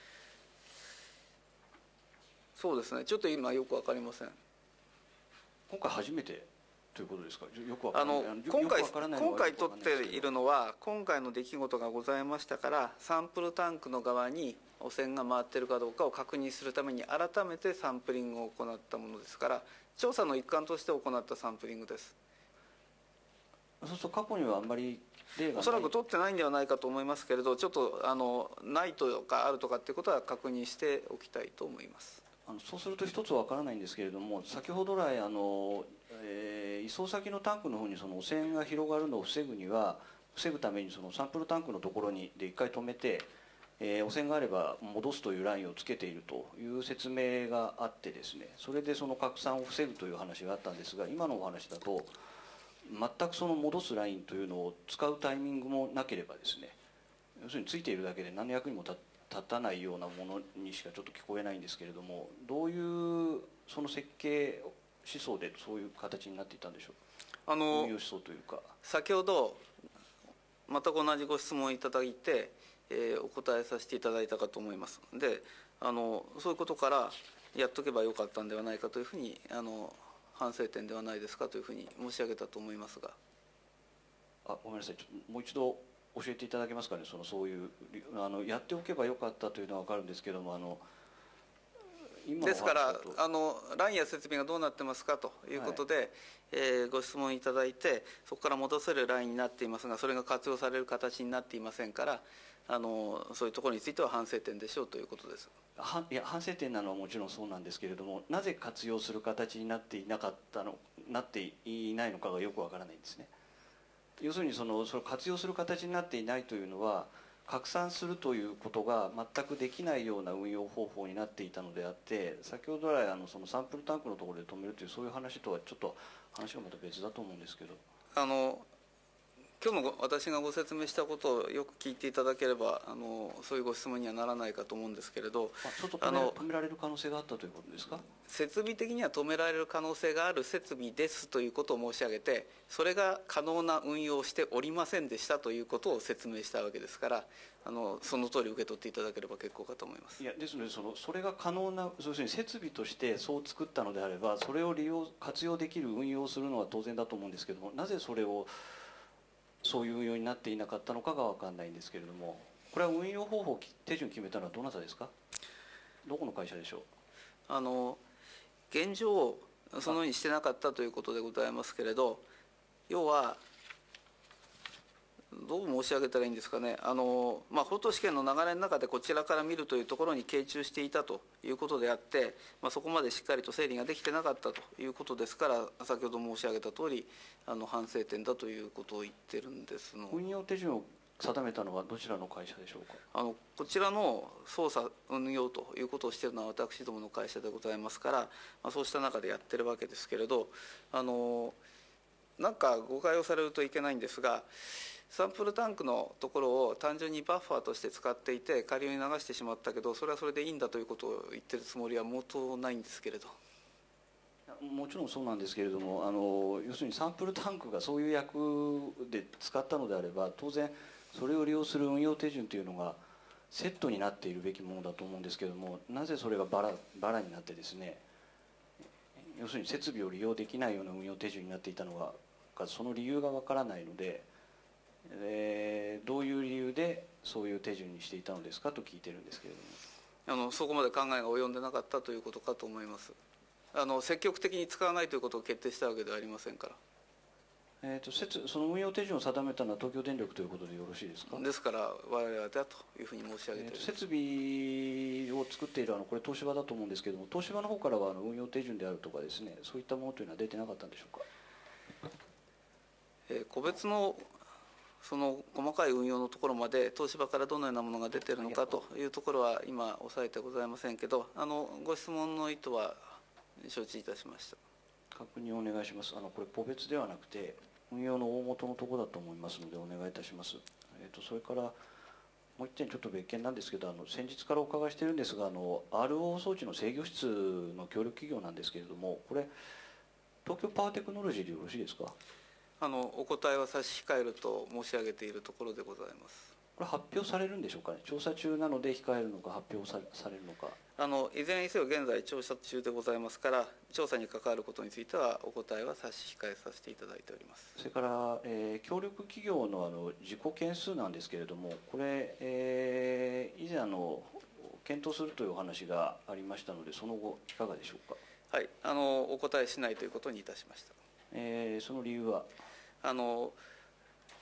そうですね、ちょっと今よく分かりません。 今回初めてということですか。よくわかあらない。 の今回今回取っているのは今回の出来事がございましたから、サンプルタンクの側に汚染が回っているかどうかを確認するために改めてサンプリングを行ったものですから、調査の一環として行ったサンプリングです。 そうすると過去にはあんまり例がない。 おそらく取ってないんではないかと思いますけれど、ちょっとあのないとかあるとかっていうことは確認しておきたいと思います。 あのそうすると一つわからないんですけれども、先ほど来あの、えー移送先のタンクの方にその汚染が広がるのを防ぐには防ぐためにそのサンプルタンクのところにで一回止めて、えー汚染があれば戻すというラインをつけているという説明があってですね、それでその拡散を防ぐという話があったんですが、今のお話だと全くその戻すラインというのを使うタイミングもなければですね、要するについているだけで何の役にも立立たないようなものにしかちょっと聞こえないんですけれども、どういうその設計思想でそういう形になっていたんでしょう。 あの運用思想というか、 先ほど全く同じご質問をいただいて、えーお答えさせていただいたかと思います。で、あのそういうことからやっとけばよかったんではないかというふうに、あの反省点ではないですかというふうに申し上げたと思いますが。 あ、ごめんなさい、ちょっともう一度教えていただけますかね。そのそういうあのやっておけばよかったというのは分かるんですけども、あの今のですからお話だとあのラインや設備がどうなってますかということで、えーご質問いただいて、そこから戻せるラインになっていますが、それが活用される形になっていませんから、あのそういうところについては反省点でしょうということです。 はいや反省点なのはもちろんそうなんですけれども、なぜ活用する形になっていなかったのなっていないのかがよくわからないんですね。要するにそのそれを活用する形になっていないというのは、拡散するということが全くできないような運用方法になっていたのであって、先ほど来あのそのサンプルタンクのところで止めるというそういう話とはちょっと話がまた別だと思うんですけど。 あの今日のご私がご説明したことをよく聞いていただければ、あのそういうご質問にはならないかと思うんですけれど、 あちょっと止め止められる可能性があったということですか。 設備的には止められる可能性がある設備ですということを申し上げて、それが可能な運用をしておりませんでしたということを説明したわけですから、あのその通り受け取っていただければ結構かと思います。 いやですのでそのそれが可能な、要するに設備としてそう作ったのであれば、それを利用活用できる運用をするのは当然だと思うんですけども、なぜそれをそういう運用になっていなかったのかが分かんないんですけれども、これは運用方法手順決めたのはどなたですか。どこの会社でしょう。 あの現状そのようにしてなかったということでございますけれど、要はどう申し上げたらいいんですかね、あの、まあ、法と試験の流れの中でこちらから見るというところに傾注していたということであって、まあ、そこまでしっかりと整理ができてなかったということですから、先ほど申し上げた通りあの反省点だということを言ってるんですの。 運用手順を定めたのはどちらの会社でしょうか。 あのこちらの操作運用ということをしているのは私どもの会社でございますから、まあ、そうした中でやってるわけですけれど、あのなんか誤解をされるといけないんですが、サンプルタンクのところを単純にバッファーとして使っていて下流に流してしまったけど、それはそれでいいんだということを言ってるつもりは毛頭ないんですけれど。 もちろんそうなんですけれども、あの要するにサンプルタンクがそういう役で使ったのであれば、当然それを利用する運用手順というのがセットになっているべきものだと思うんですけれども、なぜそれがバラバラになってですね、要するに設備を利用できないような運用手順になっていたのが、その理由がわからないので、えーどういう理由でそういう手順にしていたのですかと聞いてるんですけれども。 あのそこまで考えが及んでなかったということかと思います。あの積極的に使わないということを決定したわけではありませんから。 えー、と設その運用手順を定めたのは東京電力ということでよろしいですか。 ですから我々だというふうに申し上げております。 えー、設備を作っているあのこれ東芝だと思うんですけれども、東芝の方からはあの運用手順であるとかですね、そういったものというのは出てなかったんでしょうか。 えー個別のその細かい運用のところまで東芝からどのようなものが出ているのかというところは今押さえてございませんけど、あのご質問の意図は承知いたしました。 確認をお願いします。あのこれ個別ではなくて運用の大元のところだと思いますのでお願いいたします。えー、とそれからもう一点ちょっと別件なんですけど、あの先日からお伺いしているんですが、あの アールオー 装置の制御室の協力企業なんですけれども、これ東京パワーテクノロジーでよろしいですか。 あのお答えは差し控えると申し上げているところでございます。 これ発表されるんでしょうかね。調査中なので控えるのか発表さされるのか。 あのいずれにせよ現在調査中でございますから、調査に関わることについてはお答えは差し控えさせていただいております。 それから、えー協力企業のあの事故件数なんですけれども、これ、えー以前あの検討するというお話がありましたので、その後いかがでしょうか。 はい、あのお答えしないということにいたしました。 えーその理由は。 あの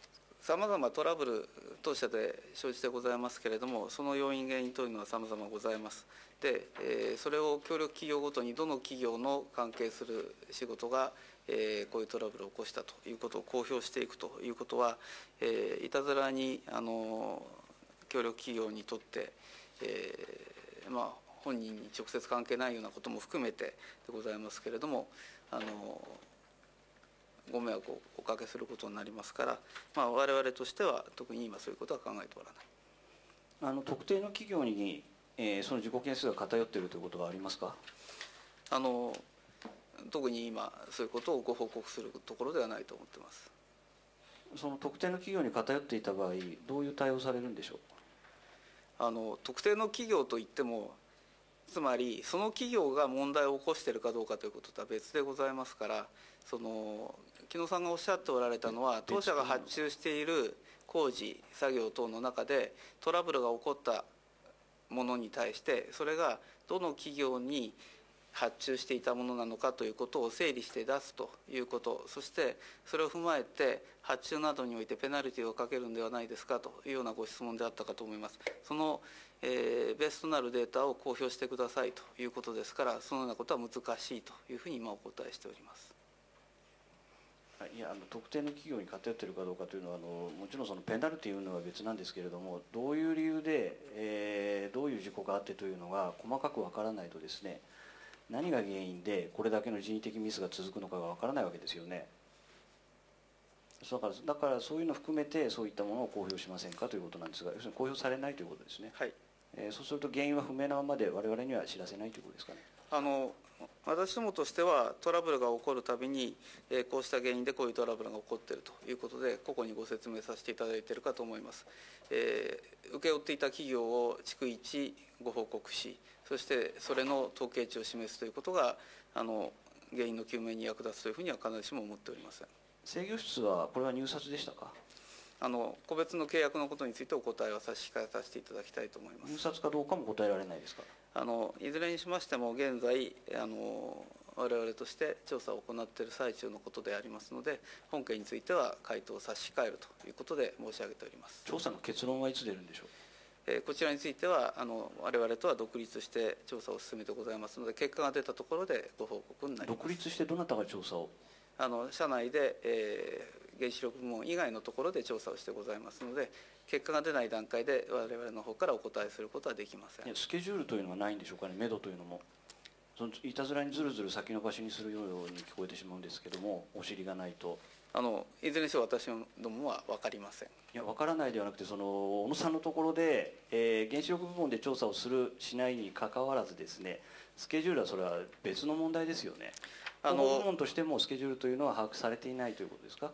さまざまトラブル当社で生じてございますけれども、その要因原因というのはさまざまございます。で、えー、それを協力企業ごとにどの企業の関係する仕事が、えー、こういうトラブルを起こしたということを公表していくということは、えー、いたずらにあの協力企業にとって、えーまあ、本人に直接関係ないようなことも含めてでございますけれども、あのご迷惑をおかけすることになりますから、まあ、我々としては特に今そういうことは考えておらない。 あの特定の企業に、えー、その自己件数が偏っているということはありますか。 あの特に今そういうことをご報告するところではないと思っています。 その特定の企業に偏っていた場合、どういう対応されるんでしょう。 あの特定の企業といっても、つまりその企業が問題を起こしているかどうかということとは別でございますから、その木野さんがおっしゃっておられたのは、当社が発注している工事作業等の中でトラブルが起こったものに対して、それがどの企業に発注していたものなのかということを整理して出すということ、そしてそれを踏まえて発注などにおいてペナルティをかけるんではないですかというようなご質問であったかと思います。その、えー、ベースとなるデータを公表してくださいということですから、そのようなことは難しいというふうに今お答えしております。 いや、あの特定の企業に偏っているかどうかというのは、あのもちろんそのペナルティーいうのは別なんですけれども、どういう理由で、えー、どういう事故があってというのが細かくわからないとですね、何が原因でこれだけの人為的ミスが続くのかがわからないわけですよね。だから、だからそういうのを含めてそういったものを公表しませんかということなんですが、要するに公表されないということですね。 はい。 えー、そうすると原因は不明なままで我々には知らせないということですかね。 あの私どもとしてはトラブルが起こるたびに、えー、こうした原因でこういうトラブルが起こっているということで個々にご説明させていただいているかと思います。えー、請け負っていた企業を逐一ご報告し、そしてそれの統計値を示すということがあの原因の究明に役立つというふうには必ずしも思っておりません。 制御室はこれは入札でしたか。 あの個別の契約のことについてお答えは差し控えさせていただきたいと思います。 入札かどうかも答えられないですか。 あのいずれにしましても現在あの我々として調査を行っている最中のことでありますので、本件については回答を差し控えるということで申し上げております。 調査の結論はいつ出るんでしょう。 えー、こちらについてはあの我々とは独立して調査を進めてございますので、結果が出たところでご報告になります。 独立してどなたが調査を。 あの社内で、えー、原子力部門以外のところで調査をしてございますので、結果が出ない段階で我々の方からお答えすることはできません。 いや、スケジュールというのはないんでしょうかね。目処というのもそのいたずらにずるずる先延ばしにするように聞こえてしまうんですけども、お尻がないと。 あのいずれにせよ私どもは分かりません。 いや、分からないではなくて、その小野さんのところで、えー、原子力部門で調査をするしないにかかわらずですね、スケジュールはそれは別の問題ですよね。あの部門としてもスケジュールというのは把握されていないということですか。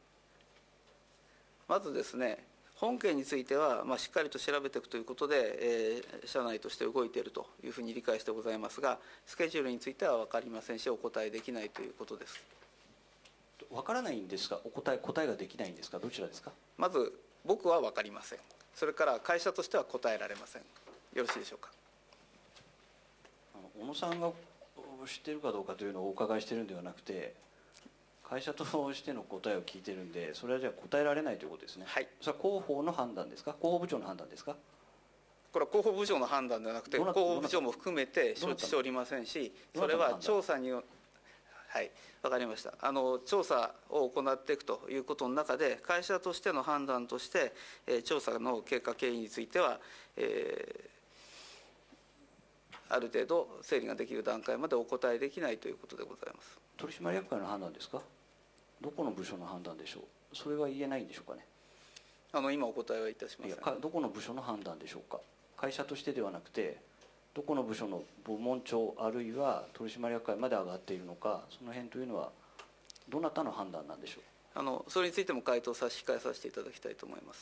まずですね、本件については、まあ、しっかりと調べていくということで、えー、社内として動いているというふうに理解してございますが、スケジュールについては分かりませんし、お答えできないということです。 分からないんですか、お答え答えができないんですか、どちらですか。 まず僕は分かりません。それから会社としては答えられません。よろしいでしょうか。 あの小野さんが知っているかどうかというのをお伺いしているんではなくて、会社としての答えを聞いているんで、それはじゃあ答えられないということですね。 はい。 それは広報の判断ですか、広報部長の判断ですか。 これは広報部長の判断ではなくて、広報部長も含めて承知しておりませんし、それは調査に、はい、分かりました。あの調査を行っていくということの中で、会社としての判断として、えー、調査の経過経緯については、えーある程度整理ができる段階までお答えできないということでございます。 取締役会の判断ですか、どこの部署の判断でしょう、それは言えないんでしょうかね。 あの今お答えはいたしません。 いや、どこの部署の判断でしょうか、会社としてではなくて、どこの部署の部門長あるいは取締役会まで上がっているのか、その辺というのはどなたの判断なんでしょう。 あのそれについても回答差し控えさせていただきたいと思います。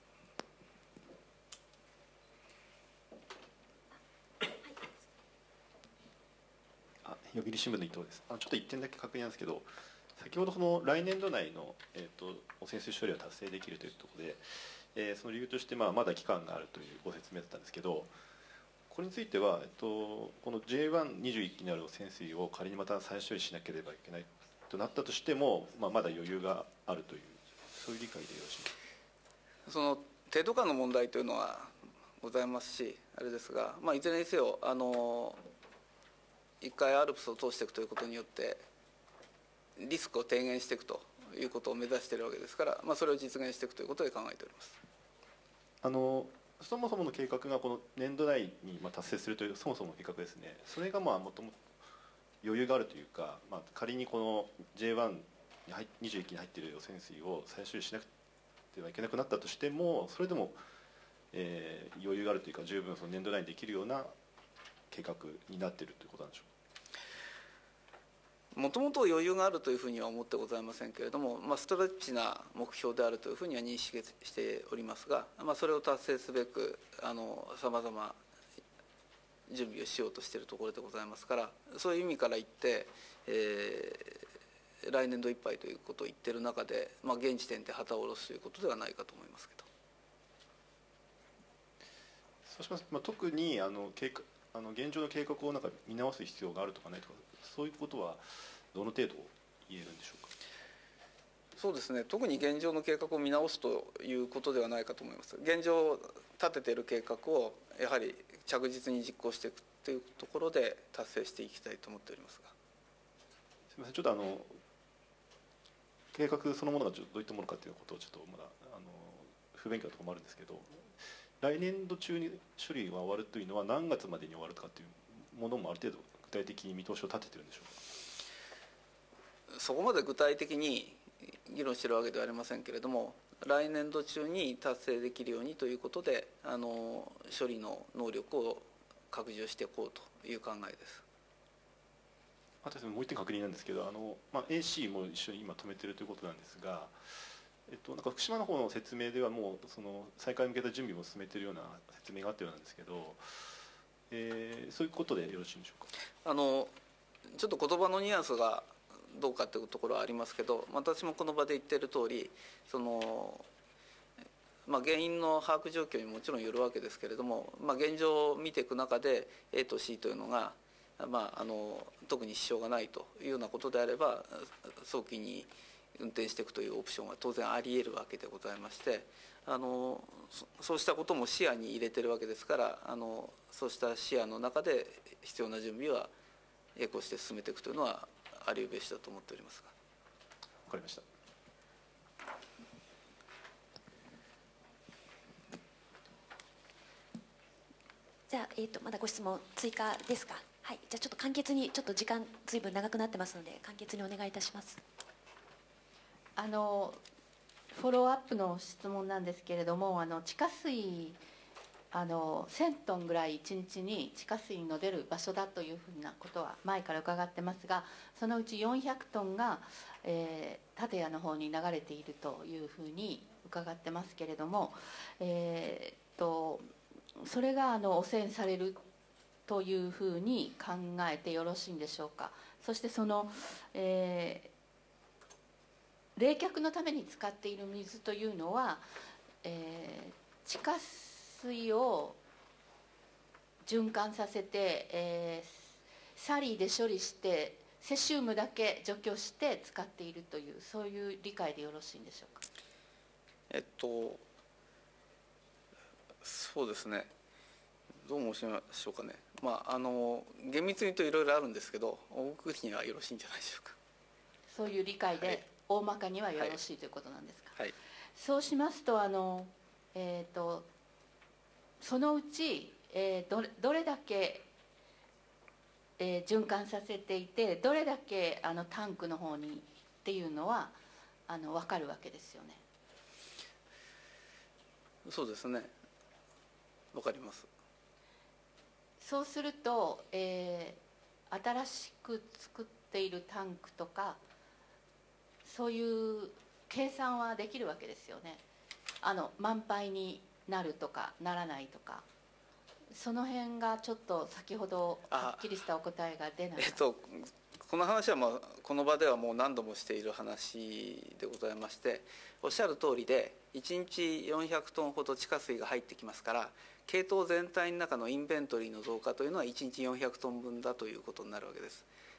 読売新聞の伊藤です。あのちょっといってんだけ確認なんですけど、先ほどこの来年度内の、えー、と汚染水処理を達成できるというところで、えー、その理由として、まあ、まだ期間があるというご説明だったんですけど、これについては、えっと、この ジェイワンにじゅういっきにある汚染水を仮にまた再処理しなければいけないとなったとしても、まあ、まだ余裕があるという、 そういう理解でよろしいですか。 その程度感の問題というのはございますし、あれですが、まあ、いずれにせよあの一回アルプスを通していくということによってリスクを低減していくということを目指しているわけですから、まあ、それを実現していくということで考えております。 あのそもそもの計画がこの年度内にまあ達成するというそもそもの計画ですね、それがまあもともと余裕があるというか、まあ、仮にこの ジェイワン に入にじゅういっきに入っている汚染水を再処理しなくてはいけなくなったとしても、それでも、えー、余裕があるというか十分その年度内にできるような計画になっているということなんでしょうか。 もともと余裕があるというふうには思ってございませんけれども、まあ、ストレッチな目標であるというふうには認識しておりますが、まあ、それを達成すべくさまざま準備をしようとしているところでございますから、そういう意味から言って、えー、来年度いっぱいということを言っている中で、まあ、現時点で旗を下ろすということではないかと思いますけど。 そうします、まあ、特にあの計画あの現状の計画をなんか見直す必要があるとかないとか、そういうことはどの程度言えるんでしょうか。 そうですね、特に現状の計画を見直すということではないかと思います。現状立てている計画をやはり着実に実行していくというところで達成していきたいと思っておりますが。 すみません、ちょっとあの計画そのものがどういったものかということをちょっとまだあの不勉強なところもあるんですけど、来年度中に処理が終わるというのは何月までに終わるとかっていうものもある程度具体的に見通しを立てているんでしょうか。 そこまで具体的に議論しているわけではありませんけれども、来年度中に達成できるようにということであの処理の能力を拡充していこうという考えです。 あともう一点確認なんですけど、あの、まあ、エーシー も一緒に今止めているということなんですが、えっと、なんか福島の方の説明ではもうその再開に向けた準備も進めているような説明があったようなんですけど、えー、そういうことでよろしいんでしょうか。 あのちょっと言葉のニュアンスがどうかというところはありますけど、私もこの場で言っている通り、その、まあ、原因の把握状況にもちろんよるわけですけれども、まあ、現状を見ていく中で A と C というのが、まあ、あの特に支障がないというようなことであれば早期に運転していくというオプションは当然あり得るわけでございまして、あのそうしたことも視野に入れているわけですから、あのそうした視野の中で必要な準備は並行して進めていくというのはありうべしだと思っておりますが。 わかりました。 じゃあ、えー、とまだご質問追加ですか。はい、じゃあちょっと簡潔に、ちょっと時間ずいぶん長くなってますので簡潔にお願いいたします。 あのフォローアップの質問なんですけれども、あの地下水あのせんトンぐらいいちにちに地下水の出る場所だというふうなことは前から伺ってますが、そのうちよんひゃくトンが、えー、立谷の方に流れているというふうに伺ってますけれども、えー、とそれがあの汚染されるというふうに考えてよろしいんでしょうか。そしてその、えー、冷却のために使っている水というのは、えー、地下水を循環させて、えー、サリーで処理してセシウムだけ除去して使っているという、そういう理解でよろしいんでしょうか。 えっとそうですね、どう申しましょうかね。まああの厳密に言うといろいろあるんですけど、大くくりにはよろしいんじゃないでしょうか。 そういう理解はいで大まかにはよろしいということなんですか。 はい、 そうしますと、あの、えー、とそのうち、えー、どれどれだけ、えー、循環させていて、どれだけあのタンクの方にっていうのはあの分かるわけですよね。 そうですね、わかります。 そうすると、えー、新しく作っているタンクとかそういう計算はできるわけですよね。あの満杯になるとかならないとか、その辺がちょっと先ほどはっきりしたお答えが出ない。 えっとこの話は、まあ、この場ではもう何度もしている話でございまして、おっしゃる通りでいちにちよんひゃくトンほど地下水が入ってきますから、系統全体の中のインベントリーの増加というのはいちにちよんひゃくトン分だということになるわけです。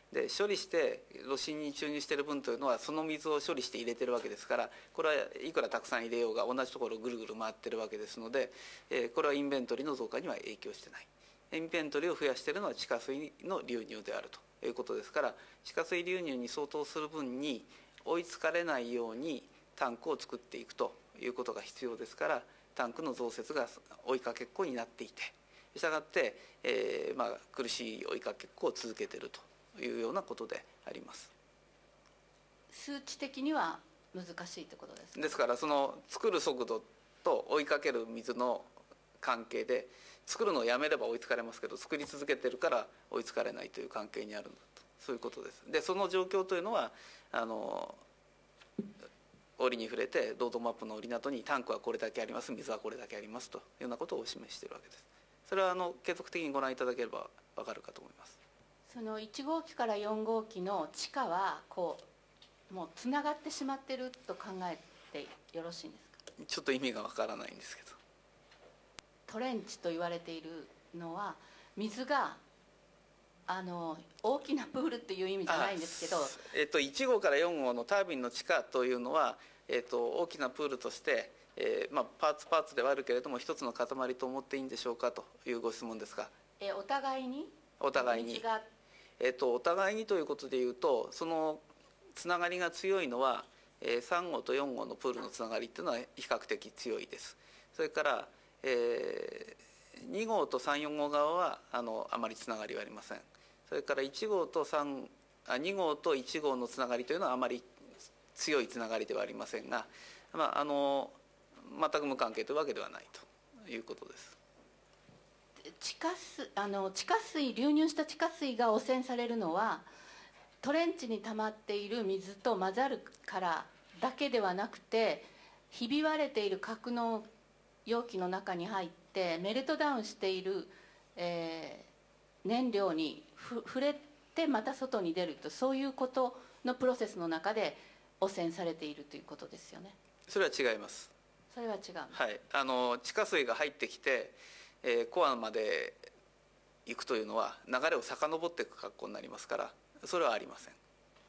で処理して炉心に注入している分というのはその水を処理して入れてるわけですから、これはいくらたくさん入れようが同じところをぐるぐる回ってるわけですので、えー、これはインベントリの増加には影響してない。インベントリを増やしているのは地下水の流入であるということですから、地下水流入に相当する分に追いつかれないようにタンクを作っていくということが必要ですから、タンクの増設が追いかけっこになっていて、したがって、えーまあ、苦しい追いかけっこを続けているというようなことであります。 数値的には難しいということですか。 ですからその作る速度と追いかける水の関係で、作るのをやめれば追いつかれますけど、作り続けてるから追いつかれないという関係にあるんだと、そういうことです。でその状況というのはあの折に触れてロードマップの折などにタンクはこれだけあります、水はこれだけありますというようなことをお示しているわけです。それはあの継続的にご覧いただければ分かるかと思います。 そのいち号機からよん号機の地下はこうもうつながってしまっていると考えてよろしいんですか。 ちょっと意味が分からないんですけど、 トレンチと言われているのは水があの大きなプールっていう意味じゃないんですけど、 えっと、いち号からよん号のタービンの地下というのは、えっと、大きなプールとして、えーまあ、パーツパーツではあるけれども一つの塊と思っていいんでしょうかというご質問ですが、 えお互いにお互いに、えっと、お互いにということでいうと、そのつながりが強いのは、えー、さん号とよん号のプールのつながりというのは比較的強いです。それから、えー、に号とさん、よん号側はあのあまりつながりはありません。それからいち号と3あに号といち号のつながりというのはあまり強いつながりではありませんが、まあ、あの全く無関係というわけではないということです。 地下水あの地下水流入した地下水が汚染されるのはトレンチに溜まっている水と混ざるからだけではなくて、ひび割れている格納容器の中に入ってメルトダウンしている、えー、燃料にふ触れてまた外に出ると、そういうことのプロセスの中で汚染されているということですよね。 それは違います。 それは違う。 はい、あの地下水が入ってきて、えー、コアまで行くというのは流れを遡っていく格好になりますから、それはありません。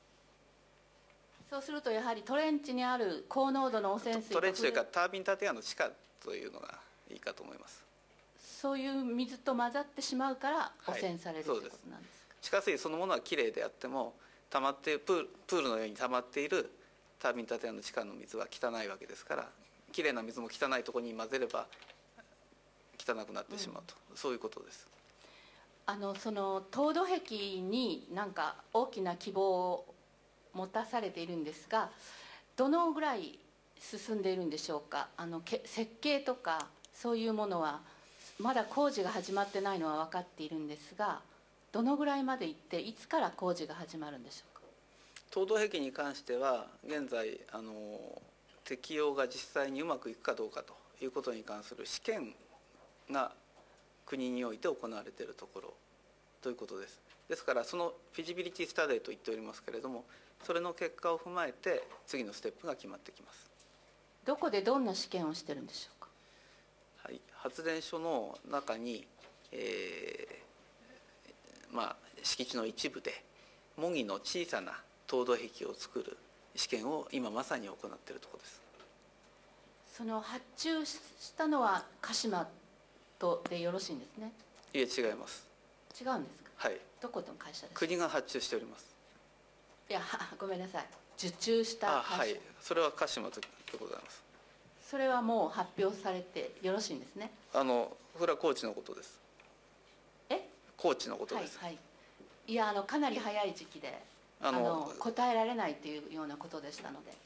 そうするとやはりトレンチにある高濃度の汚染水トレンチというかタービン建屋の地下というのがいいかと思います。 そういう水と混ざってしまうから汚染される、はい、ということなんですか。 地下水そのものはきれいであっても、溜まってプール、プールのように溜まっているタービン建屋の地下の水は汚いわけですから、きれいな水も汚いところに混ぜれば汚くなってしまうと、うん、そういうことです。 あのその凍土壁になんか大きな希望を持たされているんですが、どのぐらい進んでいるんでしょうか。あのけ設計とかそういうものはまだ工事が始まってないのは分かっているんですが、どのぐらいまで行っていつから工事が始まるんでしょうか。 凍土壁に関しては現在あの適用が実際にうまくいくかどうかということに関する試験が国において行われているところということです。ですからそのフィジビリティスタディと言っておりますけれども、それの結果を踏まえて次のステップが決まってきます。 どこでどんな試験をしてるんでしょうか。 はい、発電所の中に、えーまあ、敷地の一部で模擬の小さな凍土壁を作る試験を今まさに行っているところです。 その発注したのは鹿島とでよろしいんですね。 いえ、違います。 違うんですか。 はい。 どこの会社ですか。 国が発注しております。 いや、ごめんなさい。受注した会社。 あ、はい。それは鹿島でございます。 それはもう発表されてよろしいんですね。 あのそれは高知のことです。 え？ 高知のことです。 はい、はい。いや、あのかなり早い時期で、あの、あの答えられないというようなことでしたので。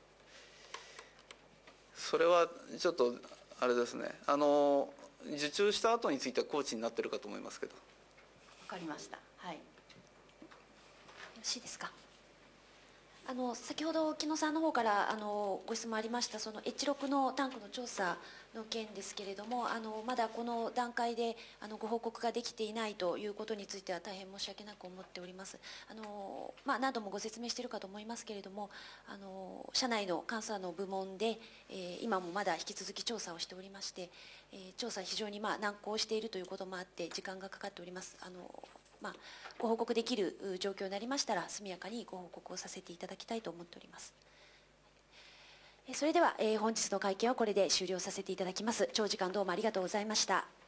それはちょっとあれですね。あの受注した後については高知になってるかと思いますけど。わかりました。はい。よろしいですか。あの先ほど木野さんの方からあのご質問ありましたその エイチろく のタンクの調査の件ですけれども、あのまだこの段階であのご報告ができていないということについては大変申し訳なく思っております。あの、まあ、何度もご説明しているかと思いますけれども、あの社内の監査の部門で、えー、今もまだ引き続き調査をしておりまして、えー、調査非常にまあ難航しているということもあって時間がかかっております。あのまあ、ご報告できる状況になりましたら速やかにご報告をさせていただきたいと思っております。それでは、えー、本日の会見はこれで終了させていただきます。長時間どうもありがとうございました。